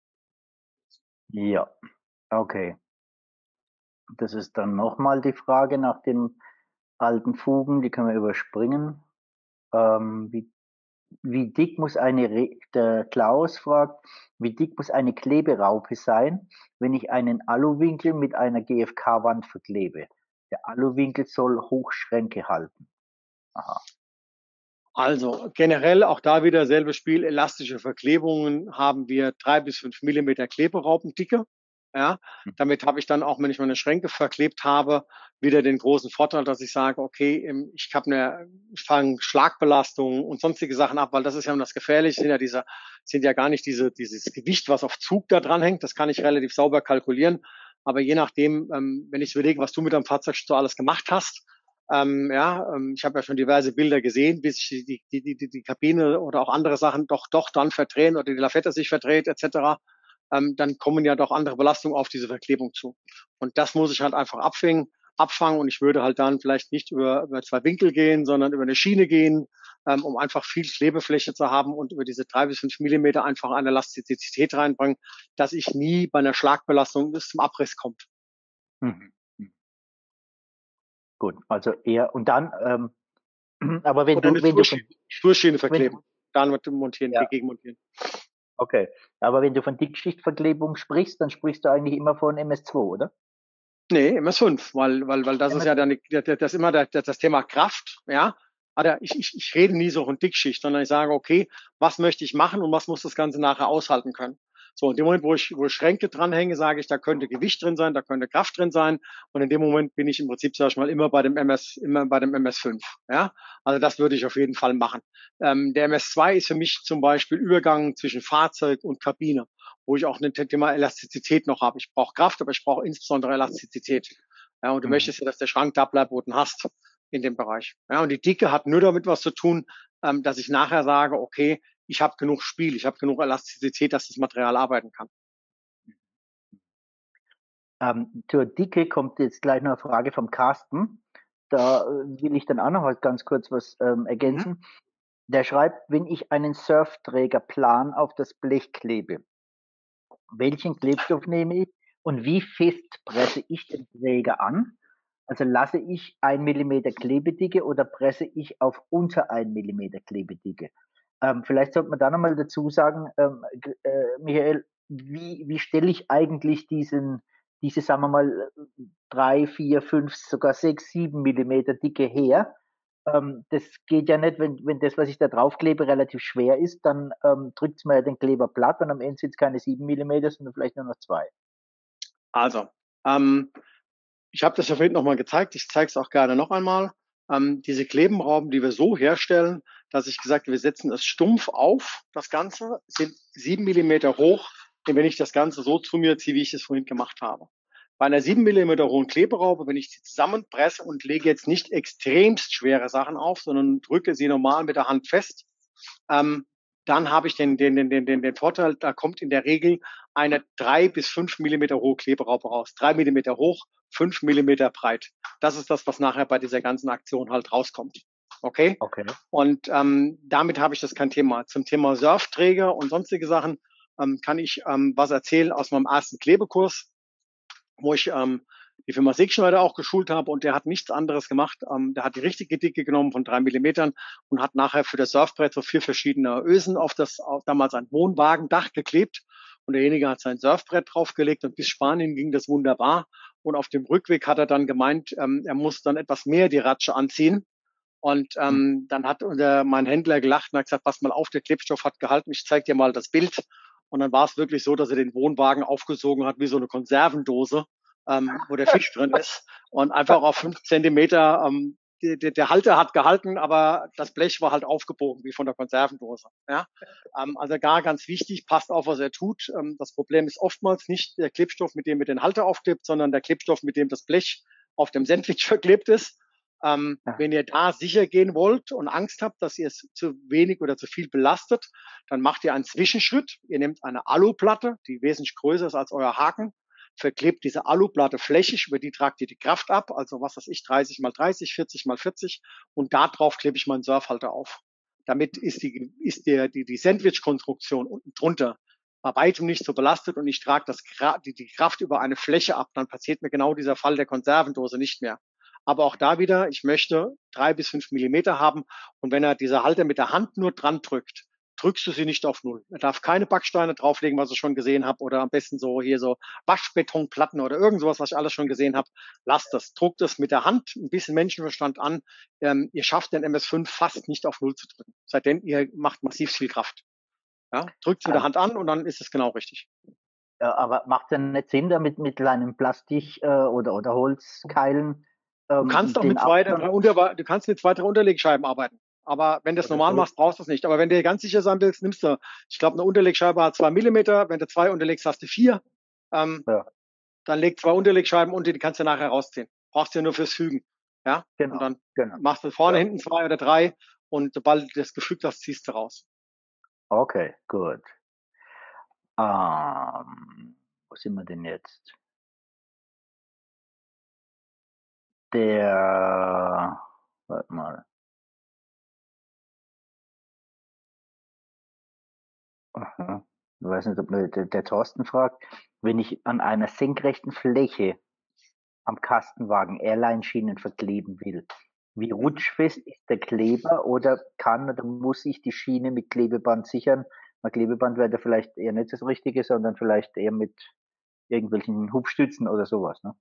Ja, okay. Das ist dann nochmal die Frage nach den alten Fugen, die können wir überspringen. Ähm, wie Wie dick muss eine, Re der Klaus fragt, wie dick muss eine Kleberaupe sein, wenn ich einen Aluwinkel mit einer G F K-Wand verklebe? Der Aluwinkel soll Hochschränke halten. Aha. Also generell auch da wieder selbe Spiel. Elastische Verklebungen haben wir drei bis fünf Millimeter Kleberaupendicke. Ja, damit habe ich dann auch, wenn ich meine Schränke verklebt habe, wieder den großen Vorteil, dass ich sage, okay, ähm, ich habe eine, ich fange Schlagbelastung und sonstige Sachen ab, weil das ist ja das Gefährliche, sind ja diese, sind ja gar nicht diese, dieses Gewicht, was auf Zug da dran hängt. Das kann ich relativ sauber kalkulieren. Aber je nachdem, ähm, wenn ich überlege, was du mit deinem Fahrzeug so alles gemacht hast, ähm, ja, ähm, ich habe ja schon diverse Bilder gesehen, wie sich die, die, die, die, die Kabine oder auch andere Sachen doch, doch dann verdrehen oder die Lafette sich verdreht, et cetera, ähm, dann kommen ja doch andere Belastungen auf diese Verklebung zu. Und das muss ich halt einfach abfangen, abfangen und ich würde halt dann vielleicht nicht über, über zwei Winkel gehen, sondern über eine Schiene gehen, ähm, um einfach viel Klebefläche zu haben und über diese drei bis fünf Millimeter einfach eine Elastizität reinbringen, dass ich nie bei einer Schlagbelastung bis zum Abriss kommt. Mhm. Gut, also eher und dann, ähm, aber wenn Oder du, eine wenn du von, Tourschiene, Tourschiene wenn verkleben, du, dann mit dem Montieren, ja, gegen montieren. okay, aber wenn du von Dickschichtverklebung sprichst, dann sprichst du eigentlich immer von M S zwei, oder? Nee, M S fünf, weil, weil, weil das ist ja M S fünf. dann das ist immer das, das Thema Kraft, ja. Aber ich, ich, ich rede nie so von Dickschicht, sondern ich sage, okay, was möchte ich machen und was muss das Ganze nachher aushalten können? So, in dem Moment, wo ich, wo ich Schränke dranhänge, sage ich, da könnte Gewicht drin sein, da könnte Kraft drin sein. Und in dem Moment bin ich im Prinzip, sag ich mal, immer bei dem M S, immer bei dem M S fünf, ja. Also das würde ich auf jeden Fall machen. Ähm, der M S zwei ist für mich zum Beispiel Übergang zwischen Fahrzeug und Kabine, wo ich auch ein Thema Elastizität noch habe. Ich brauche Kraft, aber ich brauche insbesondere Elastizität. Ja, und du Mhm. möchtest ja, dass der Schrank da bleibt, wo du ihn hast in dem Bereich. Ja, und die Dicke hat nur damit was zu tun, ähm, dass ich nachher sage, okay, ich habe genug Spiel, ich habe genug Elastizität, dass das Material arbeiten kann. Ähm, zur Dicke kommt jetzt gleich noch eine Frage vom Carsten. Da äh, will ich dann auch noch halt ganz kurz was ähm, Mhm. ergänzen. Der schreibt, wenn ich einen Surfträgerplan auf das Blech klebe, welchen Klebstoff nehme ich und wie fest presse ich den Träger an? Also lasse ich ein Millimeter Klebedicke oder presse ich auf unter ein Millimeter Klebedicke? Ähm, vielleicht sollte man da nochmal dazu sagen, ähm, äh, Michael, wie, wie stelle ich eigentlich diesen, diese, sagen wir mal, drei, vier, fünf, sogar sechs, sieben Millimeter Dicke her? Ähm, das geht ja nicht, wenn, wenn das, was ich da draufklebe, relativ schwer ist, dann ähm, drückt es mir ja den Kleber platt und am Ende sind es keine sieben Millimeter, sondern vielleicht nur noch zwei. Also, ähm, ich habe das ja vorhin nochmal gezeigt, ich zeige es auch gerne noch einmal. Ähm, diese Klebenrauben, die wir so herstellen, dass ich gesagt habe, wir setzen es stumpf auf, das Ganze, sind sieben Millimeter hoch, wenn ich das Ganze so zu mir ziehe, wie ich es vorhin gemacht habe. Bei einer sieben Millimeter hohen Kleberaube, wenn ich sie zusammenpresse und lege jetzt nicht extremst schwere Sachen auf, sondern drücke sie normal mit der Hand fest, ähm, dann habe ich den, den, den, den, den Vorteil, da kommt in der Regel eine drei bis fünf Millimeter hohe Kleberaube raus. Drei Millimeter hoch, fünf Millimeter breit. Das ist das, was nachher bei dieser ganzen Aktion halt rauskommt. Okay? Okay. Und ähm, damit habe ich das kein Thema. Zum Thema Surfträger und sonstige Sachen ähm, kann ich ähm, was erzählen aus meinem ersten Klebekurs, wo ich ähm, die Firma Segschneider auch geschult habe und der hat nichts anderes gemacht. Ähm, der hat die richtige Dicke genommen von drei Millimetern und hat nachher für das Surfbrett so vier verschiedene Ösen auf das auf damals ein Wohnwagendach geklebt und derjenige hat sein Surfbrett draufgelegt und bis Spanien ging das wunderbar. Und auf dem Rückweg hat er dann gemeint, ähm, er muss dann etwas mehr die Ratsche anziehen. Und Hm. ähm, dann hat unser, mein Händler gelacht und hat gesagt, pass mal auf, der Klebstoff hat gehalten, ich zeig dir mal das Bild. Und dann war es wirklich so, dass er den Wohnwagen aufgesogen hat wie so eine Konservendose, ähm, wo der Fisch drin ist. Und einfach auf fünf Zentimeter, ähm, die, die, der Halter hat gehalten, aber das Blech war halt aufgebogen wie von der Konservendose. Ja? Ähm, also gar ganz wichtig, passt auf, was er tut. Ähm, das Problem ist oftmals nicht der Klebstoff, mit dem ihr den Halter aufklebt, sondern der Klebstoff, mit dem das Blech auf dem Sandwich verklebt ist. Ähm, Ja. wenn ihr da sicher gehen wollt und Angst habt, dass ihr es zu wenig oder zu viel belastet, dann macht ihr einen Zwischenschritt. Ihr nehmt eine Aluplatte, die wesentlich größer ist als euer Haken, verklebt diese Aluplatte flächig, über die tragt ihr die Kraft ab, also was weiß ich, dreißig mal dreißig, vierzig mal vierzig und da drauf klebe ich meinen Surfhalter auf. Damit ist die, ist der, die, die Sandwich-Konstruktion unten drunter bei weitem nicht so belastet und ich trage das, die, die Kraft über eine Fläche ab. Dann passiert mir genau dieser Fall der Konservendose nicht mehr. Aber auch da wieder, ich möchte drei bis fünf Millimeter haben. Und wenn er diese Halter mit der Hand nur dran drückt, drückst du sie nicht auf Null. Er darf keine Backsteine drauflegen, was ich schon gesehen habe, oder am besten so hier so Waschbetonplatten oder irgend sowas, was ich alles schon gesehen habe. Lasst das, druckt das mit der Hand ein bisschen Menschenverstand an. Ähm, ihr schafft den M S fünf fast nicht auf Null zu drücken. Seitdem ihr macht massiv viel Kraft. Ja, drückt es mit der Ähm, Hand an und dann ist es genau richtig. Ja, aber macht es nicht Sinn, damit mit kleinen Plastik äh, oder, oder Holzkeilen Du kannst ähm, auch den mit zwei oder Abstand drei Unter du kannst mit zwei, drei Unterlegscheiben arbeiten. Aber wenn du das oder normal so? machst, brauchst du es nicht. Aber wenn du dir ganz sicher sein willst, nimmst du, ich glaube, eine Unterlegscheibe hat zwei Millimeter. Wenn du zwei unterlegst, hast du vier. Ähm, Ja, dann leg zwei Unterlegscheiben unter, die kannst du nachher rausziehen. Brauchst du ja nur fürs Fügen. Ja? Und genau, dann genau. machst du vorne, Ja. hinten zwei oder drei. Und sobald du das gefügt hast, ziehst du raus. Okay, gut. Ähm, wo sind wir denn jetzt? Der, warte mal. Aha. Ich weiß nicht, ob mir der, der Thorsten fragt, wenn ich an einer senkrechten Fläche am Kastenwagen Airline-Schienen verkleben will, wie Mhm. rutschfest ist der Kleber oder kann oder muss ich die Schiene mit Klebeband sichern? Ein Klebeband wäre da vielleicht eher nicht das Richtige, sondern vielleicht eher mit irgendwelchen Hubstützen oder sowas. Ne?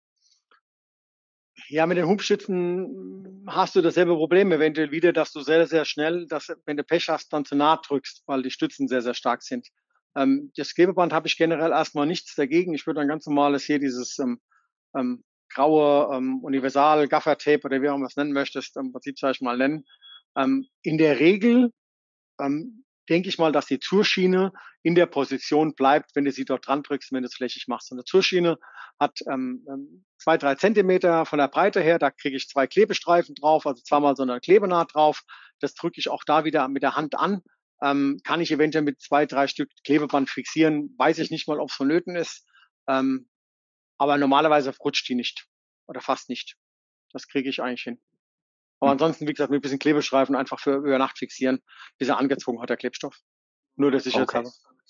Ja, mit den Hubstützen hast du dasselbe Problem eventuell wieder, dass du sehr, sehr schnell, dass, wenn du Pech hast, dann zu nahe drückst, weil die Stützen sehr, sehr stark sind. Ähm, das Klebeband habe ich generell erstmal nichts dagegen. Ich würde ein ganz normales hier dieses ähm, ähm, graue ähm, Universal Gaffer Tape oder wie auch immer es nennen möchtest, im Prinzip sage ich mal nennen. Ähm, in der Regel ähm, denke ich mal, dass die Tourschiene in der Position bleibt, wenn du sie dort dran drückst, wenn du es flächig machst. Und eine Tourschiene hat ähm, ähm, zwei, drei Zentimeter von der Breite her, da kriege ich zwei Klebestreifen drauf, also zweimal so eine Klebenaht drauf. Das drücke ich auch da wieder mit der Hand an. Ähm, kann ich eventuell mit zwei, drei Stück Klebeband fixieren. Weiß ich nicht mal, ob es vonnöten ist. Ähm, aber normalerweise rutscht die nicht oder fast nicht. Das kriege ich eigentlich hin. Aber Mhm. ansonsten, wie gesagt, mit ein bisschen Klebestreifen einfach für über Nacht fixieren, bis er angezogen hat, der Klebstoff. Nur der Okay, Sicherheitshalber.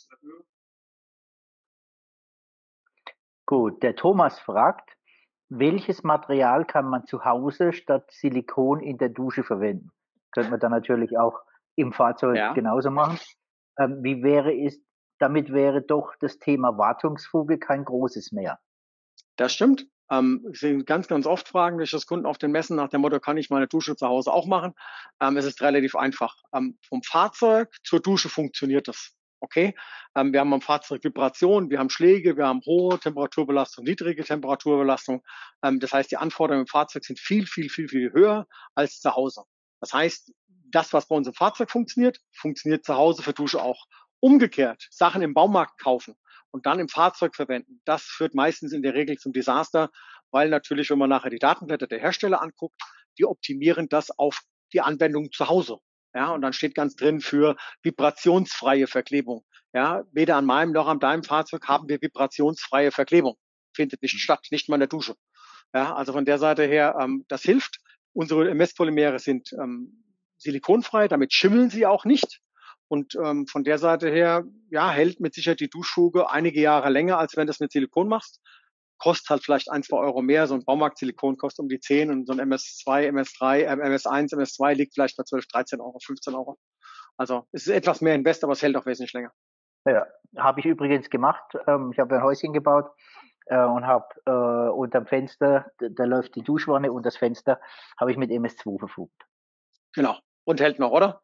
gut. Der Thomas fragt, welches Material kann man zu Hause statt Silikon in der Dusche verwenden? Könnte man dann natürlich auch im Fahrzeug Ja, genauso machen. Ähm, wie wäre es, damit wäre doch das Thema Wartungsfuge kein großes mehr. das stimmt. Ähm, ich sehe ganz, ganz oft Fragen durch das Kunden auf den Messen nach dem Motto, kann ich meine Dusche zu Hause auch machen? Ähm, es ist relativ einfach. Ähm, vom Fahrzeug zur Dusche funktioniert das. Okay, ähm, wir haben am Fahrzeug Vibrationen, wir haben Schläge, wir haben hohe Temperaturbelastung, niedrige Temperaturbelastung. Ähm, das heißt, die Anforderungen im Fahrzeug sind viel, viel, viel, viel höher als zu Hause. Das heißt, das, was bei uns im Fahrzeug funktioniert, funktioniert zu Hause für Dusche auch. Umgekehrt, Sachen im Baumarkt kaufen und dann im Fahrzeug verwenden, das führt meistens in der Regel zum Desaster, weil natürlich, wenn man nachher die Datenblätter der Hersteller anguckt, die optimieren das auf die Anwendung zu Hause. Ja, und dann steht ganz drin für vibrationsfreie Verklebung. Ja, weder an meinem noch an deinem Fahrzeug haben wir vibrationsfreie Verklebung. Findet nicht statt, nicht mal in der Dusche. Ja, also von der Seite her, ähm, das hilft. Unsere M S-Polymere sind ähm, silikonfrei, damit schimmeln sie auch nicht. Und ähm, von der Seite her, ja, hält mit Sicherheit die Duschfuge einige Jahre länger, als wenn du es mit Silikon machst. Kostet halt vielleicht ein, zwei Euro mehr. So ein Baumarkt-Silikon kostet um die zehn und so ein M S zwei, M S drei, äh, M S eins, M S zwei liegt vielleicht bei zwölf, dreizehn Euro, fünfzehn Euro. Also es ist etwas mehr Invest, aber es hält auch wesentlich länger. Ja, habe ich übrigens gemacht. Ähm, ich habe ein Häuschen gebaut äh, und habe äh, unterm Fenster, da, da läuft die Duschwanne und das Fenster habe ich mit M S zwei verfugt. Genau. Und hält noch, oder?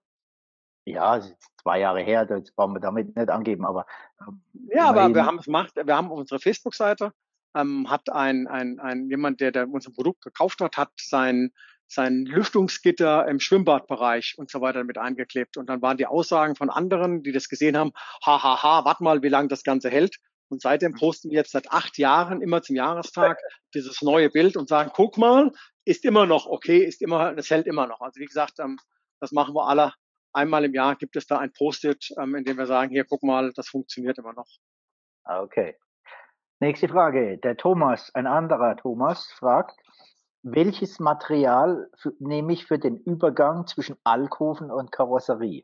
Ja, es ist jetzt zwei Jahre her, jetzt brauchen wir damit nicht angeben, aber ähm, Ja, aber wir immerhin, haben es gemacht. Wir haben unsere Facebook-Seite, ähm, hat ein, ein, ein jemand, der, der unser Produkt gekauft hat, hat sein, sein Lüftungsgitter im Schwimmbadbereich und so weiter mit eingeklebt. Und dann waren die Aussagen von anderen, die das gesehen haben, ha, ha, ha, warte mal, wie lange das Ganze hält. Und seitdem posten wir jetzt seit acht Jahren immer zum Jahrestag dieses neue Bild und sagen, guck mal, ist immer noch okay, ist immer, das hält immer noch. Also wie gesagt, ähm, das machen wir alle. Einmal im Jahr gibt es da ein Post-it, ähm, in dem wir sagen, hier, guck mal, das funktioniert immer noch. okay. Nächste Frage. Der Thomas, ein anderer Thomas, fragt, welches Material für, nehme ich für den Übergang zwischen Alkoven und Karosserie?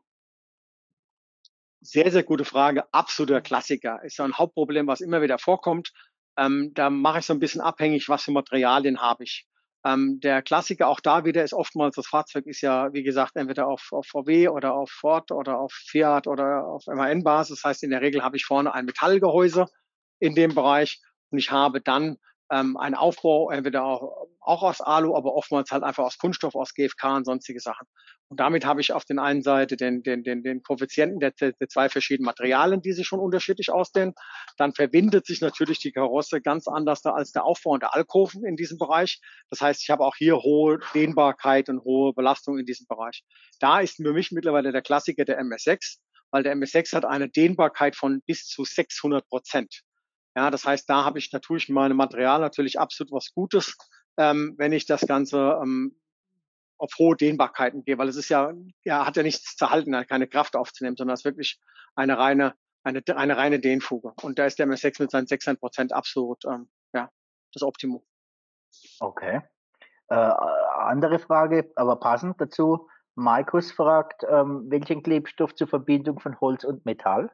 Sehr, sehr gute Frage. Absoluter Klassiker. Ist so ein Hauptproblem, was immer wieder vorkommt. Ähm, da mache ich so ein bisschen abhängig, was für Materialien habe ich. Ähm, der Klassiker auch da wieder ist oftmals, das Fahrzeug ist ja, wie gesagt, entweder auf, auf V W oder auf Ford oder auf Fiat oder auf M A N-Basis. Das heißt, in der Regel habe ich vorne ein Metallgehäuse in dem Bereich und ich habe dann ähm, einen Aufbau, entweder auch auch aus Alu, aber oftmals halt einfach aus Kunststoff, aus G F K und sonstige Sachen. Und damit habe ich auf der einen Seite den, den, den, den Koeffizienten der, der zwei verschiedenen Materialien, die sich schon unterschiedlich ausdehnen. Dann verbindet sich natürlich die Karosse ganz anders als der Aufbau und der Alkoven in diesem Bereich. Das heißt, ich habe auch hier hohe Dehnbarkeit und hohe Belastung in diesem Bereich. Da ist für mich mittlerweile der Klassiker der M S sechs, weil der M S sechs hat eine Dehnbarkeit von bis zu sechshundert Prozent. Ja, das heißt, da habe ich natürlich in meinem Material natürlich absolut was Gutes, ähm, wenn ich das Ganze ähm, auf hohe Dehnbarkeiten gehe, weil es ist ja, ja, hat ja nichts zu halten, keine Kraft aufzunehmen, sondern es ist wirklich eine reine, eine, eine reine Dehnfuge. Und da ist der M S sechs mit seinen sechshundert Prozent absolut, ähm, ja, das Optimum. Okay. Äh, andere Frage, aber passend dazu. Markus fragt, ähm, welchen Klebstoff zur Verbindung von Holz und Metall?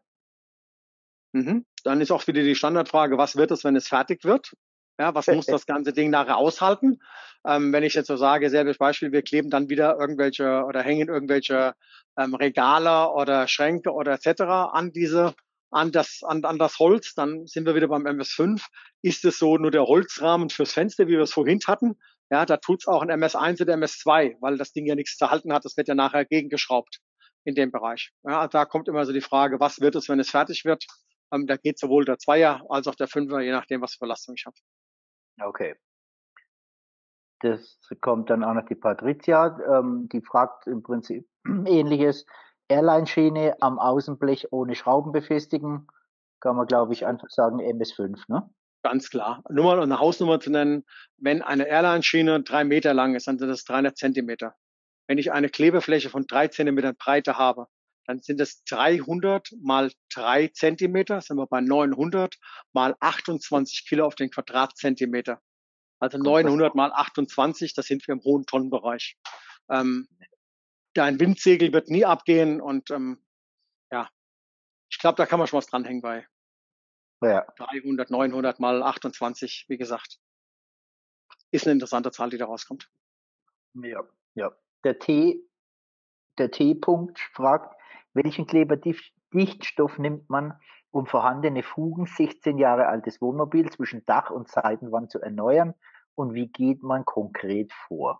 Mhm. Dann ist auch wieder die Standardfrage, was wird es, wenn es fertig wird? Ja, was muss das ganze Ding nachher aushalten? Ähm, wenn ich jetzt so sage, selbes Beispiel, wir kleben dann wieder irgendwelche oder hängen irgendwelche ähm, Regale oder Schränke oder et cetera an diese, an das, an, an das Holz, dann sind wir wieder beim M S fünf. Ist es so nur der Holzrahmen fürs Fenster, wie wir es vorhin hatten? Ja, da tut's auch ein M S eins oder M S zwei, weil das Ding ja nichts zu halten hat. Das wird ja nachher gegengeschraubt in dem Bereich. Ja, da kommt immer so die Frage, was wird es, wenn es fertig wird? Ähm, da geht sowohl der Zweier als auch der Fünfer, je nachdem, was für Belastung ich habe. Okay. Das kommt dann auch noch die Patricia, ähm, die fragt im Prinzip ähnliches. Airline-Schiene am Außenblech ohne Schrauben befestigen. Kann man, glaube ich, einfach sagen M S fünf, ne? Ganz klar. Nur mal eine Hausnummer zu nennen. Wenn eine Airline-Schiene drei Meter lang ist, dann sind das dreihundert Zentimeter. Wenn ich eine Klebefläche von drei Zentimetern Breite habe, dann sind es dreihundert mal drei Zentimeter, sind wir bei neunhundert mal achtundzwanzig Kilo auf den Quadratzentimeter. Also neunhundert mal achtundzwanzig, das sind wir im hohen Tonnenbereich. Ähm, dein Windsegel wird nie abgehen und ähm, ja, ich glaube, da kann man schon was dranhängen bei Ja. dreihundert, neunhundert mal achtundzwanzig, wie gesagt. Ist eine interessante Zahl, die da rauskommt. Ja, ja. Der T, der T-Punkt fragt, welchen Kleberdichtstoff nimmt man, um vorhandene Fugen sechzehn Jahre altes Wohnmobil zwischen Dach und Seitenwand zu erneuern? Und wie geht man konkret vor?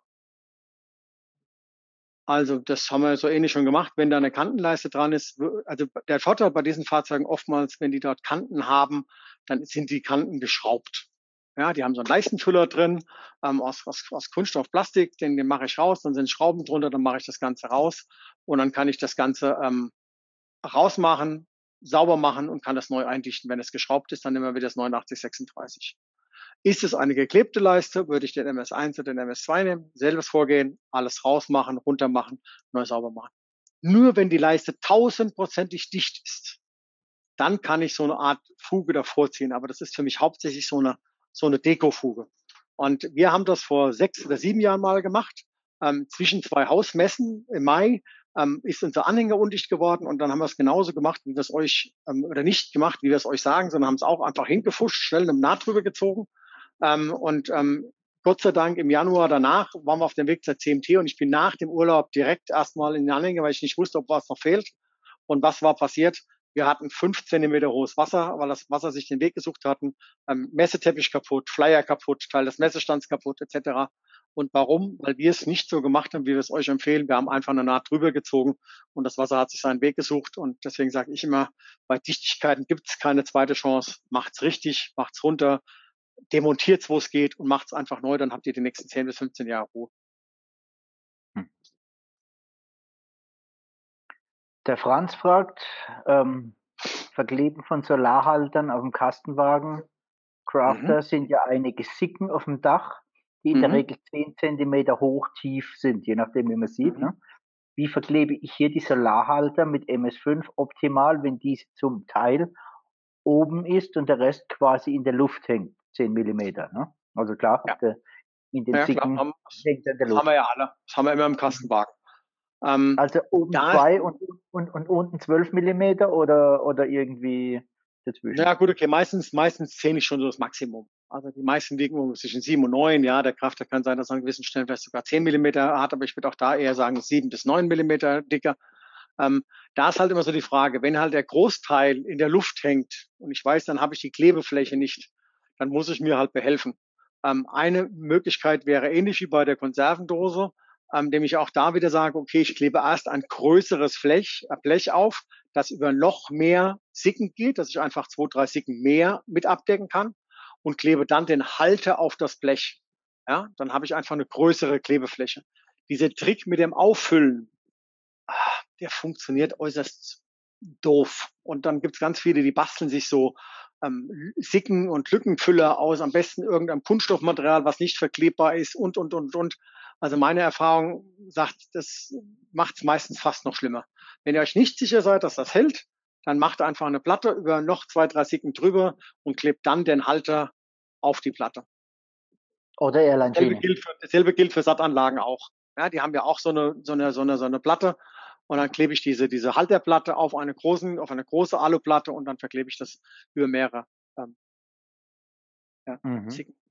Also das haben wir so ähnlich schon gemacht. Wenn da eine Kantenleiste dran ist, also der Vorteil bei diesen Fahrzeugen oftmals, wenn die dort Kanten haben, dann sind die Kanten geschraubt. Ja, die haben so einen Leistenfüller drin ähm, aus, aus, aus Kunststoff, Plastik, den, den mache ich raus, dann sind Schrauben drunter, dann mache ich das Ganze raus und dann kann ich das Ganze ähm, rausmachen, sauber machen und kann das neu eindichten. Wenn es geschraubt ist, dann nehmen wir wieder das neunundachtzig sechsunddreißig. Ist es eine geklebte Leiste, würde ich den M S eins oder den M S zwei nehmen, selbes Vorgehen, alles rausmachen, runter machen, neu sauber machen. Nur wenn die Leiste tausendprozentig dicht ist, dann kann ich so eine Art Fuge davor ziehen. Aber das ist für mich hauptsächlich so eine, so eine Deko-Fuge. Und wir haben das vor sechs oder sieben Jahren mal gemacht. Ähm, zwischen zwei Hausmessen im Mai ähm, ist unser Anhänger undicht geworden und dann haben wir es genauso gemacht, wie wir es euch, ähm, oder nicht gemacht, wie wir es euch sagen, sondern haben es auch einfach hingefuscht, schnell eine Naht drüber gezogen. Ähm, und ähm, Gott sei Dank im Januar danach waren wir auf dem Weg zur C M T und ich bin nach dem Urlaub direkt erstmal in den Anhänger, weil ich nicht wusste, ob was noch fehlt. Und was war passiert? Wir hatten fünf Zentimeter hohes Wasser, weil das Wasser sich den Weg gesucht hatten. Ähm, Messeteppich kaputt, Flyer kaputt, Teil des Messestands kaputt, et cetera. Und warum? Weil wir es nicht so gemacht haben, wie wir es euch empfehlen. Wir haben einfach eine Naht drüber gezogen und das Wasser hat sich seinen Weg gesucht. Und deswegen sage ich immer, bei Dichtigkeiten gibt es keine zweite Chance. Macht's richtig, macht's runter, demontiert's, wo es geht und macht's einfach neu. Dann habt ihr die nächsten zehn bis fünfzehn Jahre Ruhe. Hm. Der Franz fragt, ähm, Verkleben von Solarhaltern auf dem Kastenwagen. Mhm. Crafter sind ja einige Sicken auf dem Dach, die in der Mhm. Regel zehn Zentimeter hoch tief sind, je nachdem, wie man sieht. Mhm. Ne? Wie verklebe ich hier die Solarhalter mit M S fünf optimal, wenn diese zum Teil oben ist und der Rest quasi in der Luft hängt, zehn Millimeter. Ne? Also klar, Ja. der, in den Ja, klar. Sicken Haben, hängt er in der das haben wir Luft. ja alle. Das haben wir immer im Kastenwagen. Ähm, Also oben da zwei und, und, und unten zwölf Millimeter oder, oder irgendwie Ja, dazwischen. gut, okay, meistens, meistens zähle ich schon so das Maximum. Also die meisten liegen irgendwo zwischen sieben und neun. Ja, der Krafter kann sein, dass er an gewissen Stellen vielleicht sogar zehn Millimeter hat, aber ich würde auch da eher sagen sieben bis neun Millimeter dicker. Ähm, da ist halt immer so die Frage, wenn halt der Großteil in der Luft hängt und ich weiß, dann habe ich die Klebefläche nicht, dann muss ich mir halt behelfen. Ähm, eine Möglichkeit wäre ähnlich wie bei der Konservendose, ähm, indem ich auch da wieder sage, okay, ich klebe erst ein größeres Blech, äh, Blech auf, das über noch mehr Sicken geht, dass ich einfach zwei, drei Sicken mehr mit abdecken kann und klebe dann den Halter auf das Blech. Ja, dann habe ich einfach eine größere Klebefläche. Dieser Trick mit dem Auffüllen, ah, der funktioniert äußerst doof. Und dann gibt's ganz viele, die basteln sich so ähm, Sicken- und Lückenfüller aus, am besten irgendein Kunststoffmaterial, was nicht verklebbar ist und, und, und, und. Also meine Erfahrung sagt, das macht's meistens fast noch schlimmer. Wenn ihr euch nicht sicher seid, dass das hält, dann macht einfach eine Platte über noch zwei, drei Sicken drüber und klebt dann den Halter auf die Platte. Oder Dasselbe Airline-Schiene. gilt für, dasselbe gilt für Sattanlagen auch. Ja, die haben ja auch so eine, so eine, so eine, so eine Platte. Und dann klebe ich diese, diese Halterplatte auf eine großen, auf eine große Aluplatte und dann verklebe ich das über mehrere, ähm, ja, Mhm. Sicken.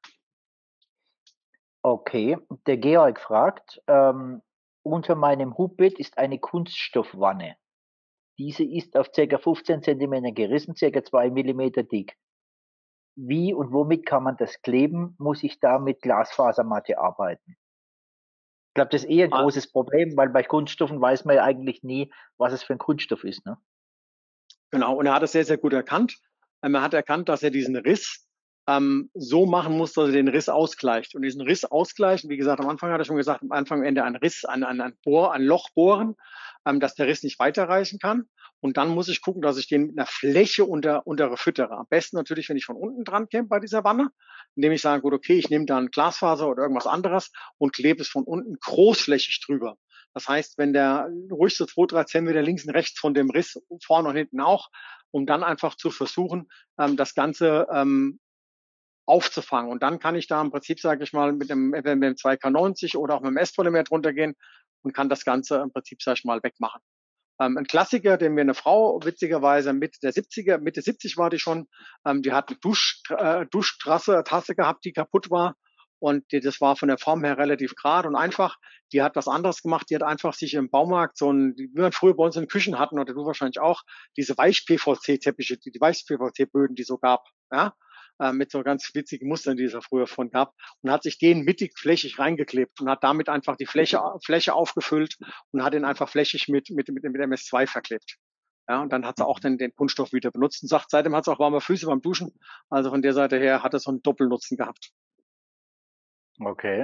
Okay, der Georg fragt, ähm, unter meinem Hubbett ist eine Kunststoffwanne. Diese ist auf ca. fünfzehn Zentimeter gerissen, ca. zwei Millimeter dick. Wie und womit kann man das kleben? Muss ich da mit Glasfasermatte arbeiten? Ich glaube, das ist eher ein Ah, großes Problem, weil bei Kunststoffen weiß man ja eigentlich nie, was es für ein Kunststoff ist, ne? genau, und er hat es sehr, sehr gut erkannt. Ähm, er hat erkannt, dass er diesen Riss ähm, so machen muss, dass er den Riss ausgleicht. Und diesen Riss ausgleichen, wie gesagt, am Anfang hat er schon gesagt, am Anfang, am Ende ein Riss, ein, ein, ein, Bohr, ein Loch bohren, ähm, dass der Riss nicht weiterreichen kann. Und dann muss ich gucken, dass ich den mit einer Fläche unter, unter füttere. Am besten natürlich, wenn ich von unten dran käme bei dieser Wanne, indem ich sage, gut, okay, ich nehme dann Glasfaser oder irgendwas anderes und klebe es von unten großflächig drüber. Das heißt, wenn der ruhig so zwei, drei Zentimeter links und rechts von dem Riss, vorne und hinten auch, um dann einfach zu versuchen, ähm, das Ganze ähm, aufzufangen. Und dann kann ich da im Prinzip, sage ich mal, mit dem, mit dem zwei K neunzig oder auch mit dem S-Polymer drunter gehen und kann das Ganze im Prinzip, sage ich mal, wegmachen. Ähm, ein Klassiker, den mir eine Frau witzigerweise Mitte der siebziger, Mitte siebzig war die schon, ähm, die hat eine Dusch, äh, Duschtrasse, Tasse gehabt, die kaputt war. Und die, das war von der Form her relativ gerade und einfach. Die hat was anderes gemacht. Die hat einfach sich im Baumarkt so ein, wie wir früher bei uns in den Küchen hatten, oder du wahrscheinlich auch, diese Weich-P V C-Teppiche, die, die Weich-P V C-Böden, die so gab, ja, äh, mit so ganz witzigen Mustern, die es ja früher von gab, und hat sich den mittig flächig reingeklebt und hat damit einfach die Fläche, Fläche aufgefüllt und hat ihn einfach flächig mit, mit, mit, mit M S zwei verklebt. Ja, und dann hat sie auch den, den Kunststoff wieder benutzt und sagt, seitdem hat sie auch warme Füße beim Duschen. Also von der Seite her hat es so einen Doppelnutzen gehabt. Okay.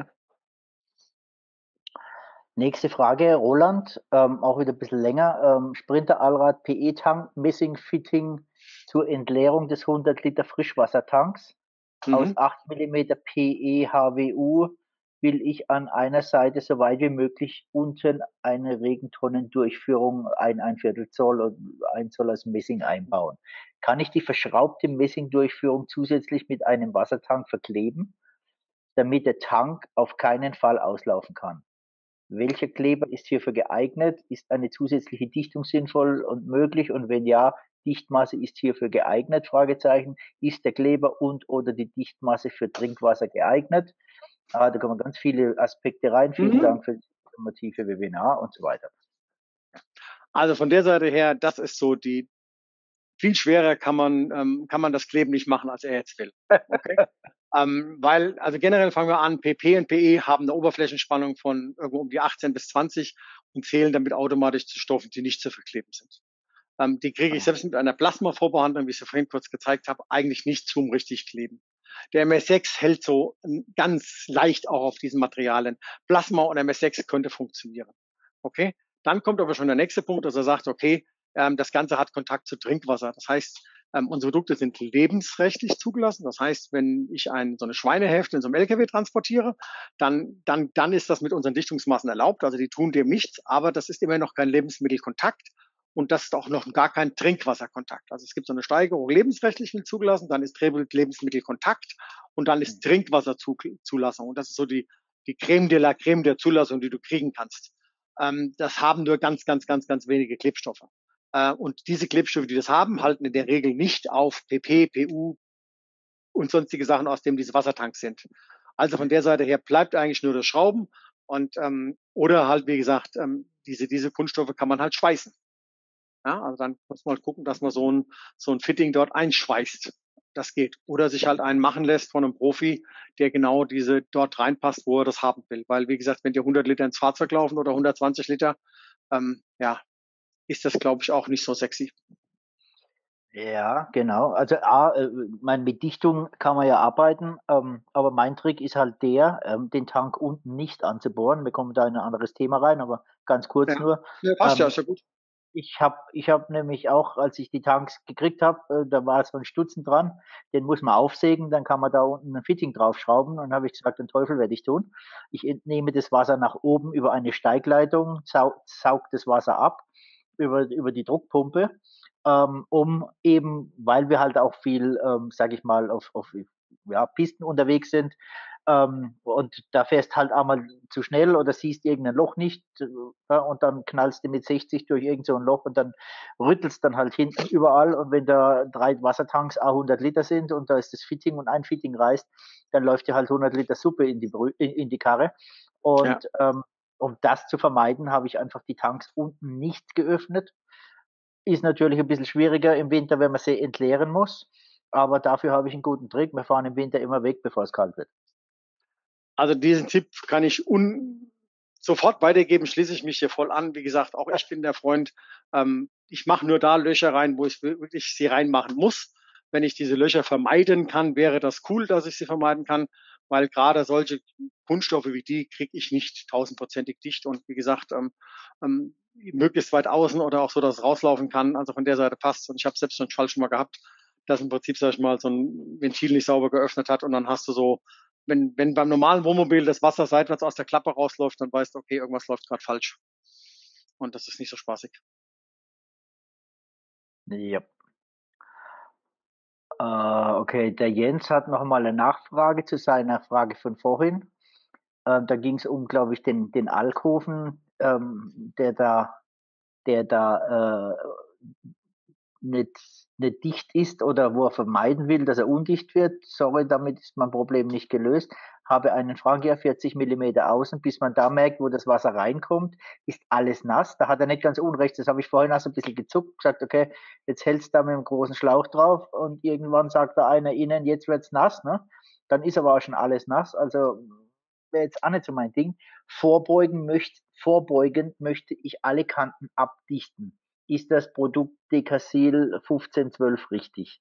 Nächste Frage, Roland, ähm, auch wieder ein bisschen länger. Ähm, Sprinter Allrad P E-Tank, Messing-Fitting zur Entleerung des hundert Liter Frischwassertanks. Aus Mhm. acht Millimeter P E H W U will ich an einer Seite so weit wie möglich unten eine Regentonnendurchführung, ein, ein Viertel Zoll und ein Zoll aus Messing einbauen. Kann ich die verschraubte Messingdurchführung zusätzlich mit einem Wassertank verkleben, damit der Tank auf keinen Fall auslaufen kann? Welcher Kleber ist hierfür geeignet? Ist eine zusätzliche Dichtung sinnvoll und möglich? Und wenn ja, Dichtmaße ist hierfür geeignet? Fragezeichen. Ist der Kleber und oder die Dichtmaße für Trinkwasser geeignet? Ah, da kommen ganz viele Aspekte rein. Vielen Mhm. Dank für das informative Webinar und so weiter. Also von der Seite her, das ist so die, viel schwerer kann man, ähm, kann man das Kleben nicht machen, als er jetzt will. Okay? Ähm, weil, also generell fangen wir an, P P und P E haben eine Oberflächenspannung von irgendwo um die achtzehn bis zwanzig und zählen damit automatisch zu Stoffen, die nicht zu verkleben sind. Ähm, die kriege ich selbst mit einer Plasmavorbehandlung, wie ich es vorhin kurz gezeigt habe, eigentlich nicht zum richtig kleben. Der M S sechs hält so ganz leicht auch auf diesen Materialien. Plasma und M S sechs könnte funktionieren. Okay? Dann kommt aber schon der nächste Punkt, dass er sagt, okay, ähm, das Ganze hat Kontakt zu Trinkwasser. Das heißt, ähm, unsere Produkte sind lebensrechtlich zugelassen. Das heißt, wenn ich ein, so eine Schweinehälfte in so einem L K W transportiere, dann, dann, dann ist das mit unseren Dichtungsmaßen erlaubt. Also die tun dem nichts, aber das ist immer noch kein Lebensmittelkontakt. Und das ist auch noch gar kein Trinkwasserkontakt. Also es gibt so eine Steigerung lebensrechtlich will zugelassen, dann ist Lebensmittelkontakt und dann ist Trinkwasserzulassung. Und das ist so die, die Creme de la Creme der Zulassung, die du kriegen kannst. Ähm, das haben nur ganz, ganz, ganz, ganz wenige Klebstoffe. Äh, und diese Klebstoffe, die das haben, halten in der Regel nicht auf P P, P U und sonstige Sachen, aus denen diese Wassertanks sind. Also von der Seite her bleibt eigentlich nur das Schrauben und ähm, oder halt, wie gesagt, ähm, diese, diese Kunststoffe kann man halt schweißen. Ja, also dann muss man gucken, dass man so ein, so ein Fitting dort einschweißt. das geht. Oder sich halt einen machen lässt von einem Profi, der genau diese dort reinpasst, wo er das haben will. Weil, wie gesagt, wenn dir hundert Liter ins Fahrzeug laufen oder hundertzwanzig Liter, ähm, ja, ist das, glaube ich, auch nicht so sexy. Ja, genau. Also A, äh, mein, mit Dichtung kann man ja arbeiten, ähm, aber mein Trick ist halt der, ähm, den Tank unten nicht anzubohren. Wir kommen da in ein anderes Thema rein, aber ganz kurz Ja, nur. ja passt ja, Ähm, ist ja gut. ich habe ich hab nämlich auch, als ich die Tanks gekriegt habe, äh, da war so ein Stutzen dran, den muss man aufsägen, dann kann man da unten ein Fitting draufschrauben. Und dann habe ich gesagt, den Teufel werde ich tun. Ich entnehme das Wasser nach oben über eine Steigleitung, sau, saug das Wasser ab über, über die Druckpumpe, ähm, um eben, weil wir halt auch viel, ähm, sage ich mal, auf, auf ja, Pisten unterwegs sind, ähm, und da fährst halt einmal zu schnell oder siehst irgendein Loch nicht, äh, und dann knallst du mit sechzig durch irgend so ein Loch und dann rüttelst dann halt hinten überall, und wenn da drei Wassertanks a hundert Liter sind und da ist das Fitting und ein Fitting reißt, dann läuft dir halt hundert Liter Suppe in die, Brü in, in die Karre. Ja. Und ähm, um das zu vermeiden, habe ich einfach die Tanks unten nicht geöffnet. Ist natürlich ein bisschen schwieriger im Winter, wenn man sie entleeren muss. Aber dafür habe ich einen guten Trick. Wir fahren im Winter immer weg, bevor es kalt wird. Also diesen Tipp kann ich un sofort weitergeben, schließe ich mich hier voll an. Wie gesagt, auch ich bin der Freund, ähm, ich mache nur da Löcher rein, wo ich wirklich sie reinmachen muss. Wenn ich diese Löcher vermeiden kann, wäre das cool, dass ich sie vermeiden kann, weil gerade solche Kunststoffe wie die kriege ich nicht tausendprozentig dicht. Und wie gesagt, ähm, ähm, möglichst weit außen oder auch so, dass es rauslaufen kann. Also von der Seite passt. Und ich habe selbst schon einen Fall schon mal gehabt, dass im Prinzip, sag ich mal, so ein Ventil nicht sauber geöffnet hat und dann hast du so, wenn, wenn beim normalen Wohnmobil das Wasser seitwärts aus der Klappe rausläuft, dann weißt du, okay, irgendwas läuft gerade falsch. Und das ist nicht so spaßig. Ja. Äh, okay, der Jens hat noch mal eine Nachfrage zu seiner Frage von vorhin. Ähm, da ging es um, glaube ich, den, den Alkoven, ähm, der da, der da äh, nicht, nicht dicht ist oder wo er vermeiden will, dass er undicht wird. Sorry, damit ist mein Problem nicht gelöst. Habe einen Frankia vierzig Millimeter außen, bis man da merkt, wo das Wasser reinkommt, ist alles nass. Da hat er nicht ganz unrecht. Das habe ich vorhin auch so ein bisschen gezuckt, gesagt, okay, jetzt hältst du da mit einem großen Schlauch drauf und irgendwann sagt da einer innen, jetzt wird's nass, ne? Dann ist aber auch schon alles nass. Also wäre jetzt auch nicht so mein Ding. Vorbeugen möchte, vorbeugend möchte ich alle Kanten abdichten. Ist das Produkt Decasil fünfzehn zwölf richtig?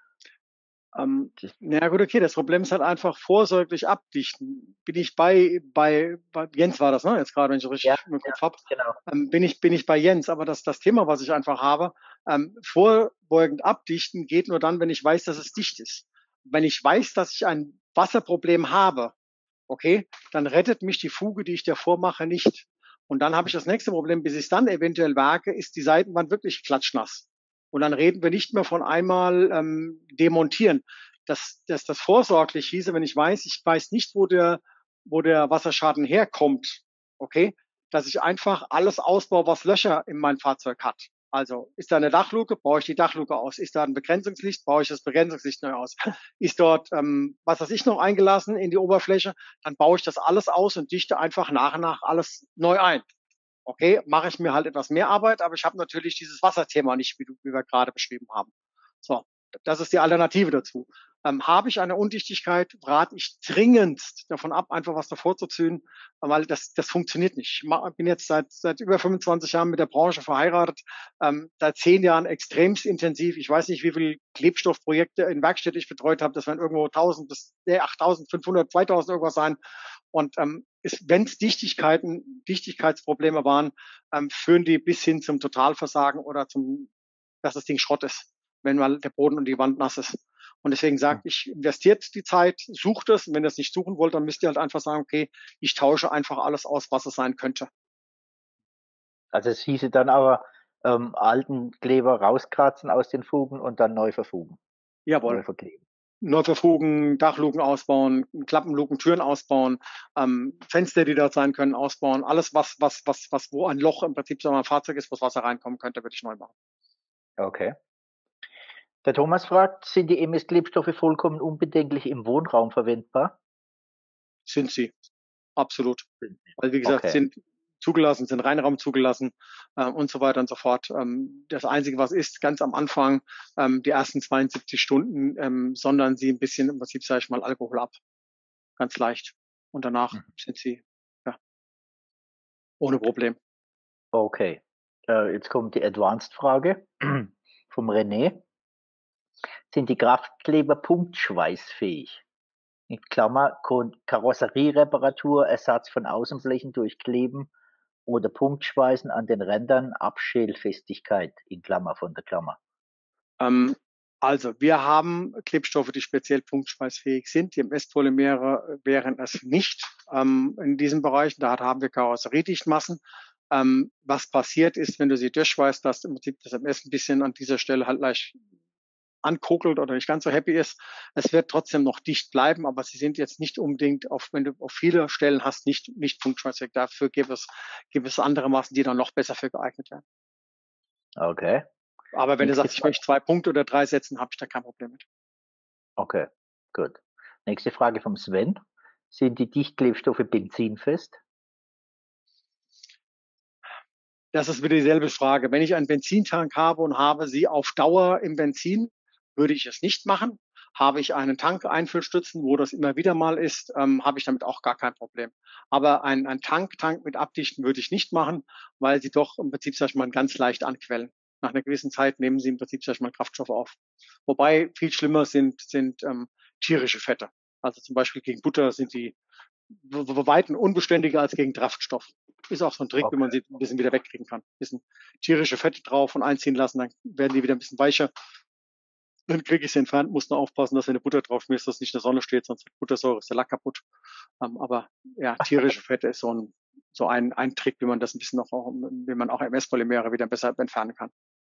Ähm, na gut, okay, das Problem ist halt einfach vorsorglich abdichten. Bin ich bei, bei, bei Jens war das, ne? Jetzt gerade, wenn ich Ja, richtig im ja, Kopf habe, genau. ähm, bin ich, bin ich bei Jens. Aber das, das Thema, was ich einfach habe, ähm, vorbeugend abdichten geht nur dann, wenn ich weiß, dass es dicht ist. Wenn ich weiß, dass ich ein Wasserproblem habe, okay, dann rettet mich die Fuge, die ich davor mache, nicht. Und dann habe ich das nächste Problem, bis ich es dann eventuell wage, ist die Seitenwand wirklich klatschnass. Und dann reden wir nicht mehr von einmal ähm, demontieren. Das, das, das vorsorglich hieße, wenn ich weiß, ich weiß nicht, wo der, wo der Wasserschaden herkommt, okay, dass ich einfach alles ausbaue, was Löcher in mein Fahrzeug hat. Also ist da eine Dachluke, baue ich die Dachluke aus. Ist da ein Begrenzungslicht, baue ich das Begrenzungslicht neu aus. Ist dort, ähm, was weiß ich, noch eingelassen in die Oberfläche, dann baue ich das alles aus und dichte einfach nach und nach alles neu ein. Okay, mache ich mir halt etwas mehr Arbeit, aber ich habe natürlich dieses Wasserthema nicht, wie, du, wie wir gerade beschrieben haben. So, das ist die Alternative dazu. Ähm, habe ich eine Undichtigkeit, rate ich dringendst davon ab, einfach was davor zu ziehen, weil das, das funktioniert nicht. Ich bin jetzt seit, seit über fünfundzwanzig Jahren mit der Branche verheiratet, ähm, seit zehn Jahren extremst intensiv. Ich weiß nicht, wie viele Klebstoffprojekte in Werkstätten ich betreut habe. Das werden irgendwo tausend bis äh, achttausendfünfhundert, zweitausend irgendwas sein. Und ähm, wenn es Dichtigkeiten, Dichtigkeitsprobleme waren, ähm, führen die bis hin zum Totalversagen oder zum, dass das Ding Schrott ist, wenn mal der Boden und die Wand nass ist. Und deswegen Hm. sagt, ich investiert die Zeit, sucht es. Und wenn ihr es nicht suchen wollt, dann müsst ihr halt einfach sagen, okay, ich tausche einfach alles aus, was es sein könnte. Also es hieße dann aber, ähm, alten Kleber rauskratzen aus den Fugen und dann neu verfugen, neu Jawohl. verkleben. Neu verfugen, Dachluken ausbauen, Klappenluken, Türen ausbauen, ähm, Fenster, die dort sein können, ausbauen. Alles, was, was, was, was, wo ein Loch im Prinzip so ein Fahrzeug ist, wo das Wasser reinkommen könnte, würde ich neu machen. Okay. Der Thomas fragt, sind die M S-Klebstoffe vollkommen unbedenklich im Wohnraum verwendbar? Sind sie. Absolut. Weil, wie gesagt, Okay. sind zugelassen, sind Reinraum zugelassen äh, und so weiter und so fort. Ähm, das Einzige, was ist, ganz am Anfang, ähm, die ersten zweiundsiebzig Stunden, ähm, sondern sie ein bisschen, im Prinzip sage ich mal, Alkohol ab. Ganz leicht. Und danach Mhm. sind sie ja, ohne Problem. Okay. Äh, jetzt kommt die Advanced-Frage vom René. Sind die Kraftkleber punktschweißfähig? In Klammer, Kon- Karosseriereparatur, Ersatz von Außenflächen durch Kleben oder Punktschweißen an den Rändern, Abschälfestigkeit in Klammer von der Klammer. Ähm, also, wir haben Klebstoffe, die speziell punktschweißfähig sind. Die M S-Polymere wären es nicht ähm, in diesen Bereichen. Da haben wir Karosseriedichtmassen. Ähm, was passiert ist, wenn du sie durchschweißt, dass im Prinzip das M S ein bisschen an dieser Stelle halt leicht ankokelt oder nicht ganz so happy ist. Es wird trotzdem noch dicht bleiben, aber sie sind jetzt nicht unbedingt, auf, wenn du auf viele Stellen hast, nicht, nicht punktschweißfähig. Dafür gibt es, gibt es andere Massen, die dann noch besser für geeignet werden. Okay. Aber wenn du Nächste sagst, ich Frage. möchte zwei Punkte oder drei setzen, habe ich da kein Problem mit. Okay, gut. Nächste Frage vom Sven. Sind die Dichtklebstoffe benzinfest? Das ist wieder dieselbe Frage. Wenn ich einen Benzintank habe und habe sie auf Dauer im Benzin, würde ich es nicht machen. Habe ich einen Tank-Einfüllstützen, wo das immer wieder mal ist, ähm, habe ich damit auch gar kein Problem. Aber ein, ein Tank, Tank mit Abdichten würde ich nicht machen, weil sie doch im Prinzip, sag ich mal, ganz leicht anquellen. Nach einer gewissen Zeit nehmen sie im Prinzip, sag ich mal, Kraftstoffe auf. Wobei viel schlimmer sind, sind ähm, tierische Fette. Also zum Beispiel gegen Butter sind die weiten unbeständiger als gegen Kraftstoff. Ist auch so ein Trick, wie Okay. man sie ein bisschen wieder wegkriegen kann. Ein bisschen tierische Fette drauf und einziehen lassen, dann werden die wieder ein bisschen weicher. Dann kriege ich sie entfernt, muss nur aufpassen, dass wenn eine Butter drauf schmierst, dass nicht in der Sonne steht, sonst wird Buttersäure, ist der Lack kaputt. Ähm, aber ja, tierische Fette ist so ein, so ein, ein Trick, wie man das ein bisschen noch, auch, wie man auch M S-Polymere wieder besser entfernen kann.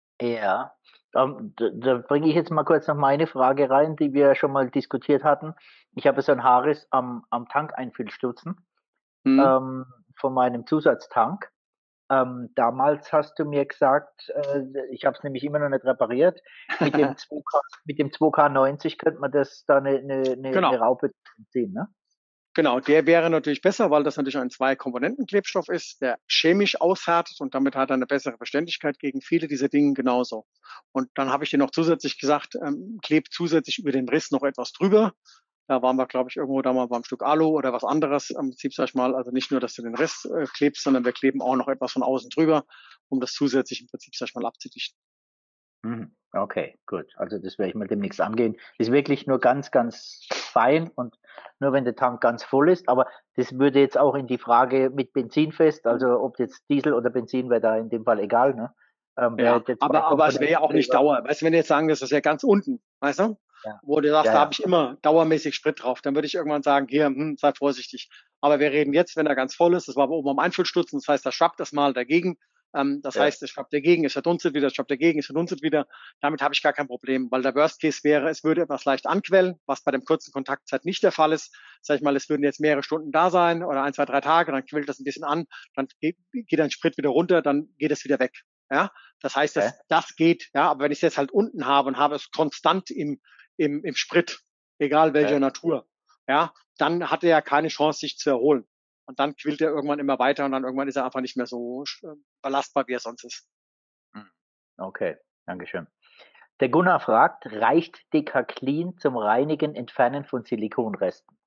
Ja, ähm, da, da bringe ich jetzt mal kurz noch meine Frage rein, die wir schon mal diskutiert hatten. Ich habe so ein Haares am, am Tankeinfüllstutzen Hm? ähm, von meinem Zusatztank. Ähm, damals hast du mir gesagt, äh, ich habe es nämlich immer noch nicht repariert, mit dem zwei K, mit dem zwei K neunzig könnte man das da eine, eine, eine, eine Genau. Raupe ziehen, ne? Genau, der wäre natürlich besser, weil das natürlich ein Zwei-Komponenten-Klebstoff ist, der chemisch aushärtet und damit hat er eine bessere Beständigkeit gegen viele dieser Dinge genauso. Und dann habe ich dir noch zusätzlich gesagt, ähm, klebt zusätzlich über den Riss noch etwas drüber. Da waren wir, glaube ich, irgendwo da mal beim Stück Alu oder was anderes. Im Prinzip, sag ich mal, also nicht nur, dass du den Riss äh, klebst, sondern wir kleben auch noch etwas von außen drüber, um das zusätzlich im Prinzip, sag ich mal, abzudichten. Mhm. Okay, gut. Also das werde ich mal demnächst angehen. Ist wirklich nur ganz, ganz fein und nur wenn der Tank ganz voll ist. Aber das würde jetzt auch in die Frage mit Benzinfest, also ob jetzt Diesel oder Benzin, wäre da in dem Fall egal, ne? Ähm, wäre Ja, der zwei aber, aber es wäre ja auch nicht Komponentenkleber. Dauer. Weißt du, wenn du jetzt sagen, das ist ja ganz unten, weißt du? Ja, Wo du sagst, ja, da habe ja. ich immer dauermäßig Sprit drauf, dann würde ich irgendwann sagen, hier, hm, sei vorsichtig. Aber wir reden jetzt, wenn er ganz voll ist, das war oben am Einfüllstutzen, das heißt, da schwappt das mal dagegen. Ähm, das Ja, heißt, es schwappt dagegen, es verdunstet wieder, es schwappt dagegen, es verdunstet wieder. Damit habe ich gar kein Problem, weil der Worst Case wäre, es würde etwas leicht anquellen, was bei dem kurzen Kontaktzeit nicht der Fall ist. Sag ich mal, es würden jetzt mehrere Stunden da sein oder ein, zwei, drei Tage, dann quillt das ein bisschen an, dann geht, geht ein Sprit wieder runter, dann geht es wieder weg. Ja, das heißt, okay, dass das geht. Ja, aber wenn ich es jetzt halt unten habe und habe es konstant im, im, im Sprit, egal okay. welcher Natur, ja, dann hat er ja keine Chance, sich zu erholen. Und dann quillt er irgendwann immer weiter und dann irgendwann ist er einfach nicht mehr so äh, belastbar, wie er sonst ist. Mhm. Okay, Dankeschön. Der Gunnar fragt, reicht Decaclean zum Reinigen, Entfernen von Silikonresten?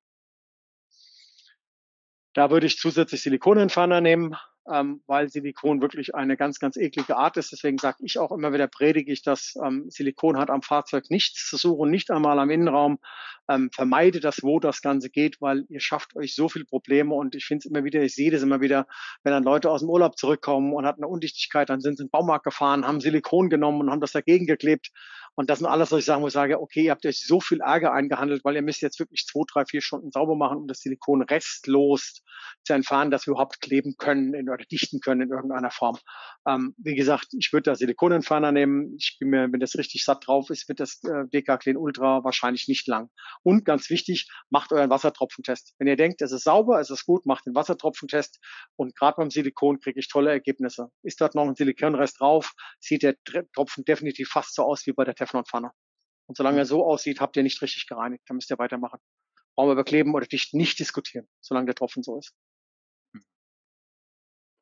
Da würde ich zusätzlich Silikonentferner nehmen, ähm, weil Silikon wirklich eine ganz, ganz eklige Art ist. Deswegen sage ich auch immer wieder, predige ich, dass ähm, Silikon hat am Fahrzeug nichts zu suchen, nicht einmal am Innenraum. Ähm, vermeide das, wo das Ganze geht, weil ihr schafft euch so viel Probleme. Und ich finde es immer wieder, ich sehe das immer wieder, wenn dann Leute aus dem Urlaub zurückkommen und hatten eine Undichtigkeit, dann sind sie in den Baumarkt gefahren, haben Silikon genommen und haben das dagegen geklebt. Und das sind alles solche Sachen, wo ich sage, okay, ihr habt euch so viel Ärger eingehandelt, weil ihr müsst jetzt wirklich zwei, drei, vier Stunden sauber machen, um das Silikon restlos zu entfernen, dass wir überhaupt kleben können in, oder dichten können in irgendeiner Form. Ähm, wie gesagt, ich würde da Silikonentferner nehmen. Ich bin mir, wenn das richtig satt drauf ist, wird das äh, Decaclean Ultra wahrscheinlich nicht lang. Und ganz wichtig, macht euren Wassertropfentest. Wenn ihr denkt, es ist sauber, es ist gut, macht den Wassertropfentest. Und gerade beim Silikon kriege ich tolle Ergebnisse. Ist dort noch ein Silikonrest drauf, sieht der Tropfen definitiv fast so aus wie bei der Teflonpfanne. Und solange er so aussieht, habt ihr nicht richtig gereinigt. Dann müsst ihr weitermachen. Brauchen wir über Kleben oder Dicht nicht diskutieren, solange der Tropfen so ist.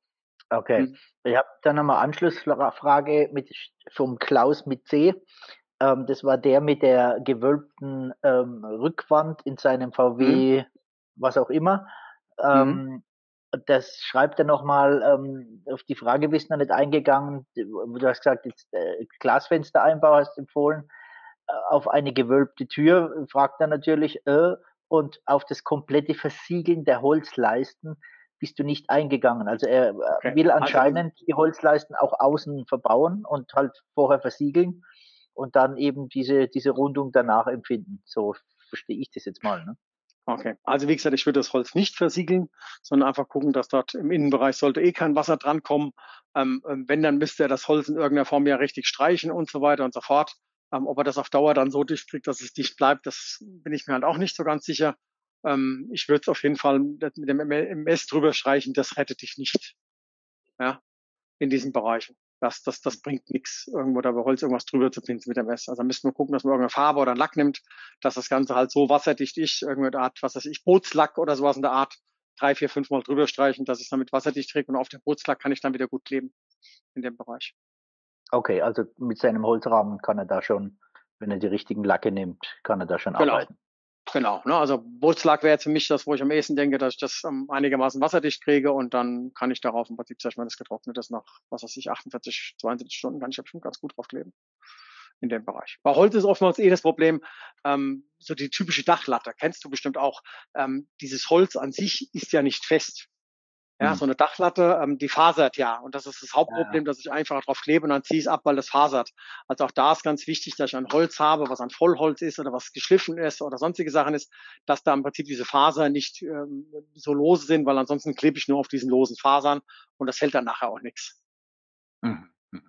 Okay. Hm. Ich habe dann nochmal Anschlussfrage mit, vom Klaus mit C. Ähm, das war der mit der gewölbten ähm, Rückwand in seinem Hm. V W, was auch immer. Hm. Ähm, das schreibt er nochmal, ähm, auf die Frage bist du noch nicht eingegangen. Du hast gesagt, jetzt äh, Glasfenstereinbau hast du empfohlen. Äh, auf eine gewölbte Tür fragt er natürlich, äh, und auf das komplette Versiegeln der Holzleisten bist du nicht eingegangen. Also er äh, Okay. will Also wie, anscheinend die Holzleisten auch außen verbauen und halt vorher versiegeln und dann eben diese, diese Rundung danach empfinden. So verstehe ich das jetzt mal. Ne? okay. Also wie gesagt, ich würde das Holz nicht versiegeln, sondern einfach gucken, dass dort im Innenbereich sollte eh kein Wasser drankommen. Ähm, ähm, wenn, dann müsste er das Holz in irgendeiner Form ja richtig streichen und so weiter und so fort. Ähm, ob er das auf Dauer dann so dicht kriegt, dass es dicht bleibt, das bin ich mir halt auch nicht so ganz sicher. Ähm, ich würde es auf jeden Fall mit dem M S drüber streichen, das rettet dich nicht. Ja, in diesen Bereichen. Das, das, das bringt nichts, irgendwo da bei Holz irgendwas drüber zu pinseln mit dem Mess. Also da müssen wir gucken, dass man irgendeine Farbe oder einen Lack nimmt, dass das Ganze halt so wasserdicht ist, irgendeine Art, was weiß ich, Bootslack oder sowas in der Art, drei, vier, fünf Mal drüber streichen, dass es damit wasserdicht trägt und auf dem Bootslack kann ich dann wieder gut kleben in dem Bereich. Okay, also mit seinem Holzrahmen kann er da schon, wenn er die richtigen Lacke nimmt, kann er da schon Genau. arbeiten. Genau, ne? Also Bootslack wäre jetzt für mich das, wo ich am ehesten denke, dass ich das ähm, einigermaßen wasserdicht kriege und dann kann ich darauf im Prinzip, sag ich mal, das Getrocknetes nach, was weiß ich, achtundvierzig, zweiundsiebzig Stunden kann ich da bestimmt ganz gut drauf kleben. In dem Bereich. Bei Holz ist oftmals eh das Problem, ähm, so die typische Dachlatte, kennst du bestimmt auch. Ähm, dieses Holz an sich ist ja nicht fest. Ja, Hm. so eine Dachlatte, ähm, die fasert ja. Und das ist das Ja, Hauptproblem, dass ich einfach drauf klebe und dann ziehe ich es ab, weil das fasert. Also auch da ist ganz wichtig, dass ich ein Holz habe, was ein Vollholz ist oder was geschliffen ist oder sonstige Sachen ist, dass da im Prinzip diese Fasern nicht ähm, so lose sind, weil ansonsten klebe ich nur auf diesen losen Fasern und das hält dann nachher auch nichts. mhm, mhm.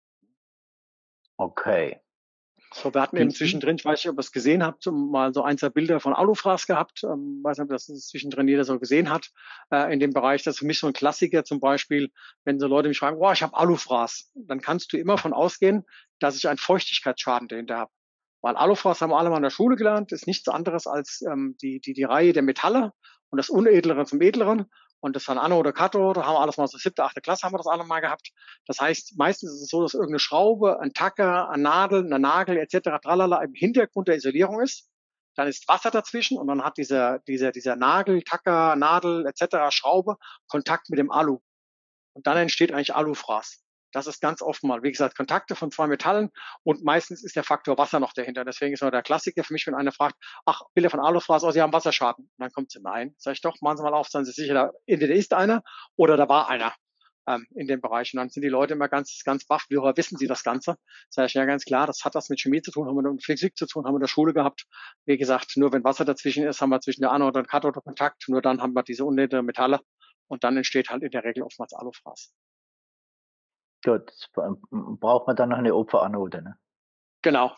Okay. So, wir hatten eben Die, die, zwischendrin, ich weiß nicht, ob ihr es gesehen habt, mal so ein, zwei Bilder von Alufras gehabt. Ähm, weiß nicht, ob das zwischendrin jeder so gesehen hat, äh, in dem Bereich. Das ist für mich so ein Klassiker zum Beispiel, wenn so Leute mich fragen, oh, ich habe Alufras, dann kannst du immer von ausgehen, dass ich einen Feuchtigkeitsschaden dahinter habe. Weil Alufras haben wir alle mal in der Schule gelernt, ist nichts anderes als ähm, die, die, die Reihe der Metalle und das Unedlere zum Edleren. Und das dann Anno oder Kato, da haben wir alles mal so siebte, achte Klasse haben wir das alle mal gehabt. Das heißt, meistens ist es so, dass irgendeine Schraube, ein Tacker, eine Nadel, eine Nagel et cetera tralala im Hintergrund der Isolierung ist. Dann ist Wasser dazwischen und dann hat dieser, dieser, dieser Nagel, Tacker, Nadel et cetera Schraube Kontakt mit dem Alu. Und dann entsteht eigentlich Alufraß. Das ist ganz oft mal, wie gesagt, Kontakte von zwei Metallen und meistens ist der Faktor Wasser noch dahinter. Deswegen ist noch der Klassiker für mich, wenn einer fragt, ach, Bilder von Alufraß, oh, Sie haben Wasserschaden. Und dann kommt sie, nein. Sag ich doch, machen Sie mal auf, seien Sie sicher, da, entweder ist einer oder da war einer ähm, in dem Bereich. Und dann sind die Leute immer ganz, ganz baff, wie woher wissen sie das Ganze? Sag ich, ja, ganz klar, das hat was mit Chemie zu tun, haben wir mit Physik zu tun, haben wir in der Schule gehabt. Wie gesagt, nur wenn Wasser dazwischen ist, haben wir zwischen der Anode und Kathode Kontakt, nur dann haben wir diese unnötigen Metalle und dann entsteht halt in der Regel oftmals Alufraß. gut, braucht man dann noch eine Opferanode, ne? Genau.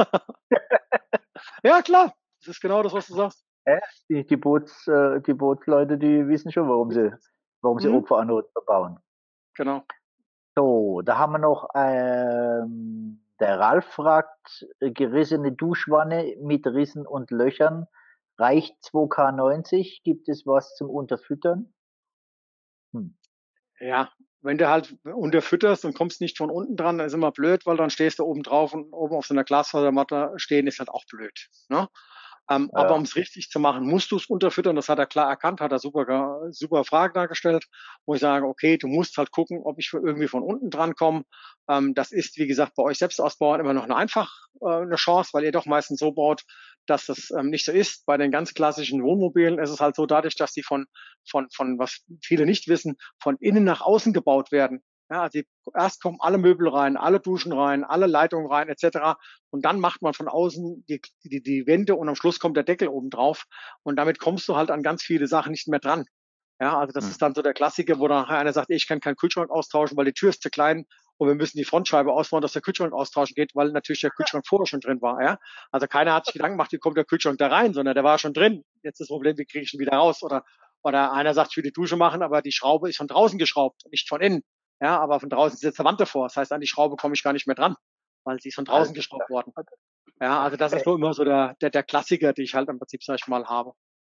Ja, klar. Das ist genau das, was du sagst. Ja, die, die Boots, äh, die Bootsleute, die wissen schon, warum sie, warum sie Mhm. Opferanoden verbauen. Genau. So, da haben wir noch, ähm, der Ralf fragt, äh, gerissene Duschwanne mit Rissen und Löchern, reicht zwei K neunzig? Gibt es was zum Unterfüttern? Hm. Ja, wenn du halt unterfütterst und kommst nicht von unten dran, dann ist immer blöd, weil dann stehst du oben drauf und oben auf so einer Glasfasermatte stehen ist halt auch blöd. Ne? Ähm, aber um Ja. es richtig zu machen, musst du es unterfüttern. Das hat er klar erkannt, hat er super, super Fragen dargestellt, wo ich sage, okay, du musst halt gucken, ob ich irgendwie von unten dran komme. Ähm, das ist, wie gesagt, bei euch Selbstausbauern immer noch eine einfach äh, eine Chance, weil ihr doch meistens so baut, dass das ähm, nicht so ist. Bei den ganz klassischen Wohnmobilen ist es halt so, dadurch, dass die von, von, von, was viele nicht wissen, von innen nach außen gebaut werden. Ja, also erst kommen alle Möbel rein, alle Duschen rein, alle Leitungen rein, et cetera. Und dann macht man von außen die, die, die Wände und am Schluss kommt der Deckel oben drauf. Und damit kommst du halt an ganz viele Sachen nicht mehr dran. Ja, also das Hm. ist dann so der Klassiker, wo dann einer sagt, ich kann keinen Kühlschrank austauschen, weil die Tür ist zu klein und wir müssen die Frontscheibe ausbauen, dass der Kühlschrank austauschen geht, weil natürlich der Kühlschrank vorher schon drin war. Ja, also keiner hat sich Gedanken gemacht, wie kommt der Kühlschrank da rein, sondern der war schon drin. Jetzt ist das Problem, wie kriege ich ihn wieder raus? Oder oder einer sagt, ich will die Dusche machen, aber die Schraube ist von draußen geschraubt, nicht von innen. Ja, aber von draußen ist jetzt der Wand davor. Das heißt, an die Schraube komme ich gar nicht mehr dran, weil sie ist von draußen Alter. geschraubt worden. Ja, also das ist Okay. so immer so der, der, der Klassiker, die ich halt im Prinzip, sag ich mal, habe.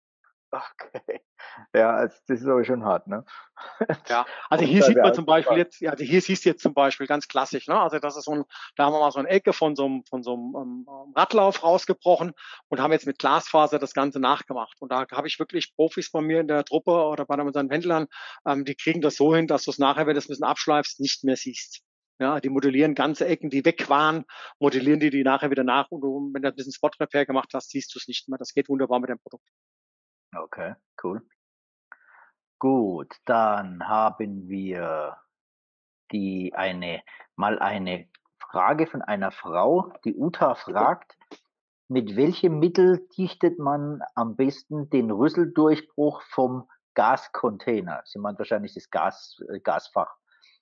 Okay. Ja, also das ist aber schon hart, ne? Ja, also hier sieht Kurzzeitig man zum Beispiel ausgefallen. jetzt, ja, also hier siehst du jetzt zum Beispiel ganz klassisch, ne? Also das ist so ein, da haben wir mal so eine Ecke von so einem, von so einem ähm, Radlauf rausgebrochen und haben jetzt mit Glasfaser das Ganze nachgemacht. Und da habe ich wirklich Profis bei mir in der Truppe oder bei unseren Händlern, ähm, die kriegen das so hin, dass du es nachher, wenn du es ein bisschen abschleifst, nicht mehr siehst. Ja, die modellieren ganze Ecken, die weg waren, modellieren die die nachher wieder nach und du, wenn du ein bisschen Spot Repair gemacht hast, siehst du es nicht mehr. Das geht wunderbar mit dem Produkt. Okay, cool. Gut, dann haben wir die eine mal eine Frage von einer Frau. Die Uta fragt: Mit welchem Mittel dichtet man am besten den Rüsseldurchbruch vom Gascontainer? Sie meint wahrscheinlich das Gas, äh, Gasfach.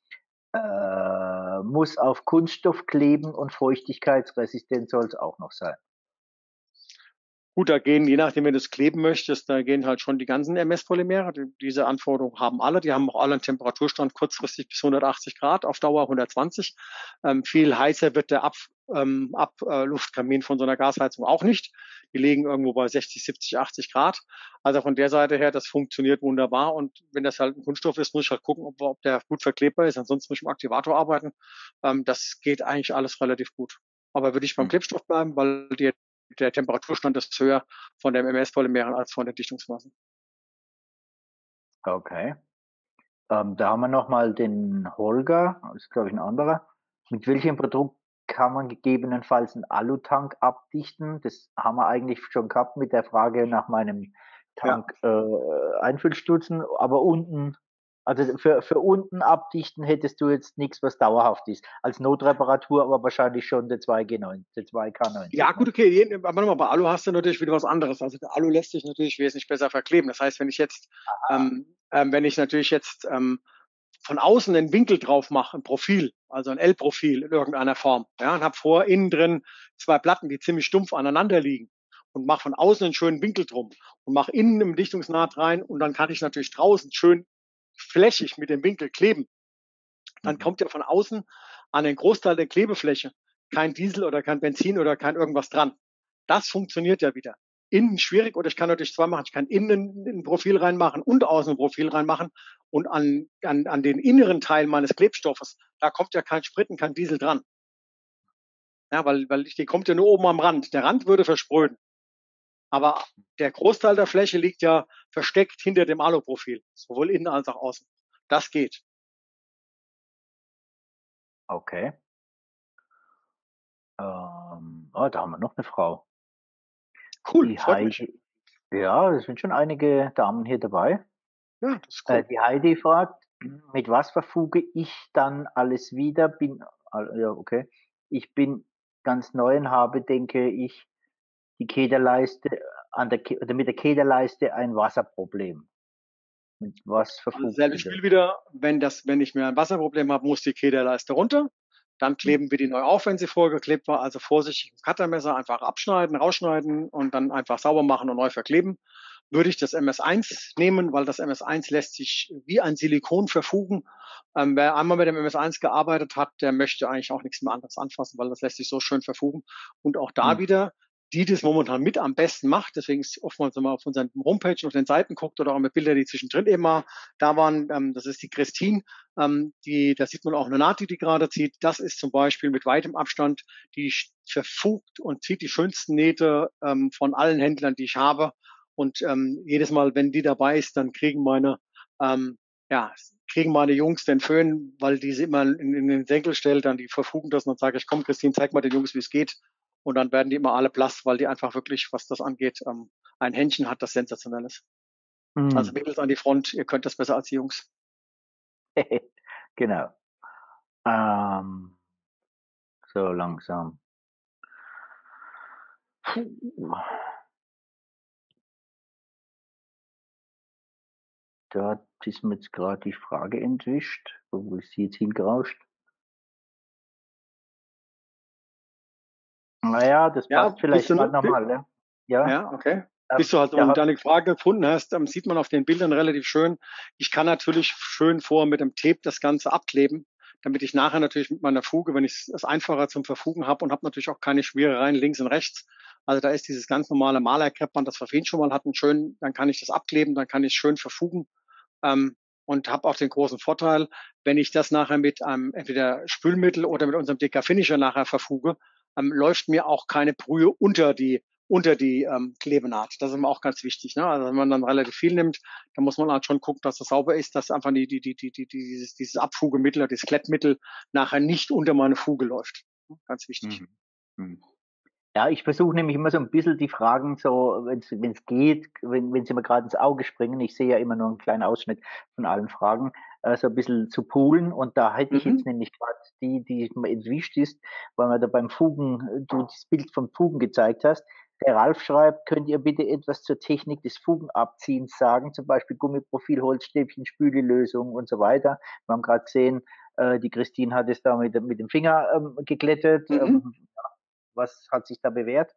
Äh, muss auf Kunststoff kleben und feuchtigkeitsresistent soll es auch noch sein. Gut, da gehen, je nachdem, wenn du es kleben möchtest, da gehen halt schon die ganzen M S-Polymere. Die, diese Anforderungen haben alle. Die haben auch alle einen Temperaturstand kurzfristig bis hundertachtzig Grad, auf Dauer hundertzwanzig. Ähm, viel heißer wird der Ab, ähm, Abluftkamin von so einer Gasheizung auch nicht. Die liegen irgendwo bei sechzig, siebzig, achtzig Grad. Also von der Seite her, das funktioniert wunderbar. Und wenn das halt ein Kunststoff ist, muss ich halt gucken, ob, ob der gut verklebbar ist. Ansonsten muss ich mit dem Aktivator arbeiten. Ähm, das geht eigentlich alles relativ gut. Aber würde ich beim Hm. Klebstoff bleiben, weil die der Temperaturstand ist höher von den M S-Polymeren als von den Dichtungsmassen. Okay. Ähm, da haben wir nochmal den Holger, das ist glaube ich ein anderer. Mit welchem Produkt kann man gegebenenfalls einen Alutank abdichten? Das haben wir eigentlich schon gehabt mit der Frage nach meinem Ja. Tank äh, Einfüllstutzen, aber unten, also für, für unten abdichten hättest du jetzt nichts, was dauerhaft ist. Als Notreparatur aber wahrscheinlich schon der zwei G neunzig, der zwei K Ja, neunzig, gut, ne? okay. Aber nochmal, bei Alu hast du natürlich wieder was anderes. Also der Alu lässt sich natürlich wesentlich besser verkleben. Das heißt, wenn ich jetzt, ähm, ähm, wenn ich natürlich jetzt ähm, von außen einen Winkel drauf mache, ein Profil, also ein L-Profil in irgendeiner Form, ja, und habe vor innen drin zwei Platten, die ziemlich stumpf aneinander liegen und mache von außen einen schönen Winkel drum und mache innen einen Dichtungsnaht rein und dann kann ich natürlich draußen schön flächig mit dem Winkel kleben. Dann Mhm. kommt ja von außen an den Großteil der Klebefläche kein Diesel oder kein Benzin oder kein irgendwas dran. Das funktioniert ja wieder. Innen schwierig oder ich kann natürlich zwei machen. Ich kann innen ein Profil reinmachen und außen ein Profil reinmachen und an, an, an den inneren Teil meines Klebstoffes, da kommt ja kein Sprit und kein Diesel dran. Ja, weil, weil die kommt ja nur oben am Rand. Der Rand würde verspröden. Aber der Großteil der Fläche liegt ja versteckt hinter dem Aluprofil, sowohl innen als auch außen. Das geht. Okay. Ähm, oh, da haben wir noch eine Frau. Cool, Die freut mich. Heidi. Ja, es sind schon einige Damen hier dabei. Ja, das ist Äh, cool. die Heidi fragt, mit was verfuge ich dann alles wieder? Bin, äh, ja, okay. Ich bin ganz neu und habe, denke ich, die Kederleiste an der, Ke- oder mit der Kederleiste ein Wasserproblem. Mit was Also verfugst selbes du das? Spiel wieder, wenn das, wenn ich mir ein Wasserproblem habe, muss die Kederleiste runter. Dann Hm. kleben wir die neu auf, wenn sie vorgeklebt war. Also vorsichtig mit dem Cuttermesser einfach abschneiden, rausschneiden und dann einfach sauber machen und neu verkleben. Würde ich das M S eins nehmen, weil das M S eins lässt sich wie ein Silikon verfugen. Ähm, wer einmal mit dem M S eins gearbeitet hat, der möchte eigentlich auch nichts mehr anderes anfassen, weil das lässt sich so schön verfugen. Und auch da Hm. wieder, die das momentan mit am besten macht, deswegen ist oftmals, wenn man auf unseren Homepage und auf den Seiten guckt oder auch mit Bildern, die zwischendrin eben mal da waren, ähm, das ist die Christine, ähm, die, da sieht man auch eine Naht, die die gerade zieht. Das ist zum Beispiel mit weitem Abstand, die verfugt und zieht die schönsten Nähte ähm, von allen Händlern, die ich habe. Und ähm, jedes Mal, wenn die dabei ist, dann kriegen meine, ähm, ja, kriegen meine Jungs den Föhn, weil die sie immer in, in den Senkel stellt, dann die verfugen das und dann sage ich, komm Christine, zeig mal den Jungs, wie es geht. Und dann werden die immer alle blass, weil die einfach wirklich, was das angeht, ähm, ein Händchen hat, das sensationell ist. Also Hm. Mädels an die Front, ihr könnt das besser als die Jungs. Genau. Ähm, so langsam. Puh. Da ist mir jetzt gerade die Frage entwischt, wo ist sie jetzt hingerauscht? Naja, das Ja, passt bist vielleicht du gerade nur, nochmal, ja. Ja, ja, okay. ähm, Bist du halt, da wenn du hab, deine Frage gefunden hast, ähm, sieht man auf den Bildern relativ schön. Ich kann natürlich schön vor mit dem Tape das Ganze abkleben, damit ich nachher natürlich mit meiner Fuge, wenn ich es einfacher zum Verfugen habe und habe natürlich auch keine Schmierereien links und rechts, Also da ist dieses ganz normale Malerkreppband, das wir vorhin schon mal hatten, schön, dann kann ich das abkleben, dann kann ich es schön verfugen. Ähm, und habe auch den großen Vorteil, wenn ich das nachher mit einem entweder Spülmittel oder mit unserem Deca-Finisher nachher verfuge, ähm, läuft mir auch keine Brühe unter die unter die ähm, Klebenaht. Das ist immer auch ganz wichtig. Ne? Also wenn man dann relativ viel nimmt, dann muss man halt schon gucken, dass das sauber ist, dass einfach die, die, die, die, die, dieses, dieses Abfugemittel oder dieses Klettmittel nachher nicht unter meine Fuge läuft. Ganz wichtig. Mhm. Mhm. Ja, ich versuche nämlich immer so ein bisschen die Fragen so, wenn es geht, wenn wenn sie mir gerade ins Auge springen, ich sehe ja immer nur einen kleinen Ausschnitt von allen Fragen, äh, so ein bisschen zu poolen. Und da hätte ich Mhm. jetzt nämlich gerade die, die mir entwischt ist, weil man da beim Fugen äh, du das Bild vom Fugen gezeigt hast. Der Ralf schreibt: „Könnt ihr bitte etwas zur Technik des Fugenabziehens sagen, zum Beispiel Gummiprofil, Holzstäbchen, Spülelösung und so weiter?“ Wir haben gerade gesehen, äh, die Christine hat es da mit dem mit dem Finger, ähm, geglättet. Mhm. Ähm, was hat sich da bewährt?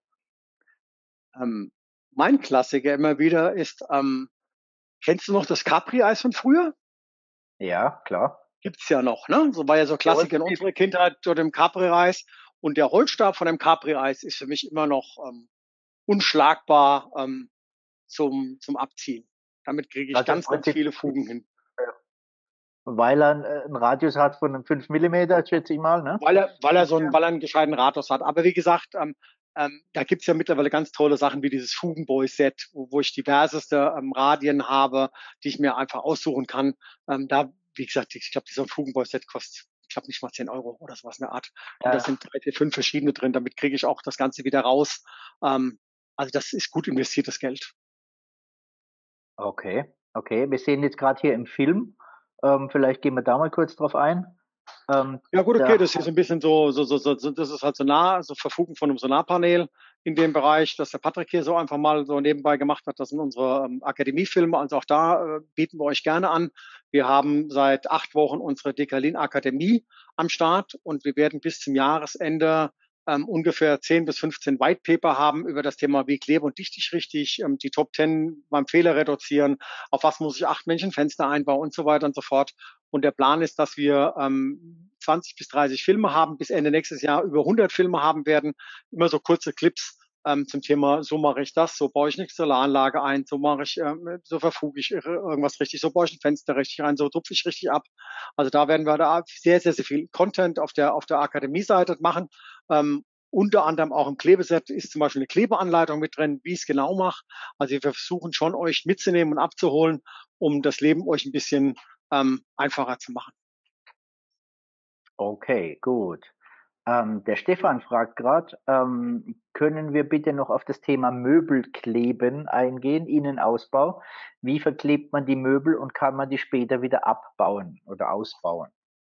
Ähm, mein Klassiker immer wieder ist, ähm, kennst du noch das Capri-Eis von früher? Ja, klar. Gibt's ja noch, ne? So war ja so Der Klassiker in Holzstift. unserer Kindheit, so dem Capri-Eis. Und der Holzstab von dem Capri-Eis ist für mich immer noch ähm, unschlagbar ähm, zum, zum Abziehen. Damit kriege ich Also im ganz, ganz Prinzip, viele Fugen hin. weil er 'n äh, 'n Radius hat von fünf Millimeter, schätze ich mal, ne? Weil er, weil er so einen, Ungefähr. weil er einen gescheiten Radius hat. Aber wie gesagt, ähm, ähm, da gibt's ja mittlerweile ganz tolle Sachen wie dieses Fugenboy-Set, wo, wo ich diverseste ähm, Radien habe, die ich mir einfach aussuchen kann. Ähm, da, wie gesagt, ich glaube, dieser Fugenboy-Set kostet, ich glaube, nicht mal zehn Euro oder sowas in der Art. Und da Ja, sind drei, vier, fünf verschiedene drin. Damit kriege ich auch das Ganze wieder raus. Ähm, also das ist gut investiertes Geld. okay, okay. Wir sehen jetzt gerade hier im Film, ähm, vielleicht gehen wir da mal kurz drauf ein. Ähm, Ja gut, okay, da das ist ein bisschen so, so, so, so, so das ist halt so nah, so Verfugen von einem Solarpanel in dem Bereich, dass der Patrick hier so einfach mal so nebenbei gemacht hat. Das sind unsere ähm, Akademiefilme, also auch da äh, bieten wir euch gerne an. Wir haben seit acht Wochen unsere Decalin Akademie am Start und wir werden bis zum Jahresende ähm, ungefähr zehn bis fünfzehn White Paper haben über das Thema, wie klebe und dichte ich richtig, ähm, die Top zehn beim Fehler reduzieren, auf was muss ich acht Menschen Fenster einbauen und so weiter und so fort. Und der Plan ist, dass wir ähm, zwanzig bis dreißig Filme haben, bis Ende nächstes Jahr über hundert Filme haben werden. Immer so kurze Clips ähm, zum Thema, so mache ich das, so baue ich eine Solaranlage ein, so mache ich, ähm, so verfuge ich irgendwas richtig, so baue ich ein Fenster richtig rein, so tupfe ich richtig ab. Also da werden wir da sehr, sehr, sehr viel Content auf der, auf der Akademie-Seite machen. Ähm, unter anderem auch im Klebeset ist zum Beispiel eine Klebeanleitung mit drin, wie ich es genau mache. Also wir versuchen schon, euch mitzunehmen und abzuholen, um das Leben euch ein bisschen ähm, einfacher zu machen. okay, gut. Ähm, der Stefan fragt gerade, ähm, können wir bitte noch auf das Thema Möbelkleben eingehen, Innenausbau? Wie verklebt man die Möbel und kann man die später wieder abbauen oder ausbauen?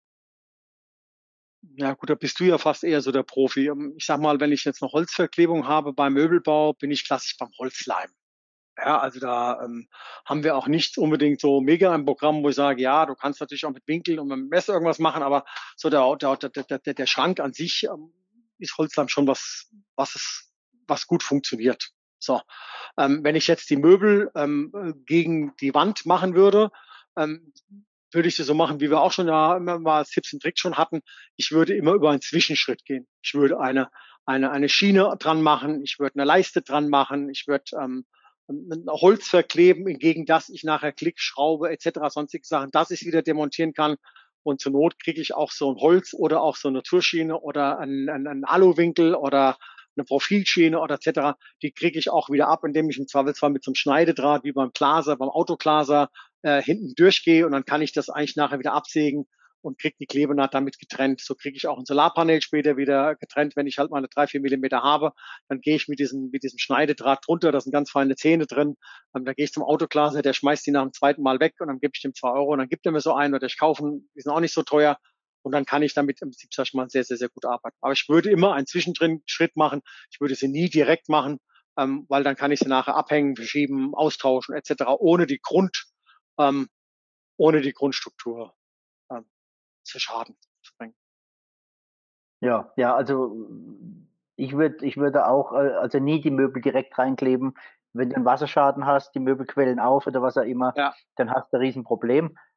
Ja gut, da bist du ja fast eher so der Profi. Ähm, Ich sag mal, wenn ich jetzt eine Holzverklebung habe beim Möbelbau, bin ich klassisch beim Holzleim. Ja, also da ähm, haben wir auch nicht unbedingt so mega im Programm, wo ich sage, ja, du kannst natürlich auch mit Winkel und mit dem Messer irgendwas machen, aber so der, der, der, der, der Schrank an sich ähm, ist Holzleim schon was, was es, was gut funktioniert. So, ähm, wenn ich jetzt die Möbel ähm, gegen die Wand machen würde, ähm, würde ich das so machen, wie wir auch schon ja immer mal Tipps und Tricks schon hatten. Ich würde immer über einen Zwischenschritt gehen. Ich würde eine, eine, eine Schiene dran machen, ich würde eine Leiste dran machen, ich würde ähm, Holz verkleben, gegen das ich nachher Klick, Schraube et cetera sonstige Sachen, dass ich wieder demontieren kann. Und zur Not kriege ich auch so ein Holz oder auch so eine Turschiene oder einen, einen, einen Aluwinkel oder eine Profilschiene oder et cetera. Die kriege ich auch wieder ab, indem ich im Zweifelsfall mit so einem Schneidedraht wie beim Glaser, beim Autoglaser äh, hinten durchgehe und dann kann ich das eigentlich nachher wieder absägen und kriege die Klebenaht damit getrennt. So kriege ich auch ein Solarpanel später wieder getrennt, wenn ich halt mal eine drei, vier Millimeter habe. Dann gehe ich mit diesem, mit diesem Schneidedraht drunter, da sind ganz feine Zähne drin. Ähm, da gehe ich zum Autoglaser, der schmeißt die nach dem zweiten Mal weg und dann gebe ich dem zwei Euro und dann gibt er mir so einen oder ich kaufe ihn, die sind auch nicht so teuer. Und dann kann ich damit im Prinzip, sag ich mal, sehr, sehr, sehr gut arbeiten. Aber ich würde immer einen Zwischenschritt machen. Ich würde sie nie direkt machen, ähm, weil dann kann ich sie nachher abhängen, verschieben, austauschen et cetera, ohne die Grund, ähm, ohne die Grundstruktur ähm, zu Schaden zu bringen. Ja, ja, also ich würde ich würde auch, äh, also nie die Möbel direkt reinkleben. Wenn du einen Wasserschaden hast, die Möbel quellen auf oder was auch immer, Ja, dann hast du ein Riesenproblem.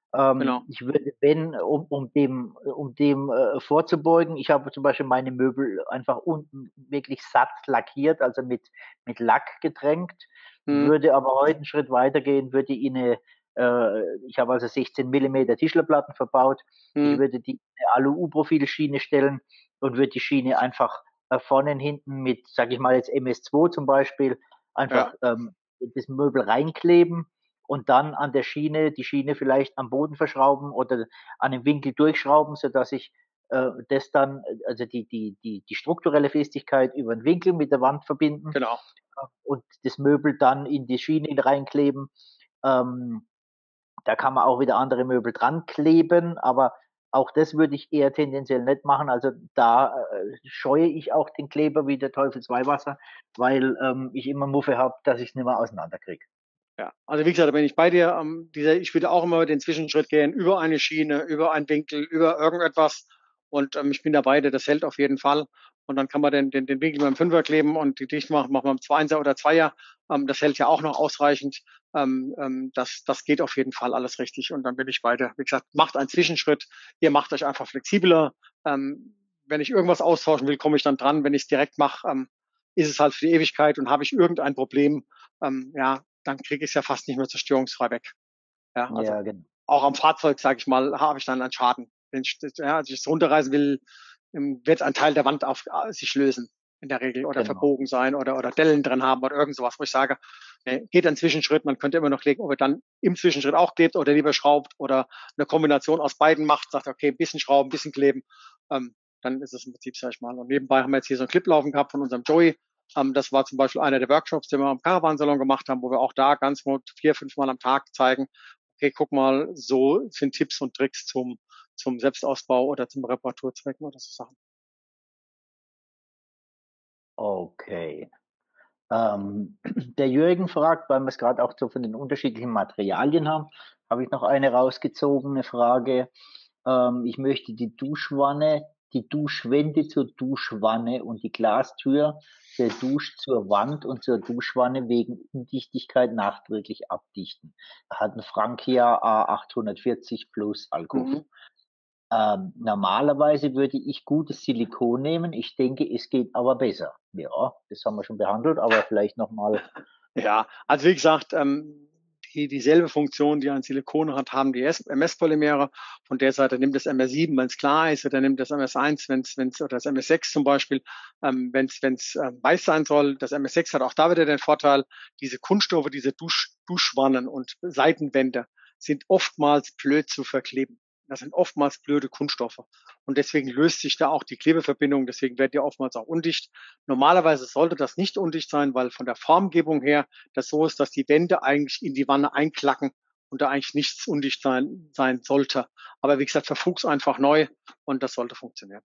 Ähm, Genau. ich würde, wenn, um, um dem, um dem äh, vorzubeugen, ich habe zum Beispiel meine Möbel einfach unten wirklich satt lackiert, also mit, mit Lack getränkt, Mhm. würde aber heute einen Schritt weitergehen, würde ihnen, äh, ich habe also sechzehn Millimeter Tischlerplatten verbaut, ich Mhm. würde die in eine Alu-U-Profil-Schiene stellen und würde die Schiene einfach äh, vorne und hinten mit, sage ich mal jetzt M S zwei zum Beispiel, Ja, einfach ähm, das Möbel reinkleben und dann an der Schiene, die Schiene vielleicht am Boden verschrauben oder an dem Winkel durchschrauben, sodass ich äh, das dann, also die, die, die, die strukturelle Festigkeit über den Winkel mit der Wand verbinden genau. äh, und das Möbel dann in die Schiene reinkleben. Ähm, Da kann man auch wieder andere Möbel dran kleben, aber auch das würde ich eher tendenziell nicht machen. Also da äh, scheue ich auch den Kleber wie der Teufel Weihwasser, weil ähm, ich immer Muffe habe, dass ich es nicht mehr auseinanderkriege. Ja, also wie gesagt, da bin ich bei dir. Ähm, dieser, ich würde auch immer den Zwischenschritt gehen, über eine Schiene, über einen Winkel, über irgendetwas. Und ähm, ich bin da beide, das hält auf jeden Fall. Und dann kann man den, den, den Winkel mit dem Fünfer kleben und die dicht machen, machen wir mit Zweier oder Zweier. Ähm, das hält ja auch noch ausreichend. Ähm, ähm, das, das geht auf jeden Fall alles richtig. Und dann bin ich beide. Wie gesagt, macht einen Zwischenschritt. Ihr macht euch einfach flexibler. Ähm, wenn ich irgendwas austauschen will, komme ich dann dran. Wenn ich es direkt mache, ähm, ist es halt für die Ewigkeit und habe ich irgendein Problem, ähm, ja, dann kriege ich es ja fast nicht mehr zerstörungsfrei weg. Ja, also Ja, genau. auch am Fahrzeug, sage ich mal, habe ich dann einen Schaden. Wenn ich, ja, als ich es runterreißen will, ähm, wird ein Teil der Wand auf äh, sich lösen in der Regel oder Genau. verbogen sein oder, oder Dellen drin haben oder irgend sowas, wo ich sage, nee, geht ein Zwischenschritt, man könnte immer noch legen, ob er dann im Zwischenschritt auch klebt oder lieber schraubt oder eine Kombination aus beiden macht, sagt, okay, ein bisschen schrauben, ein bisschen kleben, ähm, dann ist es im Prinzip, sag ich mal. Und nebenbei haben wir jetzt hier so einen Clip laufen gehabt von unserem Joey. Ähm, das war zum Beispiel einer der Workshops, den wir am Caravansalon gemacht haben, wo wir auch da ganz vier, fünf Mal am Tag zeigen, okay, guck mal, so sind Tipps und Tricks zum, zum Selbstausbau oder zum Reparaturzwecken oder so Sachen. Okay. Ähm, der Jürgen fragt, weil wir es gerade auch so von den unterschiedlichen Materialien haben, habe ich noch eine rausgezogene Frage. Ähm, ich möchte die Duschwanne, die Duschwände zur Duschwanne und die Glastür der Dusch zur Wand und zur Duschwanne wegen Undichtigkeit nachträglich abdichten. Da hat ein Frankia A achthundertvierzig plus Alkoff. Mhm. Ähm, normalerweise würde ich gutes Silikon nehmen. Ich denke, es geht aber besser. Ja, das haben wir schon behandelt, aber vielleicht nochmal. Ja, also wie gesagt, ähm, die, dieselbe Funktion, die ein Silikon hat, haben die M S-Polymere. Von der Seite nimmt das M R sieben, wenn es klar ist, oder nimmt das M S eins, wenn es, wenn es, oder das M S sechs zum Beispiel, ähm, wenn es, wenn es äh, weiß sein soll. Das M S sechs hat auch da wieder den Vorteil, diese Kunststoffe, diese Dusch, Duschwannen und Seitenwände sind oftmals blöd zu verkleben. Das sind oftmals blöde Kunststoffe. Und deswegen löst sich da auch die Klebeverbindung, deswegen wird die oftmals auch undicht. Normalerweise sollte das nicht undicht sein, weil von der Formgebung her das so ist, dass die Wände eigentlich in die Wanne einklacken und da eigentlich nichts undicht sein, sein sollte. Aber wie gesagt, verfuch's einfach neu und das sollte funktionieren.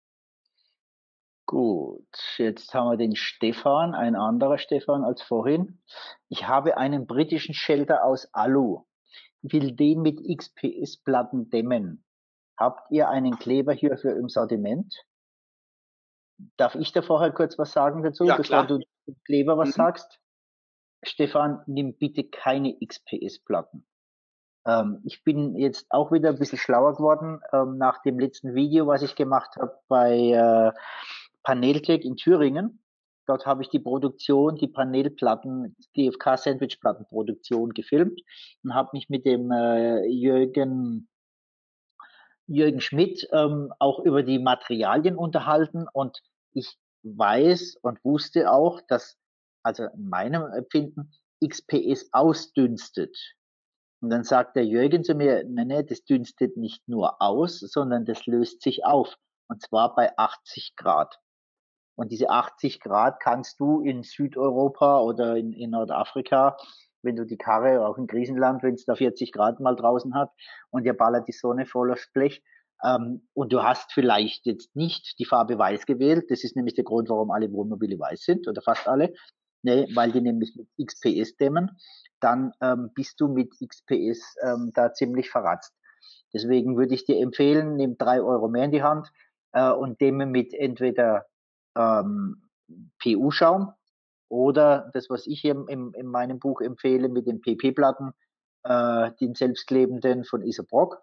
Gut, jetzt haben wir den Stefan, ein anderer Stefan als vorhin. Ich habe einen britischen Shelter aus Alu, will den mit X P S-Platten dämmen. Habt ihr einen Kleber hierfür im Sortiment? Darf ich da vorher kurz was sagen dazu, Ja, bevor klar. du zum Kleber was Mhm. sagst? Stefan, nimm bitte keine X P S-Platten. Ähm, ich bin jetzt auch wieder ein bisschen schlauer geworden ähm, nach dem letzten Video, was ich gemacht habe bei äh, Paneltec in Thüringen. Dort habe ich die Produktion, die Panelplatten, G F K-Sandwichplattenproduktion gefilmt und habe mich mit dem äh, Jürgen, Jürgen Schmidt ähm, auch über die Materialien unterhalten und ich weiß und wusste auch, dass, also in meinem Empfinden, X P S ausdünstet. Und dann sagt der Jürgen zu mir, nee, nee, das dünstet nicht nur aus, sondern das löst sich auf. Und zwar bei achtzig Grad. Und diese achtzig Grad kannst du in Südeuropa oder in, in Nordafrika, wenn du die Karre, auch in Griechenland, wenn es da vierzig Grad mal draußen hat und dir ballert die Sonne voll aufs Blech, ähm, und du hast vielleicht jetzt nicht die Farbe weiß gewählt, das ist nämlich der Grund, warum alle Wohnmobile weiß sind oder fast alle, ne, weil die nämlich mit X P S dämmen, dann ähm, bist du mit X P S ähm, da ziemlich verratzt. Deswegen würde ich dir empfehlen, nimm drei Euro mehr in die Hand äh, und dämme mit entweder ähm, P U-Schaum oder das, was ich im, im, in meinem Buch empfehle mit den P P-Platten, äh, den selbstklebenden von Isabrock.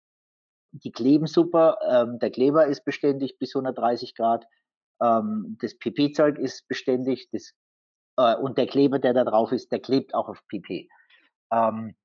Die kleben super, ähm, der Kleber ist beständig bis hundertdreißig Grad, ähm, das P P-Zeug ist beständig, das, äh, und der Kleber, der da drauf ist, der klebt auch auf P P. Ähm,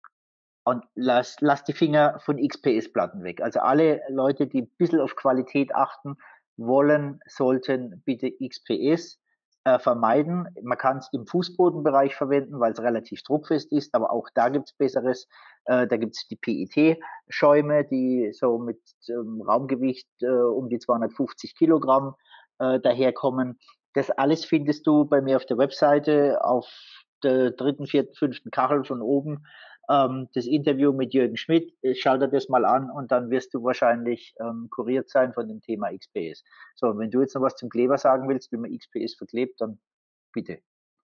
und lass, lass die Finger von X P S-Platten weg. Also alle Leute, die ein bisschen auf Qualität achten wollen, sollten bitte X P S äh, vermeiden. Man kann es im Fußbodenbereich verwenden, weil es relativ druckfest ist, aber auch da gibt es Besseres. Äh, da gibt es die P E T-Schäume, die so mit ähm, Raumgewicht äh, um die zweihundertfünfzig Kilogramm äh, daherkommen. Das alles findest du bei mir auf der Webseite auf der dritten, vierten, fünften Kachel von oben, ähm, das Interview mit Jürgen Schmidt. Schau dir das mal an und dann wirst du wahrscheinlich ähm, kuriert sein von dem Thema X P S. So, und wenn du jetzt noch was zum Kleber sagen willst, wie man X P S verklebt, dann bitte,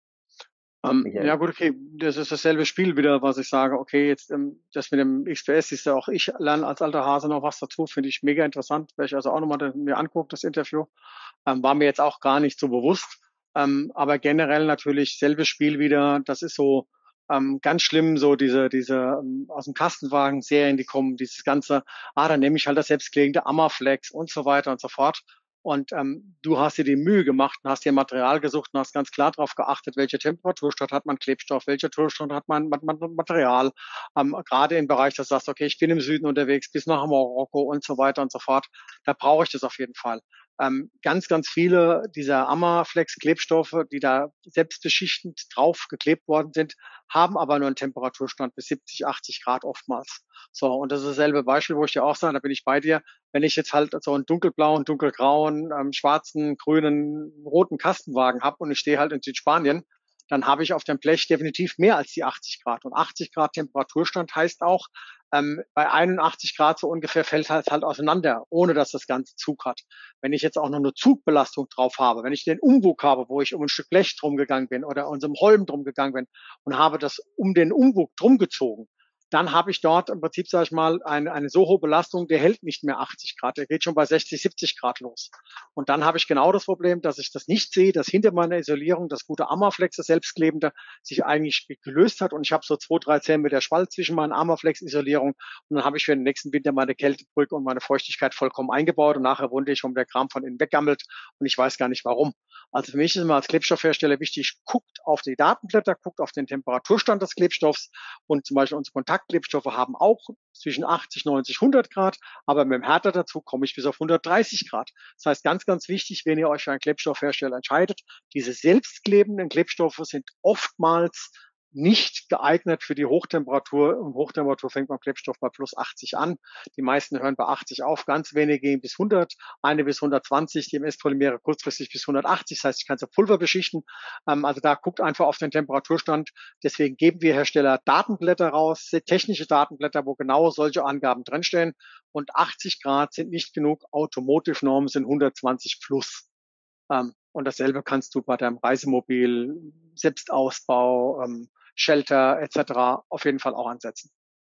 Ähm, ja Michael. gut, okay, das ist dasselbe Spiel wieder, was ich sage. Okay, jetzt ähm, das mit dem X P S ist ja auch, ich lerne als alter Hase noch was dazu, finde ich mega interessant. Werde ich also auch nochmal mir angucken, das Interview. Ähm, war mir jetzt auch gar nicht so bewusst. Ähm, aber generell natürlich selbes Spiel wieder. Das ist so ähm, ganz schlimm, so diese, diese ähm, aus dem Kastenwagen Serien, die kommen, dieses ganze, ah, dann nehme ich halt das selbstklebende Amaflex und so weiter und so fort. Und ähm, du hast dir die Mühe gemacht und hast dir Material gesucht und hast ganz klar darauf geachtet, welche Temperaturstand hat man Klebstoff, welche Temperaturstand hat man Material. Ähm, gerade im Bereich, dass du sagst, okay, ich bin im Süden unterwegs, bis nach Marokko und so weiter und so fort. Da brauche ich das auf jeden Fall. Ähm, ganz, ganz viele dieser Amaflex-Klebstoffe, die da selbst beschichtend drauf geklebt worden sind, haben aber nur einen Temperaturstand bis siebzig, achtzig Grad oftmals. So, und das ist dasselbe Beispiel, wo ich dir auch sage, da bin ich bei dir. Wenn ich jetzt halt so einen dunkelblauen, dunkelgrauen, ähm, schwarzen, grünen, roten Kastenwagen habe und ich stehe halt in Südspanien, dann habe ich auf dem Blech definitiv mehr als die achtzig Grad. Und achtzig Grad Temperaturstand heißt auch, ähm, bei einundachtzig Grad so ungefähr fällt halt halt auseinander, ohne dass das Ganze Zug hat. Wenn ich jetzt auch noch eine Zugbelastung drauf habe, wenn ich den Umwug habe, wo ich um ein Stück Blech drum gegangen bin oder um so einen Holm drum gegangen bin und habe das um den Umwug drum gezogen, dann habe ich dort im Prinzip, sage ich mal, eine, eine so hohe Belastung, der hält nicht mehr achtzig Grad, der geht schon bei sechzig, siebzig Grad los. Und dann habe ich genau das Problem, dass ich das nicht sehe, dass hinter meiner Isolierung das gute Amaflex, das selbstklebende, sich eigentlich gelöst hat und ich habe so zwei, drei Zentimeter Spalt zwischen meinen Amaflex-Isolierung und dann habe ich für den nächsten Winter meine Kältebrücke und meine Feuchtigkeit vollkommen eingebaut und nachher wundere ich, warum der Kram von innen weggammelt und ich weiß gar nicht warum. Also für mich ist immer als Klebstoffhersteller wichtig, guckt auf die Datenblätter, guckt auf den Temperaturstand des Klebstoffs und zum Beispiel unsere Kontaktklebstoffe haben auch zwischen achtzig, neunzig, hundert Grad, aber mit dem Härter dazu komme ich bis auf hundertdreißig Grad. Das heißt, ganz, ganz wichtig, wenn ihr euch für einen Klebstoffhersteller entscheidet, diese selbstklebenden Klebstoffe sind oftmals nicht geeignet für die Hochtemperatur. Um Hochtemperatur fängt man Klebstoff bei plus achtzig an. Die meisten hören bei achtzig auf, ganz wenige gehen bis hundert, eine bis hundertzwanzig, die M S-Polymere kurzfristig bis hundertachtzig. Das heißt, ich kann es auf Pulver beschichten. Ähm, also da guckt einfach auf den Temperaturstand. Deswegen geben wir Hersteller Datenblätter raus, technische Datenblätter, wo genau solche Angaben drinstehen. Und achtzig Grad sind nicht genug. Automotive-Normen sind hundertzwanzig plus. Ähm, und dasselbe kannst du bei deinem Reisemobil, Selbstausbau, ähm, Shelter et cetera auf jeden Fall auch ansetzen.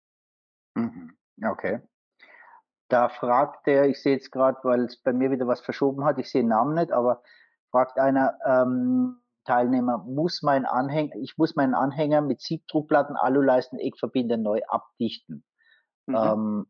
Mhm. Okay. Da fragt der, ich sehe jetzt gerade, weil es bei mir wieder was verschoben hat, ich sehe den Namen nicht, aber fragt einer ähm, Teilnehmer, muss mein Anhänger, ich muss meinen Anhänger mit Siebdruckplatten, Aluleisten, Eckverbinder neu abdichten. Mhm. Ähm,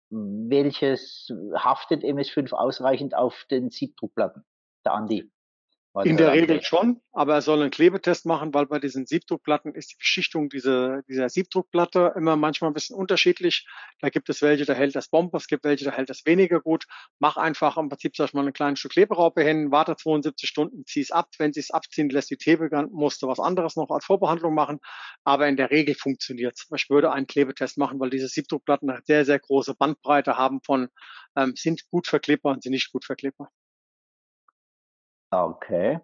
welches haftet M S fünf ausreichend auf den Siebdruckplatten? Der Andi war In der der Regel Andreas. schon, aber er soll einen Klebetest machen, weil bei diesen Siebdruckplatten ist die Beschichtung dieser, dieser Siebdruckplatte immer manchmal ein bisschen unterschiedlich. Da gibt es welche, da hält das Bomber, es gibt welche, da hält das weniger gut. Mach einfach im Prinzip, sag ich mal, ein kleines Stück Kleberaupe hin, warte zweiundsiebzig Stunden, zieh es ab. Wenn sie es abziehen lässt, die Thebe, musst du was anderes noch als Vorbehandlung machen. Aber in der Regel funktioniert es. Ich würde einen Klebetest machen, weil diese Siebdruckplatten eine sehr, sehr große Bandbreite haben von, ähm, sind gut verklebbar und sind nicht gut verklebbar. Okay.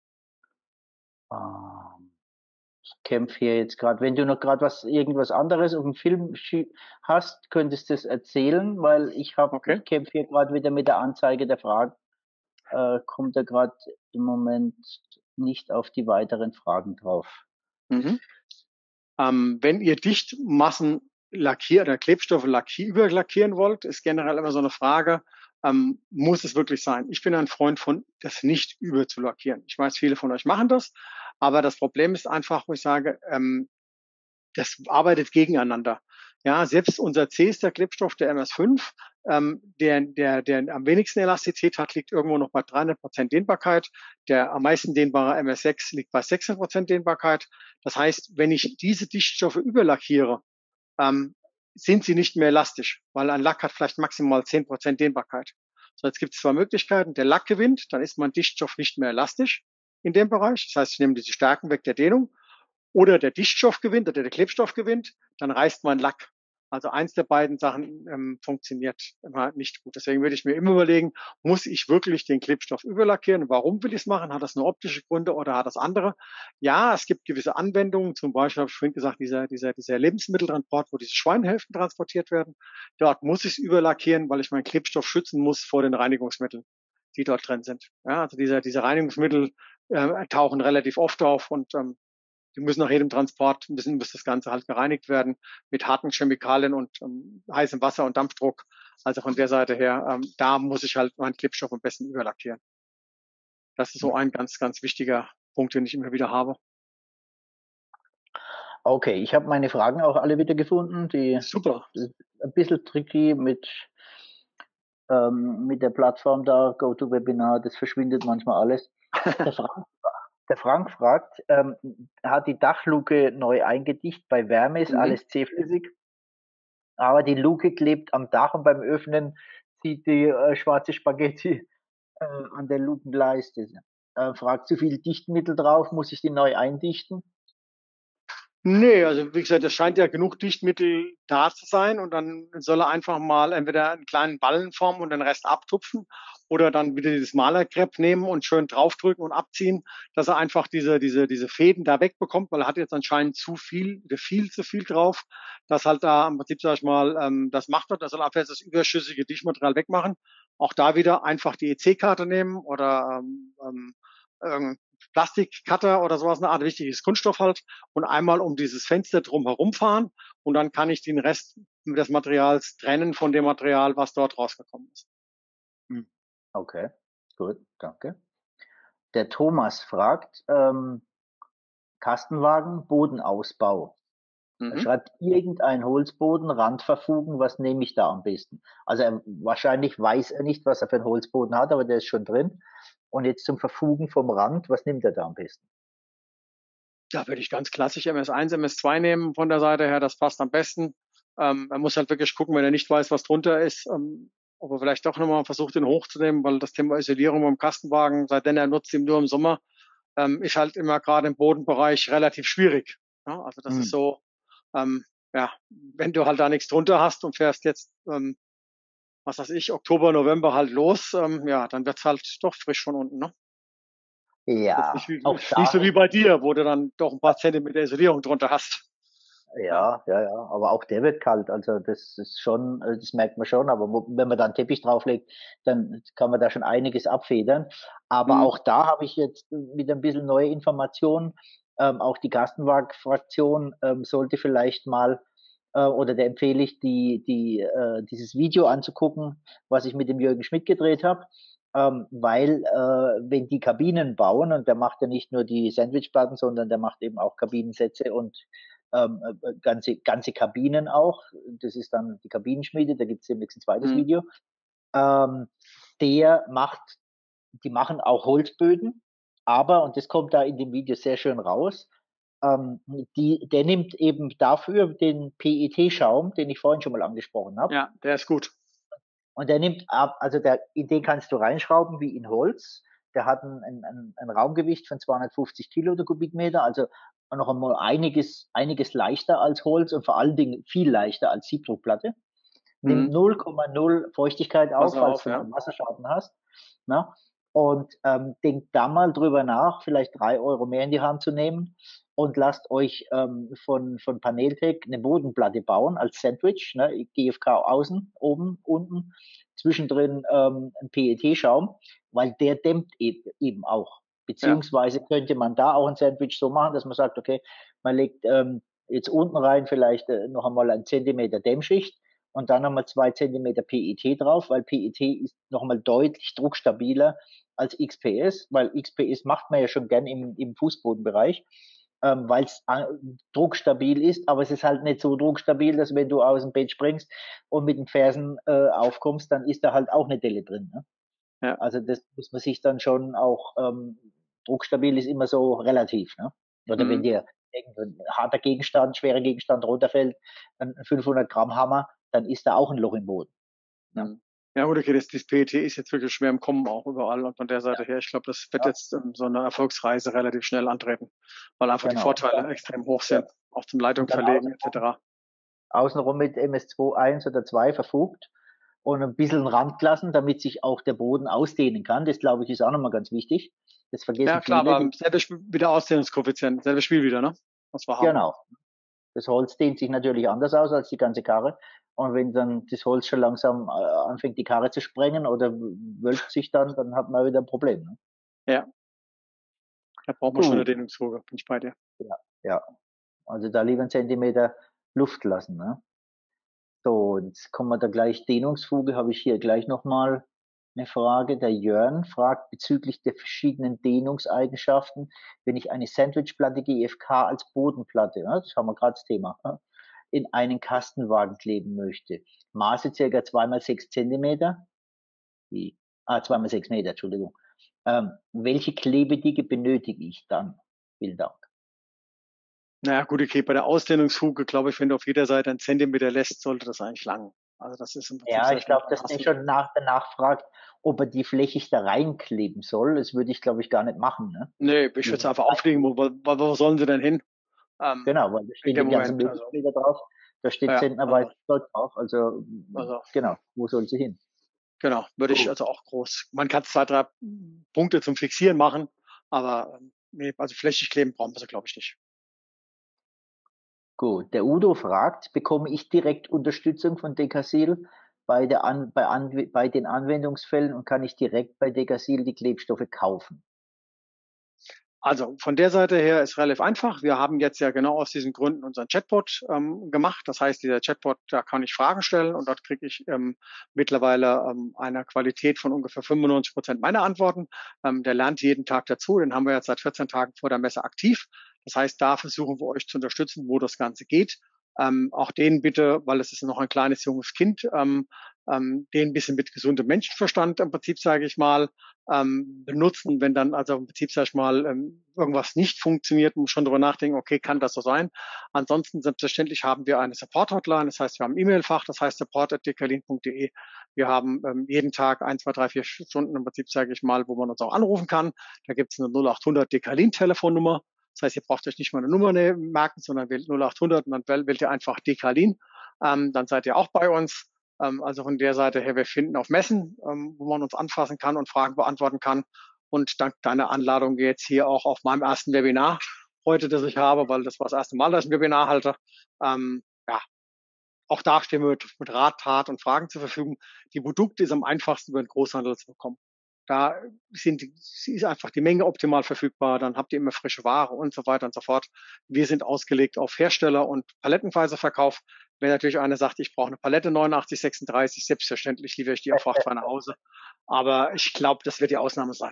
Ähm, ich kämpfe hier jetzt gerade. Wenn du noch gerade was, irgendwas anderes auf dem Film hast, könntest du es erzählen, weil ich habe, Okay? ich kämpfe hier gerade wieder mit der Anzeige der Fragen. Äh, kommt da gerade im Moment nicht auf die weiteren Fragen drauf. Mhm. Ähm, wenn ihr Dichtmassen lackieren oder Klebstoffe lackier überlackieren wollt, ist generell immer so eine Frage, ähm, muss es wirklich sein? Ich bin ein Freund von, das nicht überzulackieren. Ich weiß, viele von euch machen das, aber das Problem ist einfach, wo ich sage, ähm, das arbeitet gegeneinander. Ja, selbst unser zähester Klebstoff, der M S fünf, ähm, der, der, der am wenigsten Elastizität hat, liegt irgendwo noch bei dreihundert Prozent Dehnbarkeit. Der am meisten dehnbare M S sechs liegt bei sechshundert Prozent Dehnbarkeit. Das heißt, wenn ich diese Dichtstoffe überlackiere, ähm, sind sie nicht mehr elastisch, weil ein Lack hat vielleicht maximal zehn Prozent Dehnbarkeit. So, jetzt gibt es zwei Möglichkeiten. Der Lack gewinnt, dann ist mein Dichtstoff nicht mehr elastisch in dem Bereich. Das heißt, ich nehme diese Stärken weg der Dehnung. Oder der Dichtstoff gewinnt oder der Klebstoff gewinnt, dann reißt mein Lack. Also eins der beiden Sachen ähm, funktioniert immer nicht gut. Deswegen würde ich mir immer überlegen, muss ich wirklich den Klebstoff überlackieren? Warum will ich es machen? Hat das nur optische Gründe oder hat das andere? Ja, es gibt gewisse Anwendungen. Zum Beispiel habe ich vorhin gesagt, dieser, dieser, dieser Lebensmitteltransport, wo diese Schweinehälften transportiert werden. Dort muss ich es überlackieren, weil ich meinen Klebstoff schützen muss vor den Reinigungsmitteln, die dort drin sind. Ja, also diese, diese Reinigungsmittel äh, tauchen relativ oft auf und ähm, die müssen nach jedem Transport müssen, muss das Ganze halt gereinigt werden mit harten Chemikalien und ähm, heißem Wasser und Dampfdruck. Also von der Seite her, ähm, da muss ich halt meinen Klebstoff am besten überlackieren. Das ist so ein ganz, ganz wichtiger Punkt, den ich immer wieder habe. Okay, ich habe meine Fragen auch alle wieder gefunden. Die Super. Ein bisschen tricky mit, ähm, mit der Plattform da, GoToWebinar, das verschwindet manchmal alles. Der Frank, der Frank fragt, ähm, hat die Dachluke neu eingedicht, bei Wärme ist Mhm. alles zähflüssig, aber die Luke klebt am Dach und beim Öffnen zieht die äh, schwarze Spaghetti äh, an der Lukenleiste. Äh, fragt, zu viel Dichtmittel drauf, muss ich die neu eindichten? Nee, also wie gesagt, es scheint ja genug Dichtmittel da zu sein und dann soll er einfach mal entweder einen kleinen Ballen formen und den Rest abtupfen oder dann wieder dieses Malerkrepp nehmen und schön draufdrücken und abziehen, dass er einfach diese, diese, diese Fäden da wegbekommt, weil er hat jetzt anscheinend zu viel, oder viel zu viel drauf, dass halt da im Prinzip, sag ich mal, ähm, das macht er, das soll einfach das überschüssige Dichtmaterial wegmachen. Auch da wieder einfach die E C-Karte nehmen oder ähm, ähm, Plastikcutter oder sowas, eine Art wichtiges Kunststoff halt und einmal um dieses Fenster drum herum fahren und dann kann ich den Rest des Materials trennen von dem Material, was dort rausgekommen ist. Hm. Okay, gut, danke. Der Thomas fragt, ähm, Kastenwagen, Bodenausbau. Er Mhm. schreibt irgendein Holzboden, Randverfugen, was nehme ich da am besten? Also er, wahrscheinlich weiß er nicht, was er für einen Holzboden hat, aber der ist schon drin. Und jetzt zum Verfugen vom Rand, was nimmt er da am besten? Da würde ich ganz klassisch M S eins, M S zwei nehmen von der Seite her, das passt am besten. Ähm, er muss halt wirklich gucken, wenn er nicht weiß, was drunter ist, ähm, ob er vielleicht doch nochmal versucht, den hochzunehmen, weil das Thema Isolierung beim Kastenwagen, seitdem er nutzt ihn nur im Sommer, ähm, ist halt immer gerade im Bodenbereich relativ schwierig. Ja, also das ist Hm. so, ähm, ja, wenn du halt da nichts drunter hast und fährst jetzt, ähm, was weiß ich, Oktober, November halt los, ähm, ja, dann wird's halt doch frisch von unten, ne? Jetzt nicht, Ja, wie, auch nicht so da, wie bei dir, wo du dann doch ein paar Zentimeter Isolierung drunter hast. Ja. ja, ja, ja, aber auch der wird kalt. Also das ist schon, äh, das merkt man schon. Aber wo, wenn man da einen Teppich drauflegt, dann kann man da schon einiges abfedern. Aber Hm. auch da habe ich jetzt wieder ein bisschen neue Informationen. Ähm, auch die Kastenwagen-Fraktion ähm, sollte vielleicht mal, äh, oder der empfehle ich, die, die, äh, dieses Video anzugucken, was ich mit dem Jürgen Schmidt gedreht habe. Ähm, weil äh, wenn die Kabinen bauen, und der macht ja nicht nur die Sandwichplatten, sondern der macht eben auch Kabinensätze und ähm, äh, ganze, ganze Kabinen auch. Das ist dann die Kabinenschmiede, da gibt es demnächst ein zweites Hm. Video. Ähm, der macht, die machen auch Holzböden, aber, und das kommt da in dem Video sehr schön raus, ähm, die, der nimmt eben dafür den P E T-Schaum, den ich vorhin schon mal angesprochen habe. Ja, der ist gut. Und der nimmt ab, also der, in den kannst du reinschrauben wie in Holz. Der hat ein, ein, ein Raumgewicht von zweihundertfünfzig Kilo der Kubikmeter, also noch einmal einiges, einiges leichter als Holz und vor allen Dingen viel leichter als Siebdruckplatte. Nimmt Hm. null Komma null Feuchtigkeit auf, Pass falls auf, du mal ja. einen Wasserschaden hast. Na? Und ähm, denkt da mal drüber nach, vielleicht drei Euro mehr in die Hand zu nehmen und lasst euch ähm, von, von Paneltec eine Bodenplatte bauen als Sandwich, ne? G F K außen, oben, unten, zwischendrin ähm, ein P E T-Schaum, weil der dämmt eben, eben auch. Ja. Beziehungsweise könnte man da auch ein Sandwich so machen, dass man sagt, okay, man legt ähm, jetzt unten rein vielleicht äh, noch einmal einen Zentimeter Dämmschicht und dann nochmal zwei Zentimeter P E T drauf, weil P E T ist nochmal deutlich druckstabiler als X P S, weil X P S macht man ja schon gern im, im Fußbodenbereich. ähm, weil es druckstabil ist, aber es ist halt nicht so druckstabil, dass wenn du aus dem Bett springst und mit den Fersen äh, aufkommst, dann ist da halt auch eine Delle drin. Ne? Ja. Also das muss man sich dann schon auch, ähm, druckstabil ist immer so relativ. Ne? Oder wenn Mhm. dir irgendein harter Gegenstand, schwerer Gegenstand runterfällt, ein fünfhundert Gramm Hammer, dann ist da auch ein Loch im Boden. Ne? Mhm. Ja gut, okay, das, das P E T ist jetzt wirklich schwer im Kommen auch überall und von der Ja, Seite her, ich glaube, das wird ja, jetzt ähm, so eine Erfolgsreise relativ schnell antreten, weil einfach die genau. Und Vorteile dann, extrem hoch ja, sind, auch zum Leitung und dann verlegen außen, et cetera. außenrum mit M S zwei eins oder zwei verfugt und ein bisschen Rand lassen, damit sich auch der Boden ausdehnen kann. Das, glaube ich, ist auch nochmal ganz wichtig. Das Ja vergessen klar, viele. aber Die, selbe Sp wieder Ausdehnungskoeffizient, selbes Spiel wieder, ne? Was wir haben. genau. Das Holz dehnt sich natürlich anders aus als die ganze Karre. Und wenn dann das Holz schon langsam äh, anfängt, die Karre zu sprengen oder wölbt sich dann, dann hat man wieder ein Problem. Ne? Ja, da braucht man schon eine Gut. Dehnungsfuge, bin ich bei dir. Ja, ja. Also da lieber einen Zentimeter Luft lassen. Ne? So, jetzt kommen wir da gleich Dehnungsfuge, habe ich hier gleich nochmal eine Frage. Der Jörn fragt bezüglich der verschiedenen Dehnungseigenschaften, wenn ich eine Sandwichplatte G F K als Bodenplatte, ja, das haben wir gerade das Thema, ja, in einen Kastenwagen kleben möchte. Maße circa zwei mal sechs Zentimeter, die, ah, zwei mal sechs Meter, Entschuldigung. Ähm, welche Klebedicke benötige ich dann? Vielen Dank. Naja, gut, okay, bei der Ausdehnungsfuge, glaube ich, wenn du auf jeder Seite einen Zentimeter lässt, sollte das eigentlich langen. Also das ist im Prinzip, Ja, sag ich ich mal, glaube, dann dass hast der du, schon nach, danach fragt, ob er die flächig da reinkleben soll. Das würde ich, glaube ich, gar nicht machen. Ne? nee, ich würde es Lieber einfach auflegen, wo, wo, wo sollen sie denn hin? Ähm, genau, weil da in stehen dem die ganzen Moment, also, Möbelträger drauf. Da steht ja, zentnerweise also, Zeug drauf. Also, also, genau, wo soll sie hin? genau, würde ich Gut. also auch groß. Man kann zwei, drei Punkte zum Fixieren machen, aber ähm, nee, also flächig kleben brauchen wir sie, glaube ich, nicht. Gut. Der Udo fragt, bekomme ich direkt Unterstützung von Decasil bei, der An bei, An bei den Anwendungsfällen und kann ich direkt bei Decasil die Klebstoffe kaufen? Also von der Seite her ist relativ einfach. Wir haben jetzt ja genau aus diesen Gründen unseren Chatbot ähm, gemacht. Das heißt, dieser Chatbot, da kann ich Fragen stellen und dort kriege ich ähm, mittlerweile ähm, eine Qualität von ungefähr fünfundneunzig Prozent meiner Antworten. Ähm, der lernt jeden Tag dazu. Den haben wir jetzt seit vierzehn Tagen vor der Messe aktiv. Das heißt, da versuchen wir euch zu unterstützen, wo das Ganze geht. Ähm, auch den bitte, weil es ist noch ein kleines junges Kind, ähm, ähm, den ein bisschen mit gesundem Menschenverstand im Prinzip, sage ich mal, ähm, benutzen, wenn dann also im Prinzip, sag ich mal, ähm, irgendwas nicht funktioniert, muss schon drüber nachdenken, okay, kann das so sein? Ansonsten selbstverständlich haben wir eine Support-Hotline, das heißt, wir haben ein E-Mail-Fach, das heißt support at decalin punkt de. Wir haben ähm, jeden Tag ein, zwei, drei, vier Stunden im Prinzip, sage ich mal, wo man uns auch anrufen kann. Da gibt es eine null acht hundert Decalin-Telefonnummer. Das heißt, ihr braucht euch nicht mal eine Nummer merken, sondern wählt null acht hundert und dann wählt ihr einfach Decalin. Ähm, dann seid ihr auch bei uns. Ähm, also von der Seite her, wir finden auf Messen, ähm, wo man uns anfassen kann und Fragen beantworten kann. Und dank deiner Anladung jetzt hier auch auf meinem ersten Webinar heute, das ich habe, weil das war das erste Mal, dass ich ein Webinar halte. Ähm, ja, auch da stehen wir mit, mit Rat, Tat und Fragen zur Verfügung. Die Produkte ist am einfachsten über den Großhandel zu bekommen. Da sind, ist einfach die Menge optimal verfügbar. Dann habt ihr immer frische Ware und so weiter und so fort. Wir sind ausgelegt auf Hersteller und palettenweise Verkauf. Wenn natürlich einer sagt, ich brauche eine Palette neunundachtzig sechsunddreißig, selbstverständlich liefere ich die auf Frachtfrei nach Hause. Aber ich glaube, das wird die Ausnahme sein.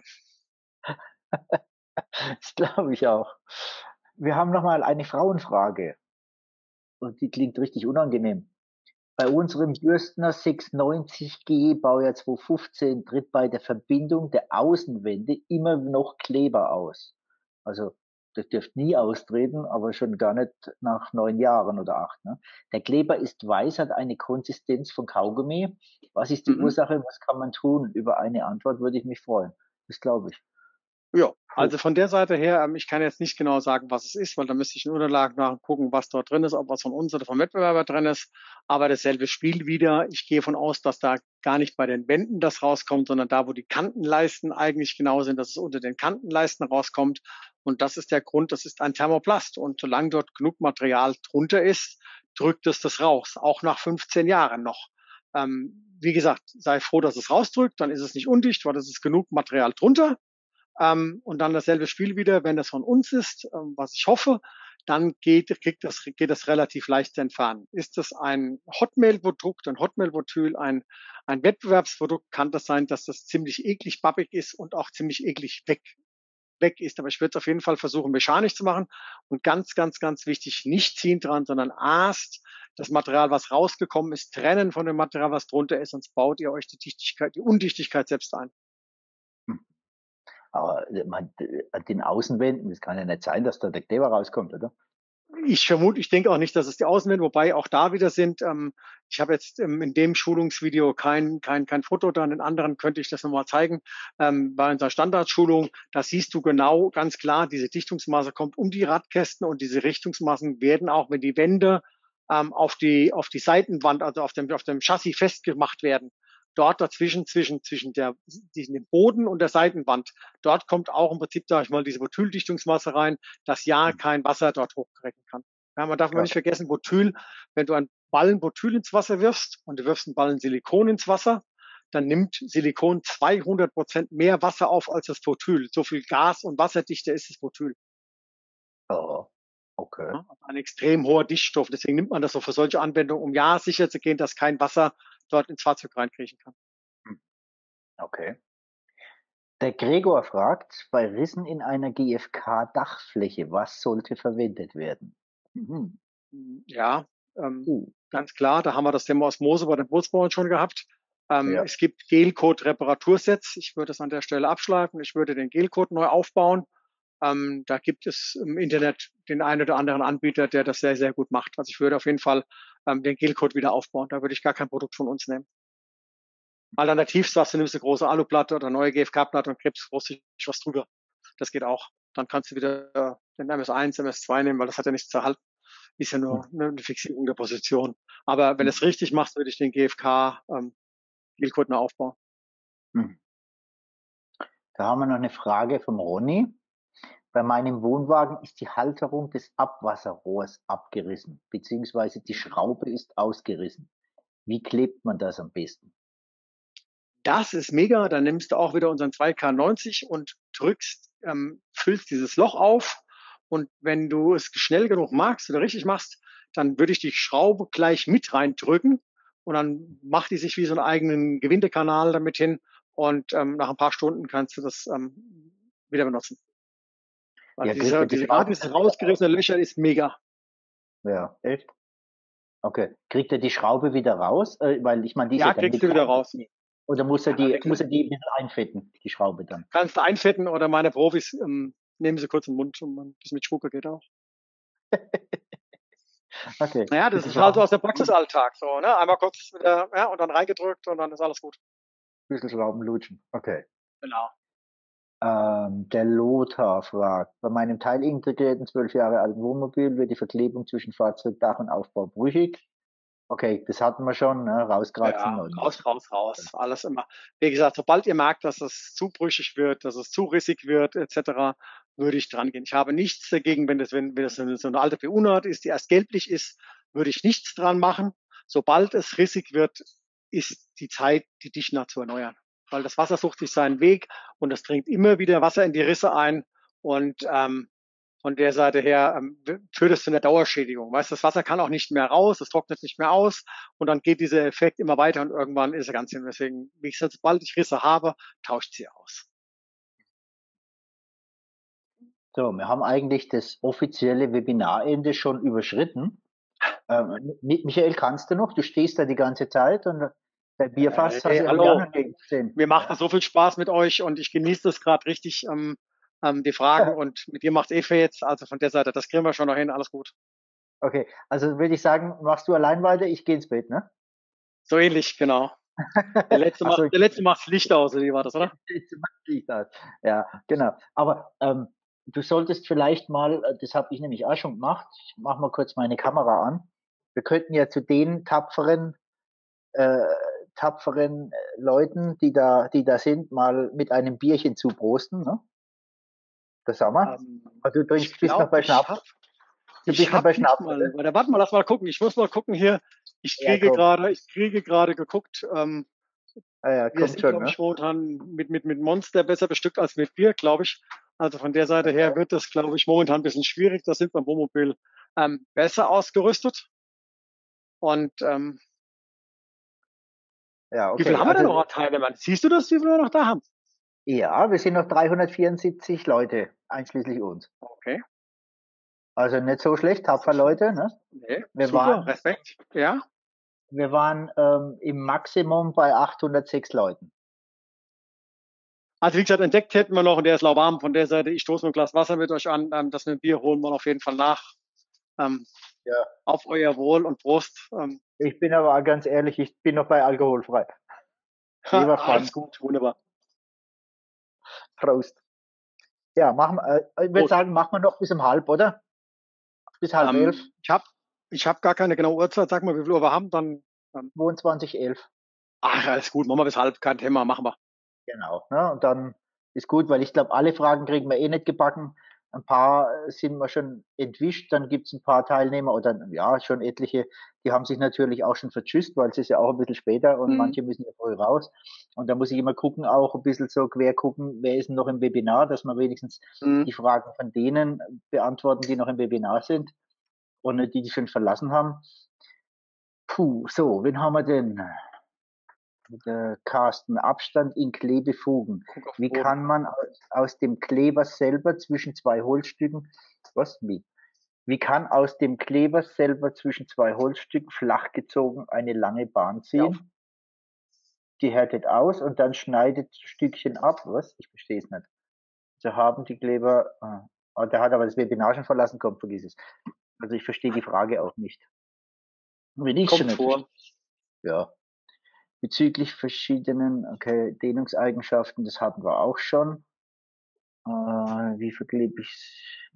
Das glaube ich auch. Wir haben nochmal eine Frauenfrage und die klingt richtig unangenehm. Bei unserem Bürstner sechshundertneunzig G Baujahr zweitausendfünfzehn tritt bei der Verbindung der Außenwände immer noch Kleber aus. Also das dürfte nie austreten, aber schon gar nicht nach neun Jahren oder acht. Ne? Der Kleber ist weiß, hat eine Konsistenz von Kaugummi. Was ist die Mhm. Ursache? Was kann man tun? Über eine Antwort würde ich mich freuen. Das glaube ich. Ja, Puh. also von der Seite her, ähm, ich kann jetzt nicht genau sagen, was es ist, weil da müsste ich in Unterlagen nachgucken, was dort drin ist, ob was von uns oder vom Wettbewerber drin ist. Aber dasselbe Spiel wieder. Ich gehe von aus, dass da gar nicht bei den Wänden das rauskommt, sondern da, wo die Kantenleisten eigentlich genau sind, dass es unter den Kantenleisten rauskommt. Und das ist der Grund, das ist ein Thermoplast. Und solange dort genug Material drunter ist, drückt es das raus, auch nach fünfzehn Jahren noch. Ähm, wie gesagt, sei froh, dass es rausdrückt, dann ist es nicht undicht, weil es ist genug Material drunter. Ähm, und dann dasselbe Spiel wieder, wenn das von uns ist, ähm, was ich hoffe, dann geht, kriegt das, geht das relativ leicht zu entfernen. Ist das ein Hotmail-Produkt, ein Hotmail-Votyl, ein, ein Wettbewerbsprodukt, kann das sein, dass das ziemlich eklig babbig ist und auch ziemlich eklig weg weg ist. Aber ich würde es auf jeden Fall versuchen, mechanisch zu machen. Und ganz, ganz, ganz wichtig, nicht ziehen dran, sondern erst das Material, was rausgekommen ist, trennen von dem Material, was drunter ist, sonst baut ihr euch die Dichtigkeit, die Undichtigkeit selbst ein. Hm. Aber äh, man, äh, an den Außenwänden, das kann ja nicht sein, dass da der Kleber rauskommt, oder? Ich vermute, ich denke auch nicht, dass es die Außenwände, wobei auch da wieder sind. Ähm, ich habe jetzt ähm, in dem Schulungsvideo kein, kein, kein Foto da, in den anderen könnte ich das nochmal zeigen. Ähm, bei unserer Standardschulung, da siehst du genau, ganz klar, diese Dichtungsmaße kommt um die Radkästen und diese Richtungsmaßen werden auch, wenn die Wände ähm, auf die, auf die Seitenwand, also auf dem, auf dem Chassis festgemacht werden. Dort dazwischen, zwischen, zwischen der, zwischen dem Boden und der Seitenwand, dort kommt auch im Prinzip, sage ich mal, diese Butyldichtungsmasse rein, dass ja kein Wasser dort hochkriegen kann. Ja, man darf mal Ja. nicht vergessen, Butyl, wenn du einen Ballen Butyl ins Wasser wirfst und du wirfst einen Ballen Silikon ins Wasser, dann nimmt Silikon zweihundert Prozent mehr Wasser auf als das Butyl. So viel Gas- und Wasserdichte ist das Butyl. Oh, okay. Ja, ein extrem hoher Dichtstoff. Deswegen nimmt man das so für solche Anwendungen, um ja sicher zu gehen, dass kein Wasser dort ins Fahrzeug reinkriechen kann. Hm. Okay. Der Gregor fragt, bei Rissen in einer G F K-Dachfläche, was sollte verwendet werden? Mhm. Ja, ähm, Uh, ganz klar, da haben wir das Thema Osmose bei den Bootsbauern schon gehabt. Ähm, ja. es gibt Gelcoat-Reparatursets. Ich würde es an der Stelle abschleifen. Ich würde den Gelcoat neu aufbauen. Ähm, da gibt es im Internet den einen oder anderen Anbieter, der das sehr, sehr gut macht. Also ich würde auf jeden Fall ähm, den Gelcoat wieder aufbauen. Da würde ich gar kein Produkt von uns nehmen. Alternativ sagst du, nimmst eine große Aluplatte oder eine neue G F K-Platte und klebst rustig was drüber. Das geht auch. Dann kannst du wieder äh, den M S eins, M S zwei nehmen, weil das hat ja nichts zu halten. Ist ja Hm. nur eine Fixierung der Position. Aber wenn du Hm. es richtig machst, würde ich den G F K ähm, Zielcode noch aufbauen. Hm. Da haben wir noch eine Frage vom Ronny. Bei meinem Wohnwagen ist die Halterung des Abwasserrohrs abgerissen, beziehungsweise die Schraube ist ausgerissen. Wie klebt man das am besten? Das ist mega. Dann nimmst du auch wieder unseren zwei K neunzig und drückst, ähm, füllst dieses Loch auf. Und wenn du es schnell genug magst oder richtig machst, dann würde ich die Schraube gleich mit reindrücken und dann macht die sich wie so einen eigenen Gewindekanal damit hin und ähm, nach ein paar Stunden kannst du das ähm, wieder benutzen. Weil Ja, kriegt diese, er die diese, gerade Schraube diese dann wieder raus? rausgerissene Löcher ist mega. Ja, echt? Okay. Kriegt er die Schraube wieder raus? Äh, weil ich meine, die ist ja Ja, dann kriegst du wieder Metall. raus. Oder muss er Ja, die, wirklich. muss er die ein bisschen einfetten, die Schraube dann? Kannst du einfetten oder meine Profis ähm, nehmen sie kurz im Mund und man, das mit Spucke geht auch. Okay. Naja, das Bisschen ist halt so Schrauben, aus dem Praxisalltag so, ne? Einmal kurz wieder, ja, und dann reingedrückt und dann ist alles gut. bisschen Schrauben lutschen. Okay. Genau. Ähm, der Lothar fragt, bei meinem teilintegrierten zwölf Jahre alten Wohnmobil wird die Verklebung zwischen Fahrzeug, Dach und Aufbau brüchig. Okay, das hatten wir schon, ne? Rauskratzen Ja, und raus, raus, raus. Alles immer. Wie gesagt, sobald ihr merkt, dass es zu brüchig wird, dass es zu rissig wird, et cetera, würde ich dran gehen. Ich habe nichts dagegen, wenn das, wenn, wenn das so eine, so eine alte P U-Naht ist, die erst gelblich ist, würde ich nichts dran machen. Sobald es rissig wird, ist die Zeit, die Dichtnaht zu erneuern. Weil das Wasser sucht sich seinen Weg und es dringt immer wieder Wasser in die Risse ein. Und ähm, von der Seite her ähm, führt es zu einer Dauerschädigung. Weißt, das Wasser kann auch nicht mehr raus, es trocknet nicht mehr aus und dann geht dieser Effekt immer weiter und irgendwann ist er ganz hin. Deswegen, wie gesagt, sobald ich Risse habe, tauscht sie aus. so, wir haben eigentlich das offizielle Webinarende schon überschritten. Ähm, Michael, kannst du noch? Du stehst da die ganze Zeit und bei Bierfass Hey, habe ich auch hallo, noch gesehen. mir macht das so viel Spaß mit euch und ich genieße das gerade richtig, ähm, ähm, die Fragen und mit dir macht es eh jetzt. Also von der Seite, das kriegen wir schon noch hin, alles gut. Okay, also würde ich sagen, machst du allein weiter, ich gehe ins Bett, ne? So ähnlich, genau. Der letzte Achso, macht, der letzte macht das Licht aus, oder wie war das, oder? jetzt mache ich das. Ja, genau. Aber ähm, du solltest vielleicht mal, äh, das habe ich nämlich auch schon gemacht, ich mache mal kurz meine Kamera an. Wir könnten ja zu den tapferen, äh, tapferen äh, Leuten, die da, die da sind, mal mit einem Bierchen zuprosten. Ne? Das haben wir. Ähm, Aber du ich trinkst, bist noch glaube, bei ich Schnaps. habe Du Ich bist noch habe bei nicht Schnaps, mal, oder? warte, warte mal, lass mal gucken. Ich muss mal gucken hier. Ich Ja, kriege komm. gerade, ich kriege gerade geguckt. Ähm, Ah, ja, wir kommt sind, schon, glaube ne? ich, momentan mit, mit, mit Monster besser bestückt als mit Bier, glaube ich. Also von der Seite her wird das, glaube ich, momentan ein bisschen schwierig. Da sind wir beim Wohnmobil ähm, besser ausgerüstet. Und ähm, Ja, wie viel okay. haben wir denn Also noch an Teilnehmern? Siehst du das, wie viel wir noch da haben? Ja, wir sind noch dreihundertvierundsiebzig Leute, einschließlich uns. Okay. Also nicht so schlecht, tapfer Leute, ne? Nee, Wir super, waren, Respekt. Ja. wir waren ähm, im Maximum bei achthundertsechs Leuten. Also wie gesagt, entdeckt hätten wir noch, und der ist lauwarm von der Seite. Ich stoße mir ein Glas Wasser mit euch an. Ähm, das mit dem Bier holen wir auf jeden Fall nach. Ähm, Ja. auf euer Wohl und Prost. Ähm, Ich bin aber ganz ehrlich, ich bin noch bei alkoholfrei. Lieber alles Franz, gut, wunderbar. Prost. Ja, machen, äh, ich würde Prost. sagen, machen wir noch bis um halb, oder? Bis halb elf, Ähm, ich habe ich hab gar keine genaue Uhrzeit. Sag mal, wie viel Uhr wir haben. Dann, ähm, zweiundzwanzig elf. ach, alles gut. Machen wir bis halb. Kein Thema. Machen wir. Genau. Ne? Und dann ist gut, weil ich glaube, alle Fragen kriegen wir eh nicht gebacken. Ein paar äh, sind wir schon entwischt. Dann gibt es ein paar Teilnehmer oder ja, schon etliche, die haben sich natürlich auch schon vertschüsst, weil es ist ja auch ein bisschen später und Mhm. manche müssen ja früh raus. Und da muss ich immer gucken, auch ein bisschen so quer gucken, wer ist denn noch im Webinar, dass wir wenigstens Mhm. die Fragen von denen beantworten, die noch im Webinar sind und nicht die, die schon verlassen haben. Puh, so, wen haben wir denn? Der Carsten, Abstand in Klebefugen. Guck auf den Wie Boden. kann man aus, aus dem Kleber selber zwischen zwei Holzstücken, was, wie? Wie kann aus dem Kleber selber zwischen zwei Holzstücken flach gezogen eine lange Bahn Ja. ziehen? Die härtet aus und dann schneidet Stückchen ab, was? Ich verstehe es nicht. So haben die Kleber, ah, ah, der hat aber das Webinar schon verlassen, komm, vergiss es. Also ich verstehe die Frage auch nicht. Wenn ich es schon Kommt nicht vor. verstehe, ja. Bezüglich verschiedenen, okay, Dehnungseigenschaften, das hatten wir auch schon. Äh, wie verklebe ich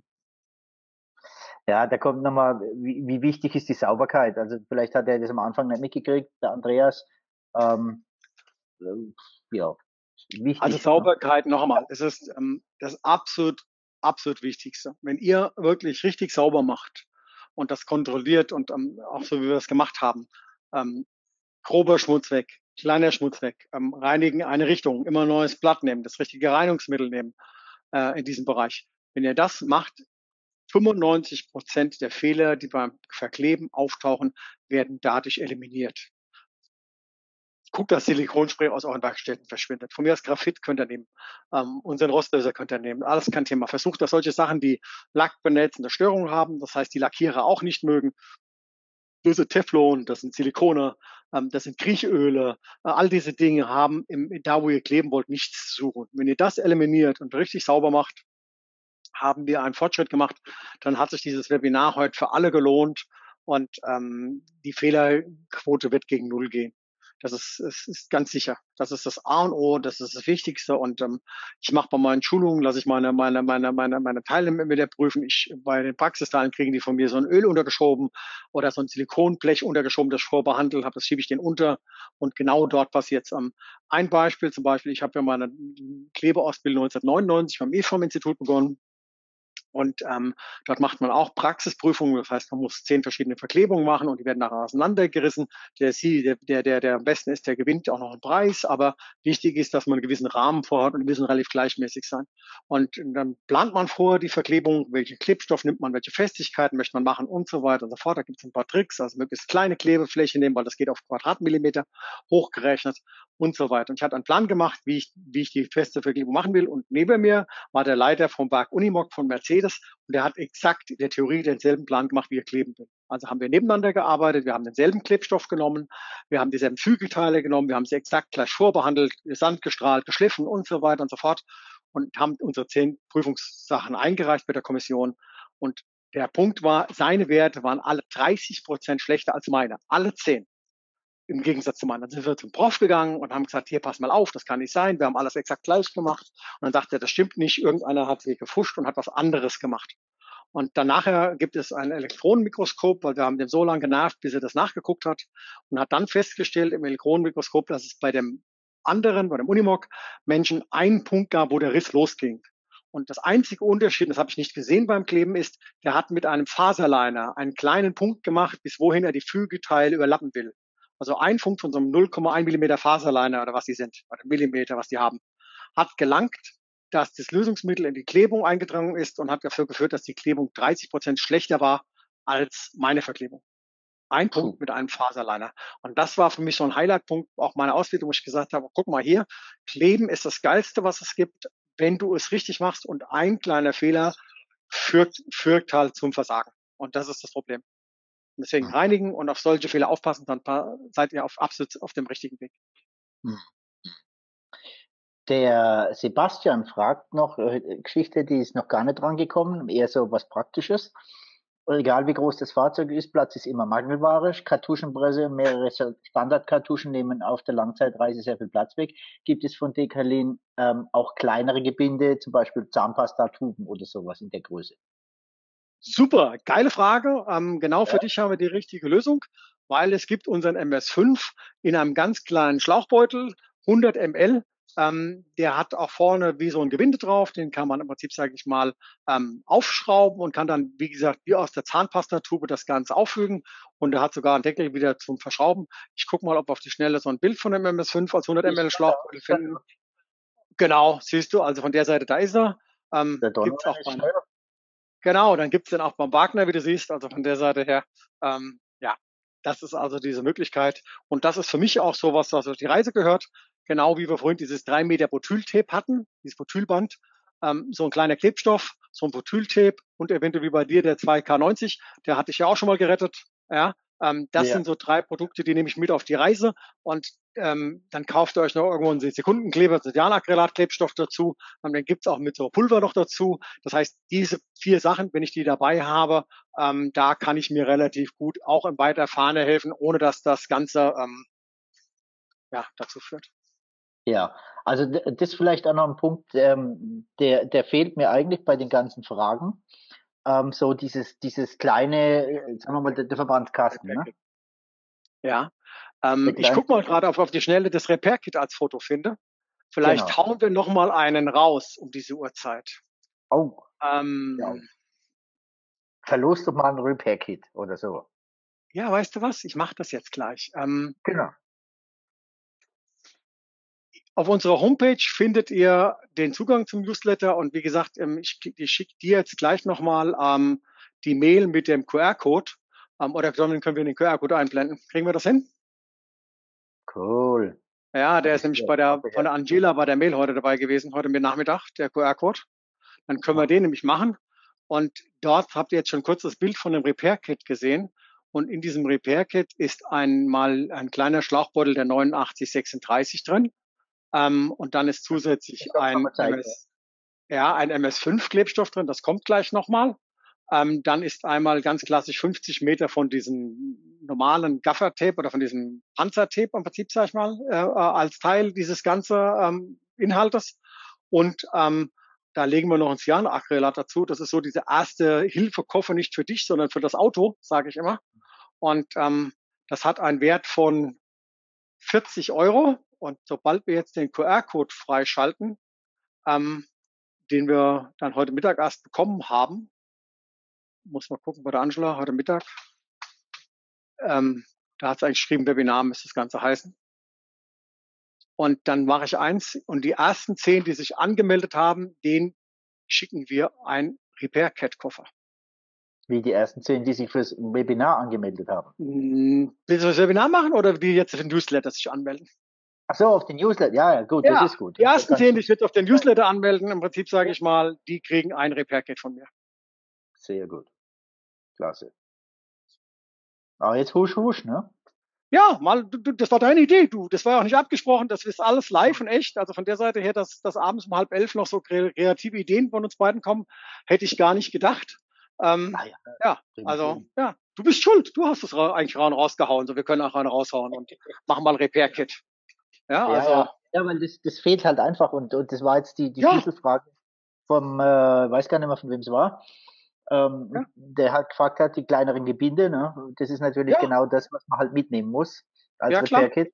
Ja, da kommt nochmal, wie, wie wichtig ist die Sauberkeit? Also vielleicht hat er das am Anfang nicht mitgekriegt, der Andreas. Ähm, äh, ja, Also wichtig. Ne? Sauberkeit noch einmal. Es ist ähm, das absolut, absolut Wichtigste. Wenn ihr wirklich richtig sauber macht und das kontrolliert und ähm, auch so wie wir es gemacht haben, ähm, grober Schmutz weg, kleiner Schmutz weg, ähm, reinigen eine Richtung, immer ein neues Blatt nehmen, das richtige Reinigungsmittel nehmen äh, in diesem Bereich. Wenn ihr das macht, fünfundneunzig Prozent der Fehler, die beim Verkleben auftauchen, werden dadurch eliminiert. Guckt, dass Silikonspray aus euren Werkstätten verschwindet. Von mir aus Graphit könnt ihr nehmen. Ähm, unseren Rostlöser könnt ihr nehmen. Alles kein Thema. Versucht, dass solche Sachen, die lackbenetzende Störungen haben, das heißt, die Lackierer auch nicht mögen, das sind Teflon, das sind Silikone, ähm, das sind Kriechöle. Äh, all diese Dinge haben im, da, wo ihr kleben wollt, nichts zu suchen. Wenn ihr das eliminiert und richtig sauber macht, haben wir einen Fortschritt gemacht. Dann hat sich dieses Webinar heute für alle gelohnt und ähm, die Fehlerquote wird gegen Null gehen. Das ist, ist, ist ganz sicher. Das ist das A und O, das ist das Wichtigste. Und ähm, ich mache bei meinen Schulungen, lasse ich meine, meine, meine, meine, meine Teilnehmer wieder prüfen. Ich, bei den Praxisteilen kriegen die von mir so ein Öl untergeschoben oder so ein Silikonblech untergeschoben, das ich vorbehandelt habe. Das schiebe ich den unter. Und genau dort passiert es. Ähm, ein Beispiel zum Beispiel, ich habe ja meine Klebeausbildung neunzehnhundertneunundneunzig beim E F O M-Institut begonnen. Und ähm, dort macht man auch Praxisprüfungen. Das heißt, man muss zehn verschiedene Verklebungen machen und die werden nachher auseinandergerissen. Der, der, der, der am besten ist, der gewinnt auch noch einen Preis. Aber wichtig ist, dass man einen gewissen Rahmen vorhat und die müssen relativ gleichmäßig sein. Und dann plant man vor die Verklebung, welchen Klebstoff nimmt man, welche Festigkeiten möchte man machen und so weiter und so fort. Da gibt es ein paar Tricks, also möglichst kleine Klebefläche nehmen, weil das geht auf Quadratmillimeter hochgerechnet und so weiter. Und ich hatte einen Plan gemacht, wie ich, wie ich die feste Verklebung machen will. Und neben mir war der Leiter vom Werk Unimog von Mercedes und der hat exakt in der Theorie denselben Plan gemacht, wie er kleben will. Also haben wir nebeneinander gearbeitet, wir haben denselben Klebstoff genommen, wir haben dieselben Fügelteile genommen, wir haben sie exakt gleich vorbehandelt, Sand gestrahlt, geschliffen und so weiter und so fort und haben unsere zehn Prüfungssachen eingereicht bei der Kommission. Und der Punkt war, seine Werte waren alle dreißig Prozent schlechter als meine, alle zehn. Im Gegensatz zu meinen. Dann sind wir zum Prof gegangen und haben gesagt, hier, pass mal auf, das kann nicht sein. Wir haben alles exakt gleich gemacht. Und dann sagte er, das stimmt nicht. Irgendeiner hat hier gefuscht und hat was anderes gemacht. Und dann nachher gibt es ein Elektronenmikroskop, weil wir haben den so lange genervt, bis er das nachgeguckt hat und hat dann festgestellt im Elektronenmikroskop, dass es bei dem anderen, bei dem Unimog Menschen einen Punkt gab, wo der Riss losging. Und das einzige Unterschied, das habe ich nicht gesehen beim Kleben, ist, der hat mit einem Faserliner einen kleinen Punkt gemacht, bis wohin er die Fügeteile überlappen will. Also ein Punkt von so einem null Komma eins Millimeter Faserliner oder was die sind, oder Millimeter, was die haben, hat gelangt, dass das Lösungsmittel in die Klebung eingedrungen ist und hat dafür geführt, dass die Klebung dreißig Prozent schlechter war als meine Verklebung. Ein Punkt mit einem Faserliner. Und das war für mich so ein Highlight-Punkt, auch meine Ausbildung, wo ich gesagt habe, guck mal hier, Kleben ist das Geilste, was es gibt, wenn du es richtig machst, und ein kleiner Fehler führt, führt halt zum Versagen. Und das ist das Problem. Deswegen reinigen und auf solche Fehler aufpassen, dann seid ihr auf absolut auf dem richtigen Weg. Der Sebastian fragt noch, äh, Geschichte, die ist noch gar nicht dran gekommen, eher so was Praktisches. Egal wie groß das Fahrzeug ist, Platz ist immer Mangelware. Kartuschenpresse, mehrere Standardkartuschen nehmen auf der Langzeitreise sehr viel Platz weg. Gibt es von Decalin ähm, auch kleinere Gebinde, zum Beispiel Zahnpastatuben oder sowas in der Größe? Super, geile Frage. Ähm, genau für ja. dich haben wir die richtige Lösung, weil es gibt unseren M S fünf in einem ganz kleinen Schlauchbeutel, hundert Milliliter. Ähm, der hat auch vorne wie so ein Gewinde drauf, den kann man im Prinzip, sage ich mal, ähm, aufschrauben und kann dann, wie gesagt, wie aus der Zahnpastatube das Ganze auffügen, und der hat sogar einen Deckel wieder zum Verschrauben. Ich gucke mal, ob wir auf die Schnelle so ein Bild von dem M S fünf als hundert Milliliter Schlauchbeutel finden. Genau, siehst du, also von der Seite, da ist er. Ähm, gibt's auch beim, genau, dann gibt's den auch beim Wagner, wie du siehst, also von der Seite her. Ähm, ja, das ist also diese Möglichkeit. Und das ist für mich auch sowas, was auf die Reise gehört. Genau wie wir vorhin dieses drei Meter Butyltape hatten, dieses Butylband, ähm, so ein kleiner Klebstoff, so ein Butyltape und eventuell wie bei dir der zwei K neunzig, der hatte ich ja auch schon mal gerettet. Ja, ähm, das ja. sind so drei Produkte, die nehme ich mit auf die Reise, und ähm, dann kauft ihr euch noch irgendwo einen Sekundenkleber, Cyanacrylat-Klebstoff dazu, und dann gibt's auch mit so Pulver noch dazu. Das heißt, diese vier Sachen, wenn ich die dabei habe, ähm, da kann ich mir relativ gut auch im Weiterfahren helfen, ohne dass das Ganze ähm, ja, dazu führt. Ja, also das ist vielleicht auch noch ein Punkt, ähm, der, der fehlt mir eigentlich bei den ganzen Fragen. Ähm, so dieses, dieses kleine, sagen wir mal, der, der Verbandskasten. Ne? Ja, ähm, ich gucke mal gerade, ob auf die Schnelle das Repair-Kit als Foto finde. Vielleicht genau. hauen wir noch mal einen raus um diese Uhrzeit. Oh. Ähm, ja. Verlost doch mal ein Repair-Kit oder so. Ja, weißt du was? Ich mache das jetzt gleich. Ähm, genau. Auf unserer Homepage findet ihr den Zugang zum Newsletter, und wie gesagt, ich, ich schicke dir jetzt gleich nochmal ähm, die Mail mit dem Q R-Code, ähm, oder dann können wir den Q R-Code einblenden. Kriegen wir das hin? Cool. Ja, der ist nämlich bei der, von der Angela bei der Mail heute dabei gewesen, heute mit Nachmittag, der Q R-Code. Dann können wir den nämlich machen. Und dort habt ihr jetzt schon kurz das Bild von dem Repair-Kit gesehen. Und in diesem Repair-Kit ist einmal ein kleiner Schlauchbeutel der neunundachtzig sechsunddreißig drin. Ähm, und dann ist zusätzlich ein M S, ja, ein M S fünf Klebstoff drin, das kommt gleich nochmal. Ähm, dann ist einmal ganz klassisch fünfzig Meter von diesem normalen Gaffer-Tape oder von diesem Panzer-Tape im Prinzip, sag ich mal, äh, als Teil dieses ganzen ähm, Inhaltes. Und ähm, da legen wir noch ein Cyanacrylat dazu. Das ist so diese erste Hilfekoffer, nicht für dich, sondern für das Auto, sage ich immer. Und ähm, das hat einen Wert von vierzig Euro. Und sobald wir jetzt den Q R-Code freischalten, ähm, den wir dann heute Mittag erst bekommen haben, muss mal gucken bei der Angela, heute Mittag, ähm, da hat es eigentlich geschrieben, Webinar müsste das Ganze heißen. Und dann mache ich eins, und die ersten zehn, die sich angemeldet haben, denen schicken wir ein Repair-Cat-Koffer. Wie die ersten zehn, die sich fürs Webinar angemeldet haben? Hm, willst du das Webinar machen oder die jetzt für den Newsletter sich anmelden? Ach so, auf den Newsletter. Ja, ja, gut, ja, das ist gut. Die ersten zehn, die sich jetzt auf den Newsletter anmelden, im Prinzip sage ich mal, die kriegen ein Repair-Kit von mir. Sehr gut. Klasse. Aber jetzt husch, husch, ne? Ja, mal, du, das war deine Idee, du. Das war ja auch nicht abgesprochen. Das ist alles live und echt. Also von der Seite her, dass, dass abends um halb elf noch so kreative Ideen von uns beiden kommen, hätte ich gar nicht gedacht. Ähm, ah, ja, ja, also, ja, du bist schuld. Du hast es ra eigentlich rausgehauen. So, wir können auch einen raushauen und machen mal ein Repair-Kit. Ja, also. Ja, ja. ja weil das, das fehlt halt einfach, und, und das war jetzt die, die ja. Schlüsselfrage vom, äh, weiß gar nicht mehr, von wem es war. Ähm, ja. Der halt gefragt hat, die kleineren Gebinde, ne? Das ist natürlich ja. genau das, was man halt mitnehmen muss als ja, Repair-Kit.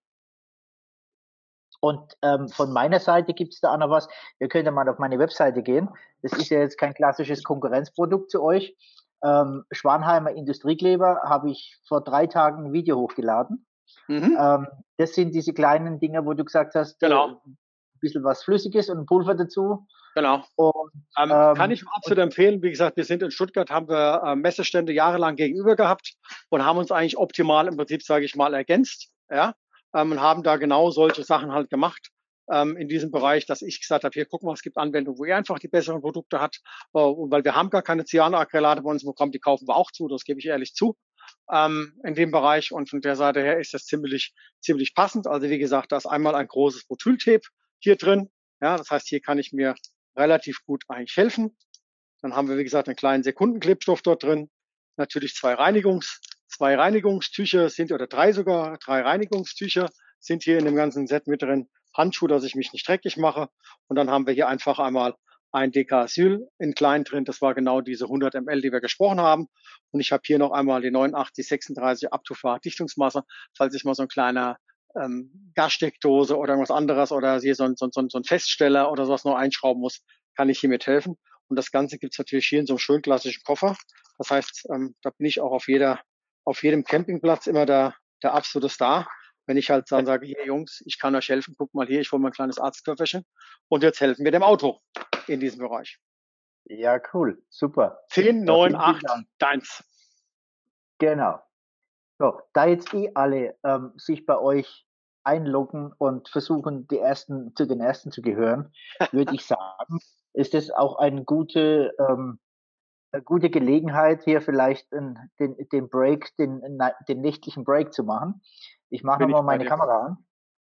Und ähm, von meiner Seite gibt es da auch noch was. Ihr könnt ja mal auf meine Webseite gehen. Das ist ja jetzt kein klassisches Konkurrenzprodukt zu euch. Ähm, Schwanheimer Industriekleber habe ich vor drei Tagen ein Video hochgeladen. Mhm. Ähm, das sind diese kleinen Dinger, wo du gesagt hast, genau. äh, bisschen was Flüssiges und ein Pulver dazu. Genau. Und, ähm, ähm, kann ich absolut empfehlen. Wie gesagt, wir sind in Stuttgart, haben wir äh, Messestände jahrelang gegenüber gehabt und haben uns eigentlich optimal im Prinzip, sage ich mal, ergänzt. Ja, ähm, und haben da genau solche Sachen halt gemacht ähm, in diesem Bereich, dass ich gesagt habe, hier, guck mal, es gibt Anwendungen, wo ihr einfach die besseren Produkte hat, äh, weil wir haben gar keine Cyanoacrylate bei uns im Programm, die kaufen wir auch zu, das gebe ich ehrlich zu. Ähm, in dem Bereich und von der Seite her ist das ziemlich ziemlich passend. Also wie gesagt, da ist einmal ein großes Butyltape hier drin. Ja, das heißt, hier kann ich mir relativ gut eigentlich helfen. Dann haben wir, wie gesagt, einen kleinen Sekundenklebstoff dort drin. Natürlich zwei Reinigungs, zwei Reinigungstücher sind, oder drei sogar, drei Reinigungstücher sind hier in dem ganzen Set mit drin. Handschuhe, dass ich mich nicht dreckig mache. Und dann haben wir hier einfach einmal ein Deka-Asyl in klein drin. Das war genau diese hundert Milliliter, die wir gesprochen haben. Und ich habe hier noch einmal die neunundachtzig sechsunddreißig Aptufa Dichtungsmasse, falls ich mal so ein kleiner ähm, Gassteckdose oder irgendwas anderes oder hier so ein, so, ein, so ein Feststeller oder sowas noch einschrauben muss, kann ich hiermit helfen. Und das Ganze gibt's natürlich hier in so einem schön klassischen Koffer. Das heißt, ähm, da bin ich auch auf jeder, auf jedem Campingplatz immer der, der absolute Star. Wenn ich halt dann sage, hier Jungs, ich kann euch helfen, guck mal hier, ich hole mal ein kleines Arztköfferchen und jetzt helfen wir dem Auto in diesem Bereich. Ja, cool, super. zehn, Ja, neun, vielen, vielen acht, Dank. deins. Genau. So, da jetzt eh alle ähm, sich bei euch einloggen und versuchen, die ersten zu den ersten zu gehören, würde ich sagen, ist es auch eine gute, ähm, eine gute Gelegenheit, hier vielleicht den, den, den Break, den, den nächtlichen Break zu machen. Ich mache Bin ich nochmal bei meine dir. Kamera an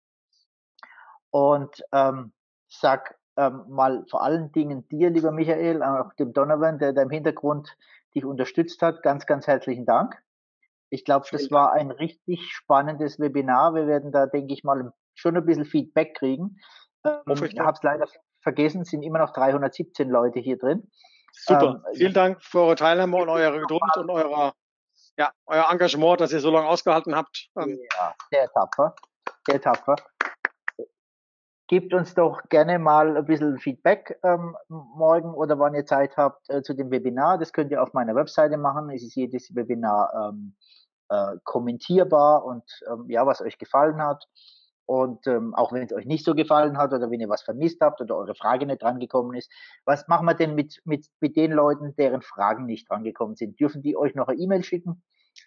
und ähm, sag ähm, mal vor allen Dingen dir, lieber Michael, auch dem Donovan, der da im Hintergrund dich unterstützt hat, ganz, ganz herzlichen Dank. Ich glaube, Vielen das Dank. war ein richtig spannendes Webinar. Wir werden da, denke ich mal, schon ein bisschen Feedback kriegen. Hoffe Ähm, ich ich doch. habe es leider vergessen, sind immer noch dreihundertsiebzehn Leute hier drin. Super. Ähm, Vielen Dank für eure Teilnahme und eure Geduld und euer, ja, euer Engagement, dass ihr so lange ausgehalten habt. Ähm, ja, sehr tapfer, sehr tapfer. Gebt uns doch gerne mal ein bisschen Feedback ähm, morgen oder wann ihr Zeit habt äh, zu dem Webinar. Das könnt ihr auf meiner Webseite machen. Es ist jedes Webinar ähm, äh, kommentierbar und ähm, ja, was euch gefallen hat. Und ähm, auch wenn es euch nicht so gefallen hat oder wenn ihr was vermisst habt oder eure Frage nicht drangekommen ist, was machen wir denn mit, mit, mit den Leuten, deren Fragen nicht drangekommen sind? Dürfen die euch noch eine E-Mail schicken?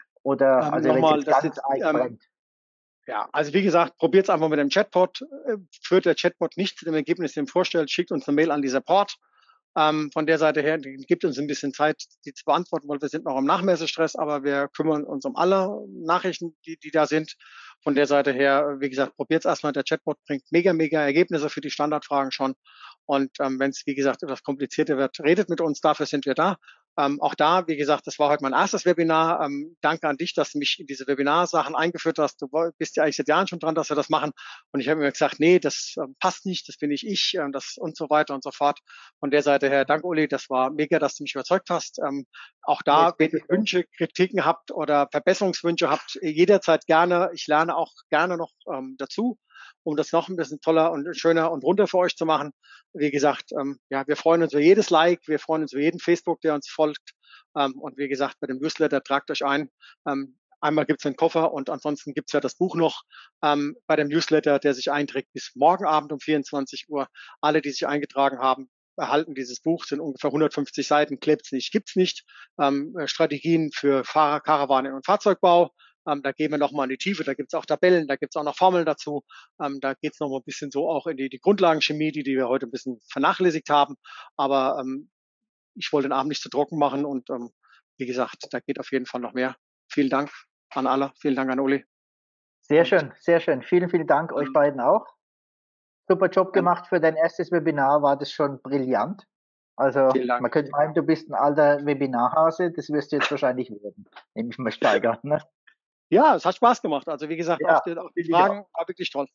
Oder ähm, also wenn es Nochmal, jetzt das ganz jetzt, arg ähm, brennt? ja, also wie gesagt, probiert es einfach mit dem Chatbot. Äh, Führt der Chatbot nicht zu dem Ergebnis, dem vorstellt, schickt uns eine Mail an die Support. Ähm, von der Seite her, die gibt uns ein bisschen Zeit, die zu beantworten, weil wir sind noch im Nachmessestress, aber wir kümmern uns um alle Nachrichten, die, die da sind. Von der Seite her, wie gesagt, probiert es erstmal. Der Chatbot bringt mega, mega Ergebnisse für die Standardfragen schon. Und ähm, wenn es, wie gesagt, etwas komplizierter wird, redet mit uns, dafür sind wir da. Ähm, auch da, wie gesagt, das war heute mein erstes Webinar. Ähm, danke an dich, dass du mich in diese Webinarsachen eingeführt hast. Du bist ja eigentlich seit Jahren schon dran, dass wir das machen. Und ich habe mir gesagt, nee, das ähm, passt nicht, das bin nicht ich, ähm, das und so weiter und so fort. Von der Seite her, danke Uli, das war mega, dass du mich überzeugt hast. Ähm, auch da, Yes, wenn ihr bitteschön. Wünsche, Kritiken habt oder Verbesserungswünsche habt, jederzeit gerne. Ich lerne auch gerne noch ähm, dazu, um das noch ein bisschen toller und schöner und runter für euch zu machen. Wie gesagt, ähm, ja, wir freuen uns über jedes Like, wir freuen uns über jeden Facebook, der uns folgt. Ähm, und wie gesagt, bei dem Newsletter tragt euch ein. Ähm, einmal gibt es einen Koffer und ansonsten gibt es ja das Buch noch ähm, bei dem Newsletter, der sich einträgt bis morgen Abend um vierundzwanzig Uhr. Alle, die sich eingetragen haben, erhalten dieses Buch, sind ungefähr hundertfünfzig Seiten, klebt's nicht, gibt's nicht. Ähm, Strategien für Fahrer, Karawane und Fahrzeugbau. Ähm, da gehen wir nochmal in die Tiefe, da gibt's auch Tabellen, da gibt's auch noch Formeln dazu. Ähm, da geht's noch mal ein bisschen so auch in die, die Grundlagenchemie, die, die wir heute ein bisschen vernachlässigt haben. Aber ähm, ich wollte den Abend nicht zu trocken machen und ähm, wie gesagt, da geht auf jeden Fall noch mehr. Vielen Dank an alle, vielen Dank an Uli. Sehr Und schön, sehr schön. Vielen, vielen Dank euch ähm, beiden auch. Super Job dann gemacht für dein erstes Webinar, war das schon brillant. Also vielen Dank. man könnte meinen, du bist ein alter Webinarhase, das wirst du jetzt wahrscheinlich werden, nehme ich mal steigern. Ne? Ja, es hat Spaß gemacht. Also wie gesagt, auch Ja, die, auch die finde ich auch. Fragen war wirklich toll.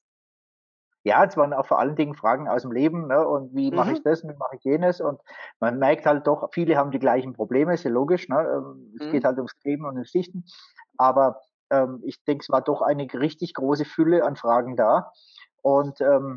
Ja, es waren auch vor allen Dingen Fragen aus dem Leben, ne? Und wie mache ich Mhm. das, wie mache ich jenes? Und man merkt halt doch, viele haben die gleichen Probleme, ist ja logisch, ne? Ähm, Es geht Mhm. halt ums Kleben und ums Dichten. Aber ähm, ich denke, es war doch eine richtig große Fülle an Fragen da. Und ähm,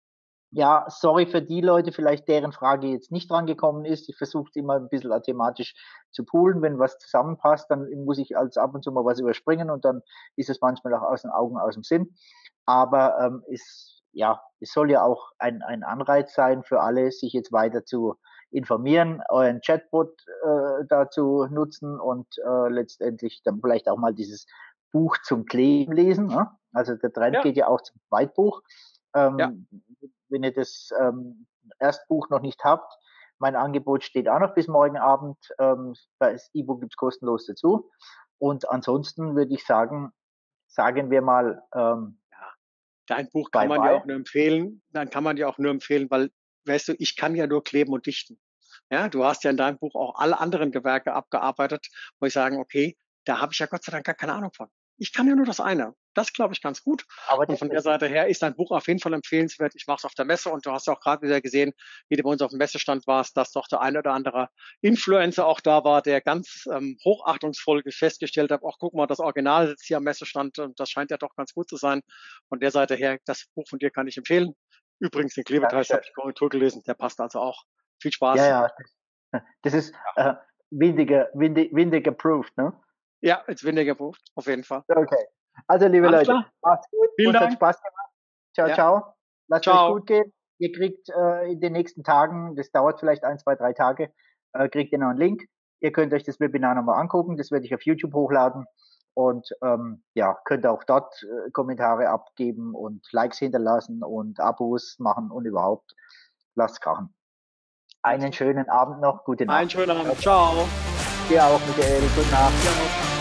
ja, sorry für die Leute vielleicht, deren Frage jetzt nicht drangekommen ist. Ich versuche immer ein bisschen thematisch zu poolen. Wenn was zusammenpasst, dann muss ich als ab und zu mal was überspringen und dann ist es manchmal auch aus den Augen, aus dem Sinn. Aber ähm, ist, ja, es soll ja auch ein, ein Anreiz sein für alle, sich jetzt weiter zu informieren, euren Chatbot äh, dazu nutzen und äh, letztendlich dann vielleicht auch mal dieses Buch zum Kleben lesen. Ne? Also der Trend Ja, geht ja auch zum Zweitbuch. ja, Ähm, wenn ihr das ähm, Erstbuch noch nicht habt, mein Angebot steht auch noch bis morgen Abend. Ähm, das E-Book gibt's kostenlos dazu. Und ansonsten würde ich sagen, sagen wir mal ähm, ja. Dein Buch kann bye man ja bye. auch nur empfehlen. Dann kann man ja auch nur empfehlen, weil, weißt du, ich kann ja nur kleben und dichten. Ja, du hast ja in deinem Buch auch alle anderen Gewerke abgearbeitet, wo ich sagen, okay, da habe ich ja Gott sei Dank gar keine Ahnung von. Ich kann ja nur das eine. Das glaube ich ganz gut. Aber Und das von der ist richtig. Seite her ist dein Buch auf jeden Fall empfehlenswert. Ich mache es auf der Messe und du hast ja auch gerade wieder gesehen, wie du bei uns auf dem Messestand warst, dass doch der ein oder andere Influencer auch da war, der ganz ähm, hochachtungsvoll festgestellt hat, ach guck mal, das Original sitzt hier am Messestand und das scheint ja doch ganz gut zu sein. Von der Seite her, das Buch von dir kann ich empfehlen. Übrigens, den Klebeteil Dankeschön. habe ich Korrektur gelesen, der passt also auch. Viel Ja, Spaß. ja, das ist äh, windiger, windig, windig approved, ne? Ja, als weniger Buch, auf jeden Fall. Okay. Also, liebe Alles Leute, klar. macht's gut. Vielen Uns hat Dank. Spaß gemacht. Ciao, Ja, ciao. Lasst euch ciao. gut gehen. Ihr kriegt äh, in den nächsten Tagen, das dauert vielleicht ein, zwei, drei Tage, äh, kriegt ihr noch einen Link. Ihr könnt euch das Webinar nochmal angucken. Das werde ich auf YouTube hochladen. Und ähm, ja, könnt auch dort äh, Kommentare abgeben und Likes hinterlassen und Abos machen und überhaupt lasst krachen. Alles Einen klar. schönen Abend noch. Gute Einen Nacht. schönen Ciao, Abend. ciao. Ciao. Dir auch, Michael. Gute Nacht. Ciao.